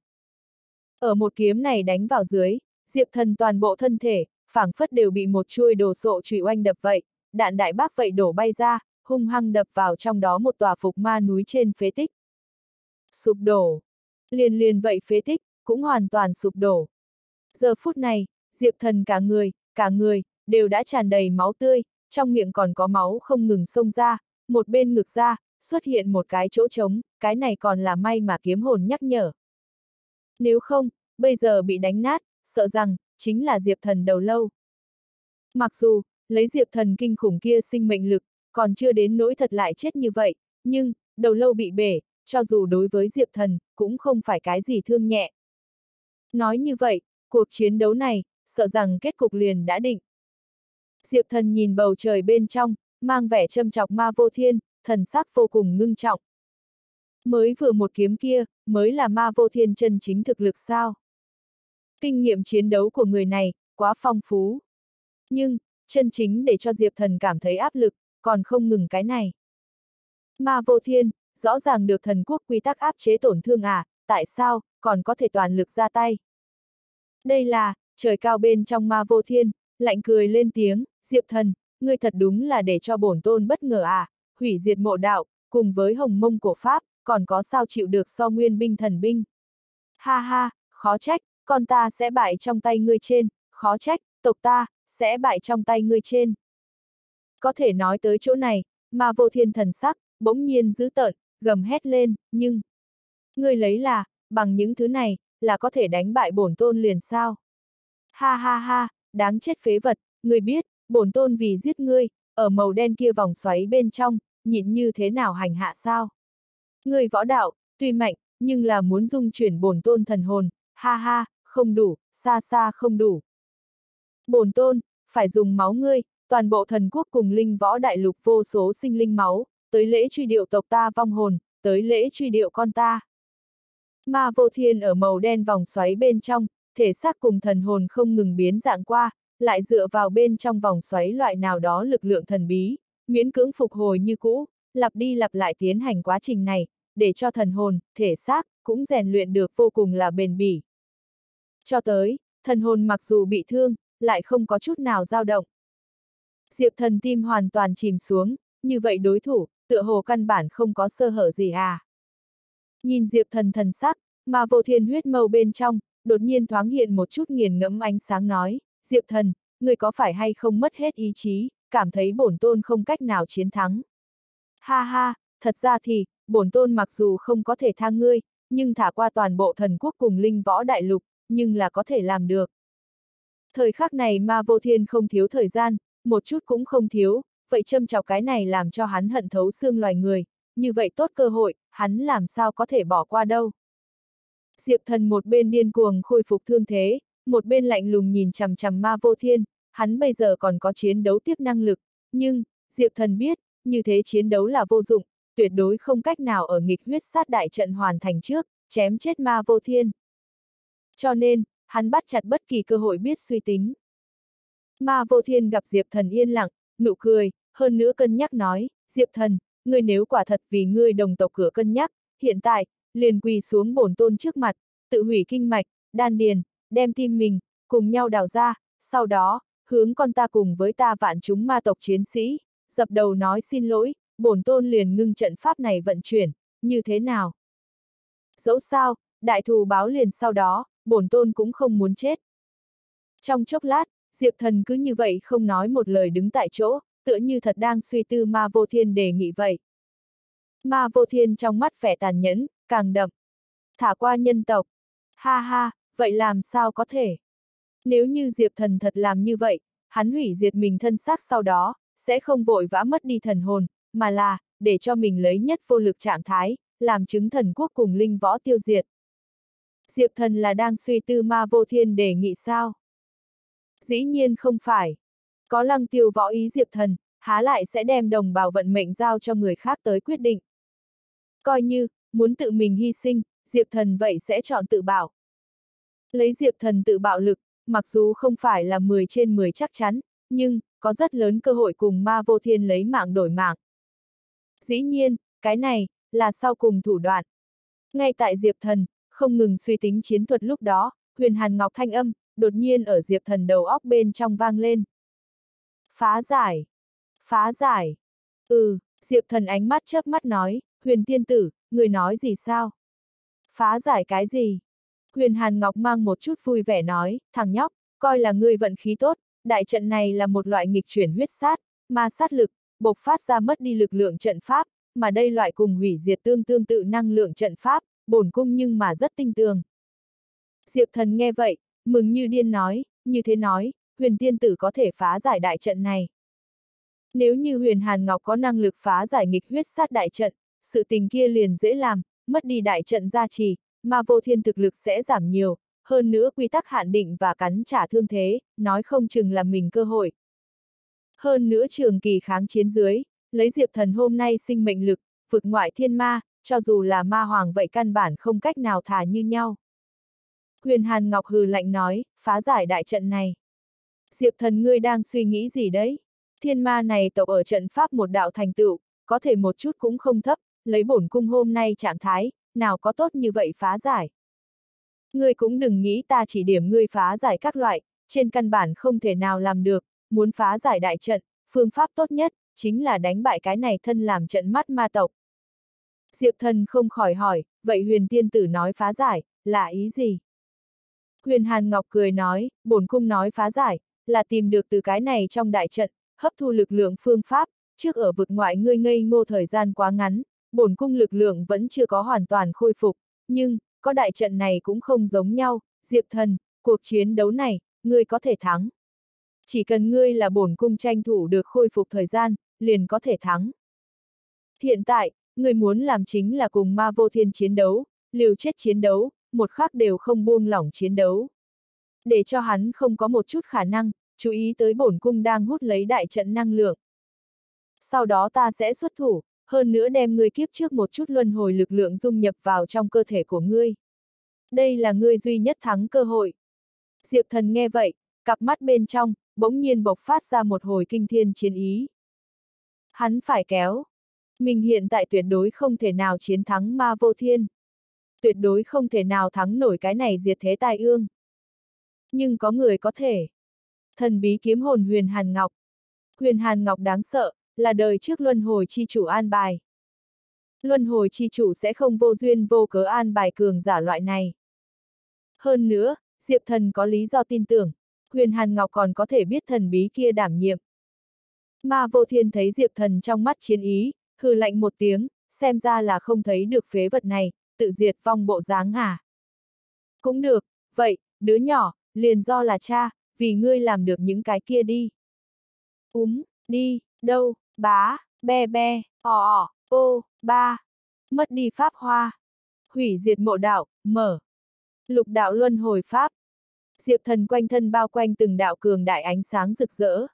Ở một kiếm này đánh vào dưới, Diệp Thần toàn bộ thân thể, phảng phất đều bị một chuôi đồ sộ chùy oanh đập vậy, đạn đại bác vậy đổ bay ra, hung hăng đập vào trong đó một tòa phục ma núi trên phế tích. Sụp đổ. Liền liền vậy phế tích, cũng hoàn toàn sụp đổ. Giờ phút này, Diệp Thần cả người, cả người, đều đã tràn đầy máu tươi, trong miệng còn có máu không ngừng xông ra, một bên ngực ra, xuất hiện một cái chỗ trống, cái này còn là may mà kiếm hồn nhắc nhở. Nếu không, bây giờ bị đánh nát, sợ rằng, chính là Diệp Thần đầu lâu. Mặc dù, lấy Diệp Thần kinh khủng kia sinh mệnh lực, còn chưa đến nỗi thật lại chết như vậy, nhưng, đầu lâu bị bể, cho dù đối với Diệp Thần, cũng không phải cái gì thương nhẹ. Nói như vậy, cuộc chiến đấu này, sợ rằng kết cục liền đã định. Diệp Thần nhìn bầu trời bên trong, mang vẻ châm chọc Ma Vô Thiên, thần sắc vô cùng ngưng trọng. Mới vừa một kiếm kia, mới là Ma Vô Thiên chân chính thực lực sao? Kinh nghiệm chiến đấu của người này, quá phong phú. Nhưng, chân chính để cho Diệp Thần cảm thấy áp lực, còn không ngừng cái này. Ma Vô Thiên, rõ ràng được thần quốc quy tắc áp chế tổn thương à, tại sao, còn có thể toàn lực ra tay? Đây là, trời cao bên trong Ma Vô Thiên, lạnh cười lên tiếng, Diệp Thần, ngươi thật đúng là để cho bổn tôn bất ngờ à, hủy diệt mộ đạo, cùng với hồng mông cổ Pháp, còn có sao chịu được so nguyên binh thần binh. Ha ha, khó trách, con ta sẽ bại trong tay ngươi trên, khó trách, tộc ta, sẽ bại trong tay ngươi trên. Có thể nói tới chỗ này, Ma Vô Thiên thần sắc, bỗng nhiên dữ tợn, gầm hét lên, nhưng... Ngươi lấy là, bằng những thứ này, là có thể đánh bại bổn tôn liền sao? Ha ha ha, đáng chết phế vật, ngươi biết, bổn tôn vì giết ngươi, ở màu đen kia vòng xoáy bên trong, nhịn như thế nào hành hạ sao? Ngươi võ đạo, tuy mạnh, nhưng là muốn dung chuyển bổn tôn thần hồn, ha ha, không đủ, xa xa không đủ. Bổn tôn, phải dùng máu ngươi, toàn bộ thần quốc cùng linh võ đại lục vô số sinh linh máu, tới lễ truy điệu tộc ta vong hồn, tới lễ truy điệu con ta. Ma Vô Thiên ở màu đen vòng xoáy bên trong, thể xác cùng thần hồn không ngừng biến dạng qua, lại dựa vào bên trong vòng xoáy loại nào đó lực lượng thần bí, miễn cưỡng phục hồi như cũ, lặp đi lặp lại tiến hành quá trình này, để cho thần hồn, thể xác, cũng rèn luyện được vô cùng là bền bỉ. Cho tới, thần hồn mặc dù bị thương, lại không có chút nào dao động. Diệp Thần tim hoàn toàn chìm xuống, như vậy đối thủ, tựa hồ căn bản không có sơ hở gì à. Nhìn Diệp Thần thần sắc, Ma Vô Thiên huyết mâu bên trong, đột nhiên thoáng hiện một chút nghiền ngẫm ánh sáng nói, Diệp Thần, ngươi có phải hay không mất hết ý chí, cảm thấy bổn tôn không cách nào chiến thắng. Ha ha, thật ra thì, bổn tôn mặc dù không có thể tha ngươi, nhưng thả qua toàn bộ thần quốc cùng linh võ đại lục, nhưng là có thể làm được. Thời khắc này Ma Vô Thiên không thiếu thời gian, một chút cũng không thiếu, vậy châm chọc cái này làm cho hắn hận thấu xương loài người, như vậy tốt cơ hội, hắn làm sao có thể bỏ qua đâu. Diệp Thần một bên điên cuồng khôi phục thương thế, một bên lạnh lùng nhìn chằm chằm Ma Vô Thiên, hắn bây giờ còn có chiến đấu tiếp năng lực, nhưng, Diệp Thần biết, như thế chiến đấu là vô dụng, tuyệt đối không cách nào ở nghịch huyết sát đại trận hoàn thành trước, chém chết Ma Vô Thiên. Cho nên, hắn bắt chặt bất kỳ cơ hội biết suy tính. Ma Vô Thiên gặp Diệp Thần yên lặng, nụ cười, hơn nữa cân nhắc nói, Diệp Thần, ngươi nếu quả thật vì ngươi đồng tộc cửa cân nhắc, hiện tại, liền quỳ xuống bổn tôn trước mặt, tự hủy kinh mạch, đan điền, đem tim mình, cùng nhau đào ra, sau đó, hướng con ta cùng với ta vạn chúng ma tộc chiến sĩ, dập đầu nói xin lỗi, bổn tôn liền ngưng trận pháp này vận chuyển, như thế nào? Dẫu sao, đại thù báo liền sau đó, bổn tôn cũng không muốn chết. Trong chốc lát, Diệp Thần cứ như vậy không nói một lời đứng tại chỗ, tựa như thật đang suy tư Ma Vô Thiên đề nghị vậy. Ma Vô Thiên trong mắt vẻ tàn nhẫn, càng đậm. Thả qua nhân tộc. Ha ha, vậy làm sao có thể? Nếu như Diệp Thần thật làm như vậy, hắn hủy diệt mình thân xác sau đó, sẽ không vội vã mất đi thần hồn, mà là, để cho mình lấy nhất vô lực trạng thái, làm chứng thần quốc cùng linh võ tiêu diệt. Diệp Thần là đang suy tư Ma Vô Thiên đề nghị sao? Dĩ nhiên không phải. Có Lăng Tiêu võ ý Diệp Thần, há lại sẽ đem đồng bào vận mệnh giao cho người khác tới quyết định. Coi như, muốn tự mình hy sinh, Diệp Thần vậy sẽ chọn tự bảo. Lấy Diệp Thần tự bạo lực, mặc dù không phải là mười trên mười chắc chắn, nhưng, có rất lớn cơ hội cùng Ma Vô Thiên lấy mạng đổi mạng. Dĩ nhiên, cái này, là sau cùng thủ đoạn. Ngay tại Diệp Thần, không ngừng suy tính chiến thuật lúc đó, Huyền Hàn Ngọc thanh âm, đột nhiên ở Diệp Thần đầu óc bên trong vang lên. Phá giải! Phá giải! Ừ, Diệp Thần ánh mắt chớp mắt nói, Huyền Tiên Tử, người nói gì sao? Phá giải cái gì? Huyền Hàn Ngọc mang một chút vui vẻ nói, thằng nhóc, coi là ngươi vận khí tốt, đại trận này là một loại nghịch chuyển huyết sát, ma sát lực, bộc phát ra mất đi lực lượng trận pháp, mà đây loại cùng hủy diệt tương tương tự năng lượng trận pháp, bổn cung nhưng mà rất tinh tường. Diệp Thần nghe vậy, mừng như điên nói, như thế nói, Huyền Tiên Tử có thể phá giải đại trận này. Nếu như Huyền Hàn Ngọc có năng lực phá giải nghịch huyết sát đại trận, sự tình kia liền dễ làm, mất đi đại trận gia trì, Ma Vô Thiên thực lực sẽ giảm nhiều, hơn nữa quy tắc hạn định và cắn trả thương thế, nói không chừng là mình cơ hội. Hơn nữa trường kỳ kháng chiến dưới, lấy Diệp Thần hôm nay sinh mệnh lực, vực ngoại thiên ma, cho dù là ma hoàng vậy căn bản không cách nào thả như nhau. Huyền Hàn Ngọc hừ lạnh nói, phá giải đại trận này. Diệp Thần ngươi đang suy nghĩ gì đấy? Thiên ma này tộc ở trận pháp một đạo thành tựu, có thể một chút cũng không thấp, lấy bổn cung hôm nay trạng thái, nào có tốt như vậy phá giải. Ngươi cũng đừng nghĩ ta chỉ điểm ngươi phá giải các loại, trên căn bản không thể nào làm được, muốn phá giải đại trận, phương pháp tốt nhất, chính là đánh bại cái này thân làm trận mắt ma tộc. Diệp Thần không khỏi hỏi, vậy Huyền Tiên Tử nói phá giải, là ý gì? Huyền Hàn Ngọc cười nói, bổn cung nói phá giải, là tìm được từ cái này trong đại trận, hấp thu lực lượng phương pháp, trước ở vực ngoại ngươi ngây ngô thời gian quá ngắn, bổn cung lực lượng vẫn chưa có hoàn toàn khôi phục, nhưng, có đại trận này cũng không giống nhau, Diệp Thần, cuộc chiến đấu này, ngươi có thể thắng. Chỉ cần ngươi là bổn cung tranh thủ được khôi phục thời gian, liền có thể thắng. Hiện tại, ngươi muốn làm chính là cùng Ma Vô Thiên chiến đấu, liều chết chiến đấu, một khắc đều không buông lỏng chiến đấu. Để cho hắn không có một chút khả năng, chú ý tới bổn cung đang hút lấy đại trận năng lượng. Sau đó ta sẽ xuất thủ, hơn nữa đem ngươi kiếp trước một chút luân hồi lực lượng dung nhập vào trong cơ thể của ngươi. Đây là ngươi duy nhất thắng cơ hội. Diệp Thần nghe vậy, cặp mắt bên trong, bỗng nhiên bộc phát ra một hồi kinh thiên chiến ý. Hắn phải kéo. Mình hiện tại tuyệt đối không thể nào chiến thắng Ma Vô Thiên. Tuyệt đối không thể nào thắng nổi cái này diệt thế tai ương. Nhưng có người có thể. Thần bí kiếm hồn Huyền Hàn Ngọc. Huyền Hàn Ngọc đáng sợ, là đời trước luân hồi chi chủ an bài. Luân hồi chi chủ sẽ không vô duyên vô cớ an bài cường giả loại này. Hơn nữa, Diệp Thần có lý do tin tưởng, Huyền Hàn Ngọc còn có thể biết thần bí kia đảm nhiệm. Ma Vô Thiên thấy Diệp Thần trong mắt chiến ý, hừ lạnh một tiếng, xem ra là không thấy được phế vật này, tự diệt vong bộ dáng à. Cũng được, vậy, đứa nhỏ, liền do là cha, vì ngươi làm được những cái kia đi. Úm, đi, đâu, bá, be be, ò ò, ô, ba, mất đi pháp hoa. Hủy diệt mộ đạo, mở. Lục đạo luân hồi pháp. Diệp Thần quanh thân bao quanh từng đạo cường đại ánh sáng rực rỡ.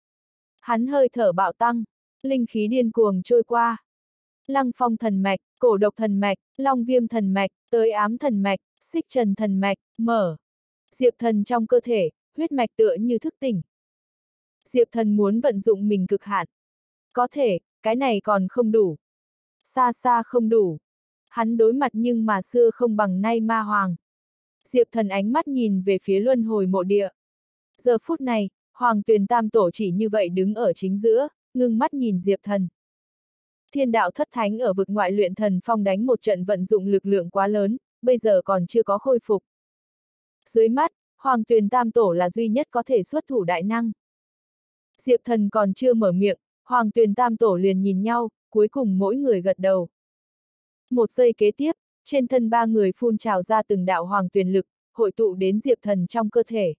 Hắn hơi thở bạo tăng, linh khí điên cuồng trôi qua. Lăng phong thần mạch, cổ độc thần mạch, long viêm thần mạch, tới ám thần mạch, xích trần thần mạch, mở. Diệp Thần trong cơ thể, huyết mạch tựa như thức tỉnh. Diệp Thần muốn vận dụng mình cực hạn. Có thể, cái này còn không đủ. Xa xa không đủ. hắn đối mặt nhưng mà xưa không bằng nay ma hoàng. Diệp Thần ánh mắt nhìn về phía luân hồi mộ địa. Giờ phút này, Hoàng Tuyền Tam Tổ chỉ như vậy đứng ở chính giữa, ngưng mắt nhìn Diệp Thần. Thiên đạo thất thánh ở vực ngoại luyện thần phong đánh một trận vận dụng lực lượng quá lớn, bây giờ còn chưa có khôi phục. Dưới mắt, Hoàng Tuyền Tam Tổ là duy nhất có thể xuất thủ đại năng. Diệp Thần còn chưa mở miệng, Hoàng Tuyền Tam Tổ liền nhìn nhau, cuối cùng mỗi người gật đầu. Một giây kế tiếp, trên thân ba người phun trào ra từng đạo hoàng tuyền lực, hội tụ đến Diệp Thần trong cơ thể.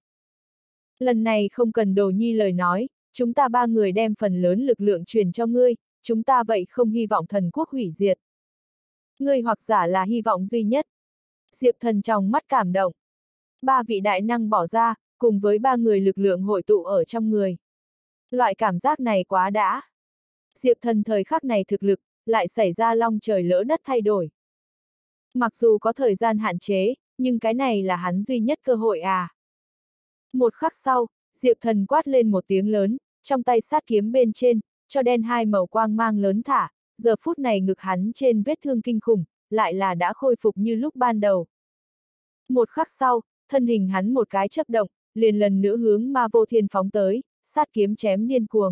Lần này không cần Đồ Nhi lời nói, chúng ta ba người đem phần lớn lực lượng truyền cho ngươi, chúng ta vậy không hy vọng thần quốc hủy diệt. Ngươi hoặc giả là hy vọng duy nhất. Diệp Thần trong mắt cảm động. Ba vị đại năng bỏ ra, cùng với ba người lực lượng hội tụ ở trong người. Loại cảm giác này quá đã. Diệp Thần thời khắc này thực lực, lại xảy ra long trời lỡ đất thay đổi. Mặc dù có thời gian hạn chế, nhưng cái này là hắn duy nhất cơ hội à. Một khắc sau, Diệp Thần quát lên một tiếng lớn, trong tay sát kiếm bên trên, cho đen hai màu quang mang lớn thả, giờ phút này ngực hắn trên vết thương kinh khủng, lại là đã khôi phục như lúc ban đầu. Một khắc sau, thân hình hắn một cái chớp động, liền lần nữa hướng Ma Vô Thiên phóng tới, sát kiếm chém điên cuồng.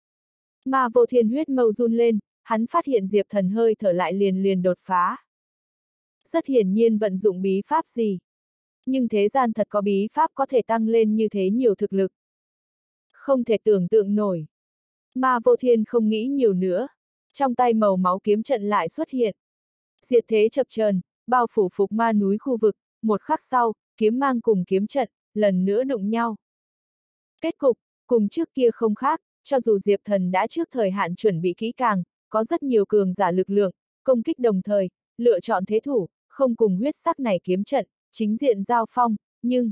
Ma Vô Thiên huyết mâu run lên, hắn phát hiện Diệp Thần hơi thở lại liền liền đột phá. Rất hiển nhiên vận dụng bí pháp gì. Nhưng thế gian thật có bí pháp có thể tăng lên như thế nhiều thực lực. Không thể tưởng tượng nổi. Ma Vô Thiên không nghĩ nhiều nữa. Trong tay màu máu kiếm trận lại xuất hiện. Diệt thế chập chờn, bao phủ phục ma núi khu vực, một khắc sau, kiếm mang cùng kiếm trận, lần nữa đụng nhau. Kết cục, cùng trước kia không khác, cho dù Diệp Thần đã trước thời hạn chuẩn bị kỹ càng, có rất nhiều cường giả lực lượng, công kích đồng thời, lựa chọn thế thủ, không cùng huyết sắc này kiếm trận, chính diện giao phong, nhưng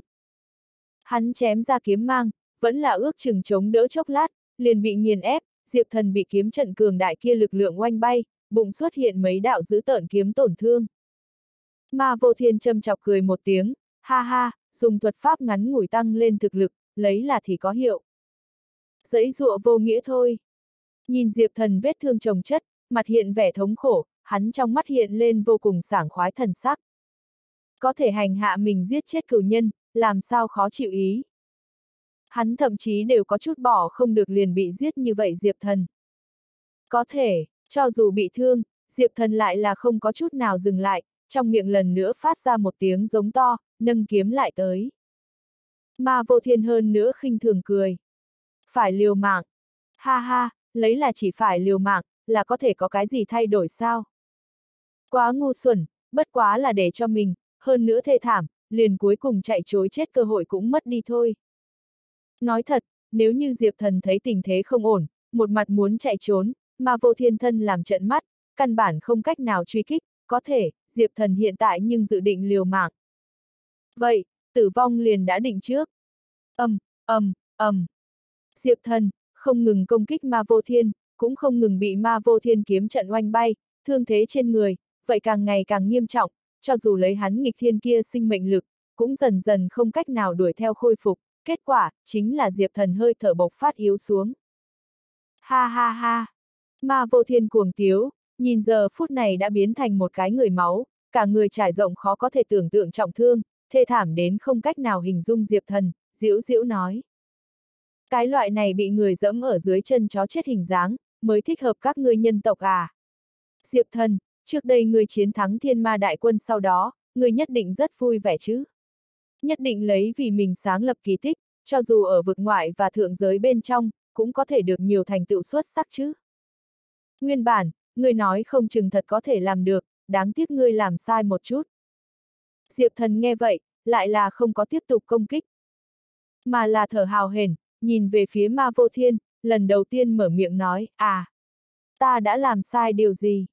hắn chém ra kiếm mang, vẫn là ước chừng chống đỡ chốc lát, liền bị nghiền ép, Diệp Thần bị kiếm trận cường đại kia lực lượng oanh bay, bụng xuất hiện mấy đạo dữ tợn kiếm tổn thương. Ma Vô Thiên châm chọc cười một tiếng, ha ha, dùng thuật pháp ngắn ngủi tăng lên thực lực, lấy là thì có hiệu. Giãy giụa vô nghĩa thôi. Nhìn Diệp Thần vết thương chồng chất, mặt hiện vẻ thống khổ, hắn trong mắt hiện lên vô cùng sảng khoái thần sắc. Có thể hành hạ mình giết chết cửu nhân, làm sao khó chịu ý. Hắn thậm chí đều có chút bỏ không được liền bị giết như vậy Diệp Thần. Có thể, cho dù bị thương, Diệp Thần lại là không có chút nào dừng lại, trong miệng lần nữa phát ra một tiếng giống to, nâng kiếm lại tới. Ma Vô Thiên hơn nữa khinh thường cười. Phải liều mạng. Ha ha, lấy là chỉ phải liều mạng, là có thể có cái gì thay đổi sao? Quá ngu xuẩn, bất quá là để cho mình, hơn nữa thê thảm, liền cuối cùng chạy trối chết cơ hội cũng mất đi thôi. Nói thật, nếu như Diệp Thần thấy tình thế không ổn, một mặt muốn chạy trốn, mà Vô Thiên thân làm trận mắt, căn bản không cách nào truy kích, có thể, Diệp Thần hiện tại nhưng dự định liều mạng. Vậy, tử vong liền đã định trước. Ầm, ầm, ầm. Diệp Thần không ngừng công kích Ma Vô Thiên, cũng không ngừng bị Ma Vô Thiên kiếm trận oanh bay, thương thế trên người, vậy càng ngày càng nghiêm trọng, cho dù lấy hắn nghịch thiên kia sinh mệnh lực, cũng dần dần không cách nào đuổi theo khôi phục, kết quả, chính là Diệp Thần hơi thở bộc phát yếu xuống. Ha ha ha! Ma Vô Thiên cuồng tiếu, nhìn giờ phút này đã biến thành một cái người máu, cả người trải rộng khó có thể tưởng tượng trọng thương, thê thảm đến không cách nào hình dung Diệp Thần, giễu giễu nói. Cái loại này bị người dẫm ở dưới chân chó chết hình dáng, mới thích hợp các ngươi nhân tộc à. Diệp Thần, trước đây ngươi chiến thắng thiên ma đại quân sau đó, ngươi nhất định rất vui vẻ chứ. Nhất định lấy vì mình sáng lập kỳ tích, cho dù ở vực ngoại và thượng giới bên trong, cũng có thể được nhiều thành tựu xuất sắc chứ. Nguyên bản, ngươi nói không chừng thật có thể làm được, đáng tiếc ngươi làm sai một chút. Diệp Thần nghe vậy, lại là không có tiếp tục công kích, mà là thở hào hển, nhìn về phía Ma Vô Thiên, lần đầu tiên mở miệng nói, à, ta đã làm sai điều gì?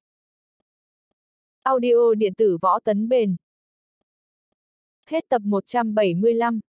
Audio điện tử Võ Tấn Bền. Hết tập một trăm bảy mươi lăm.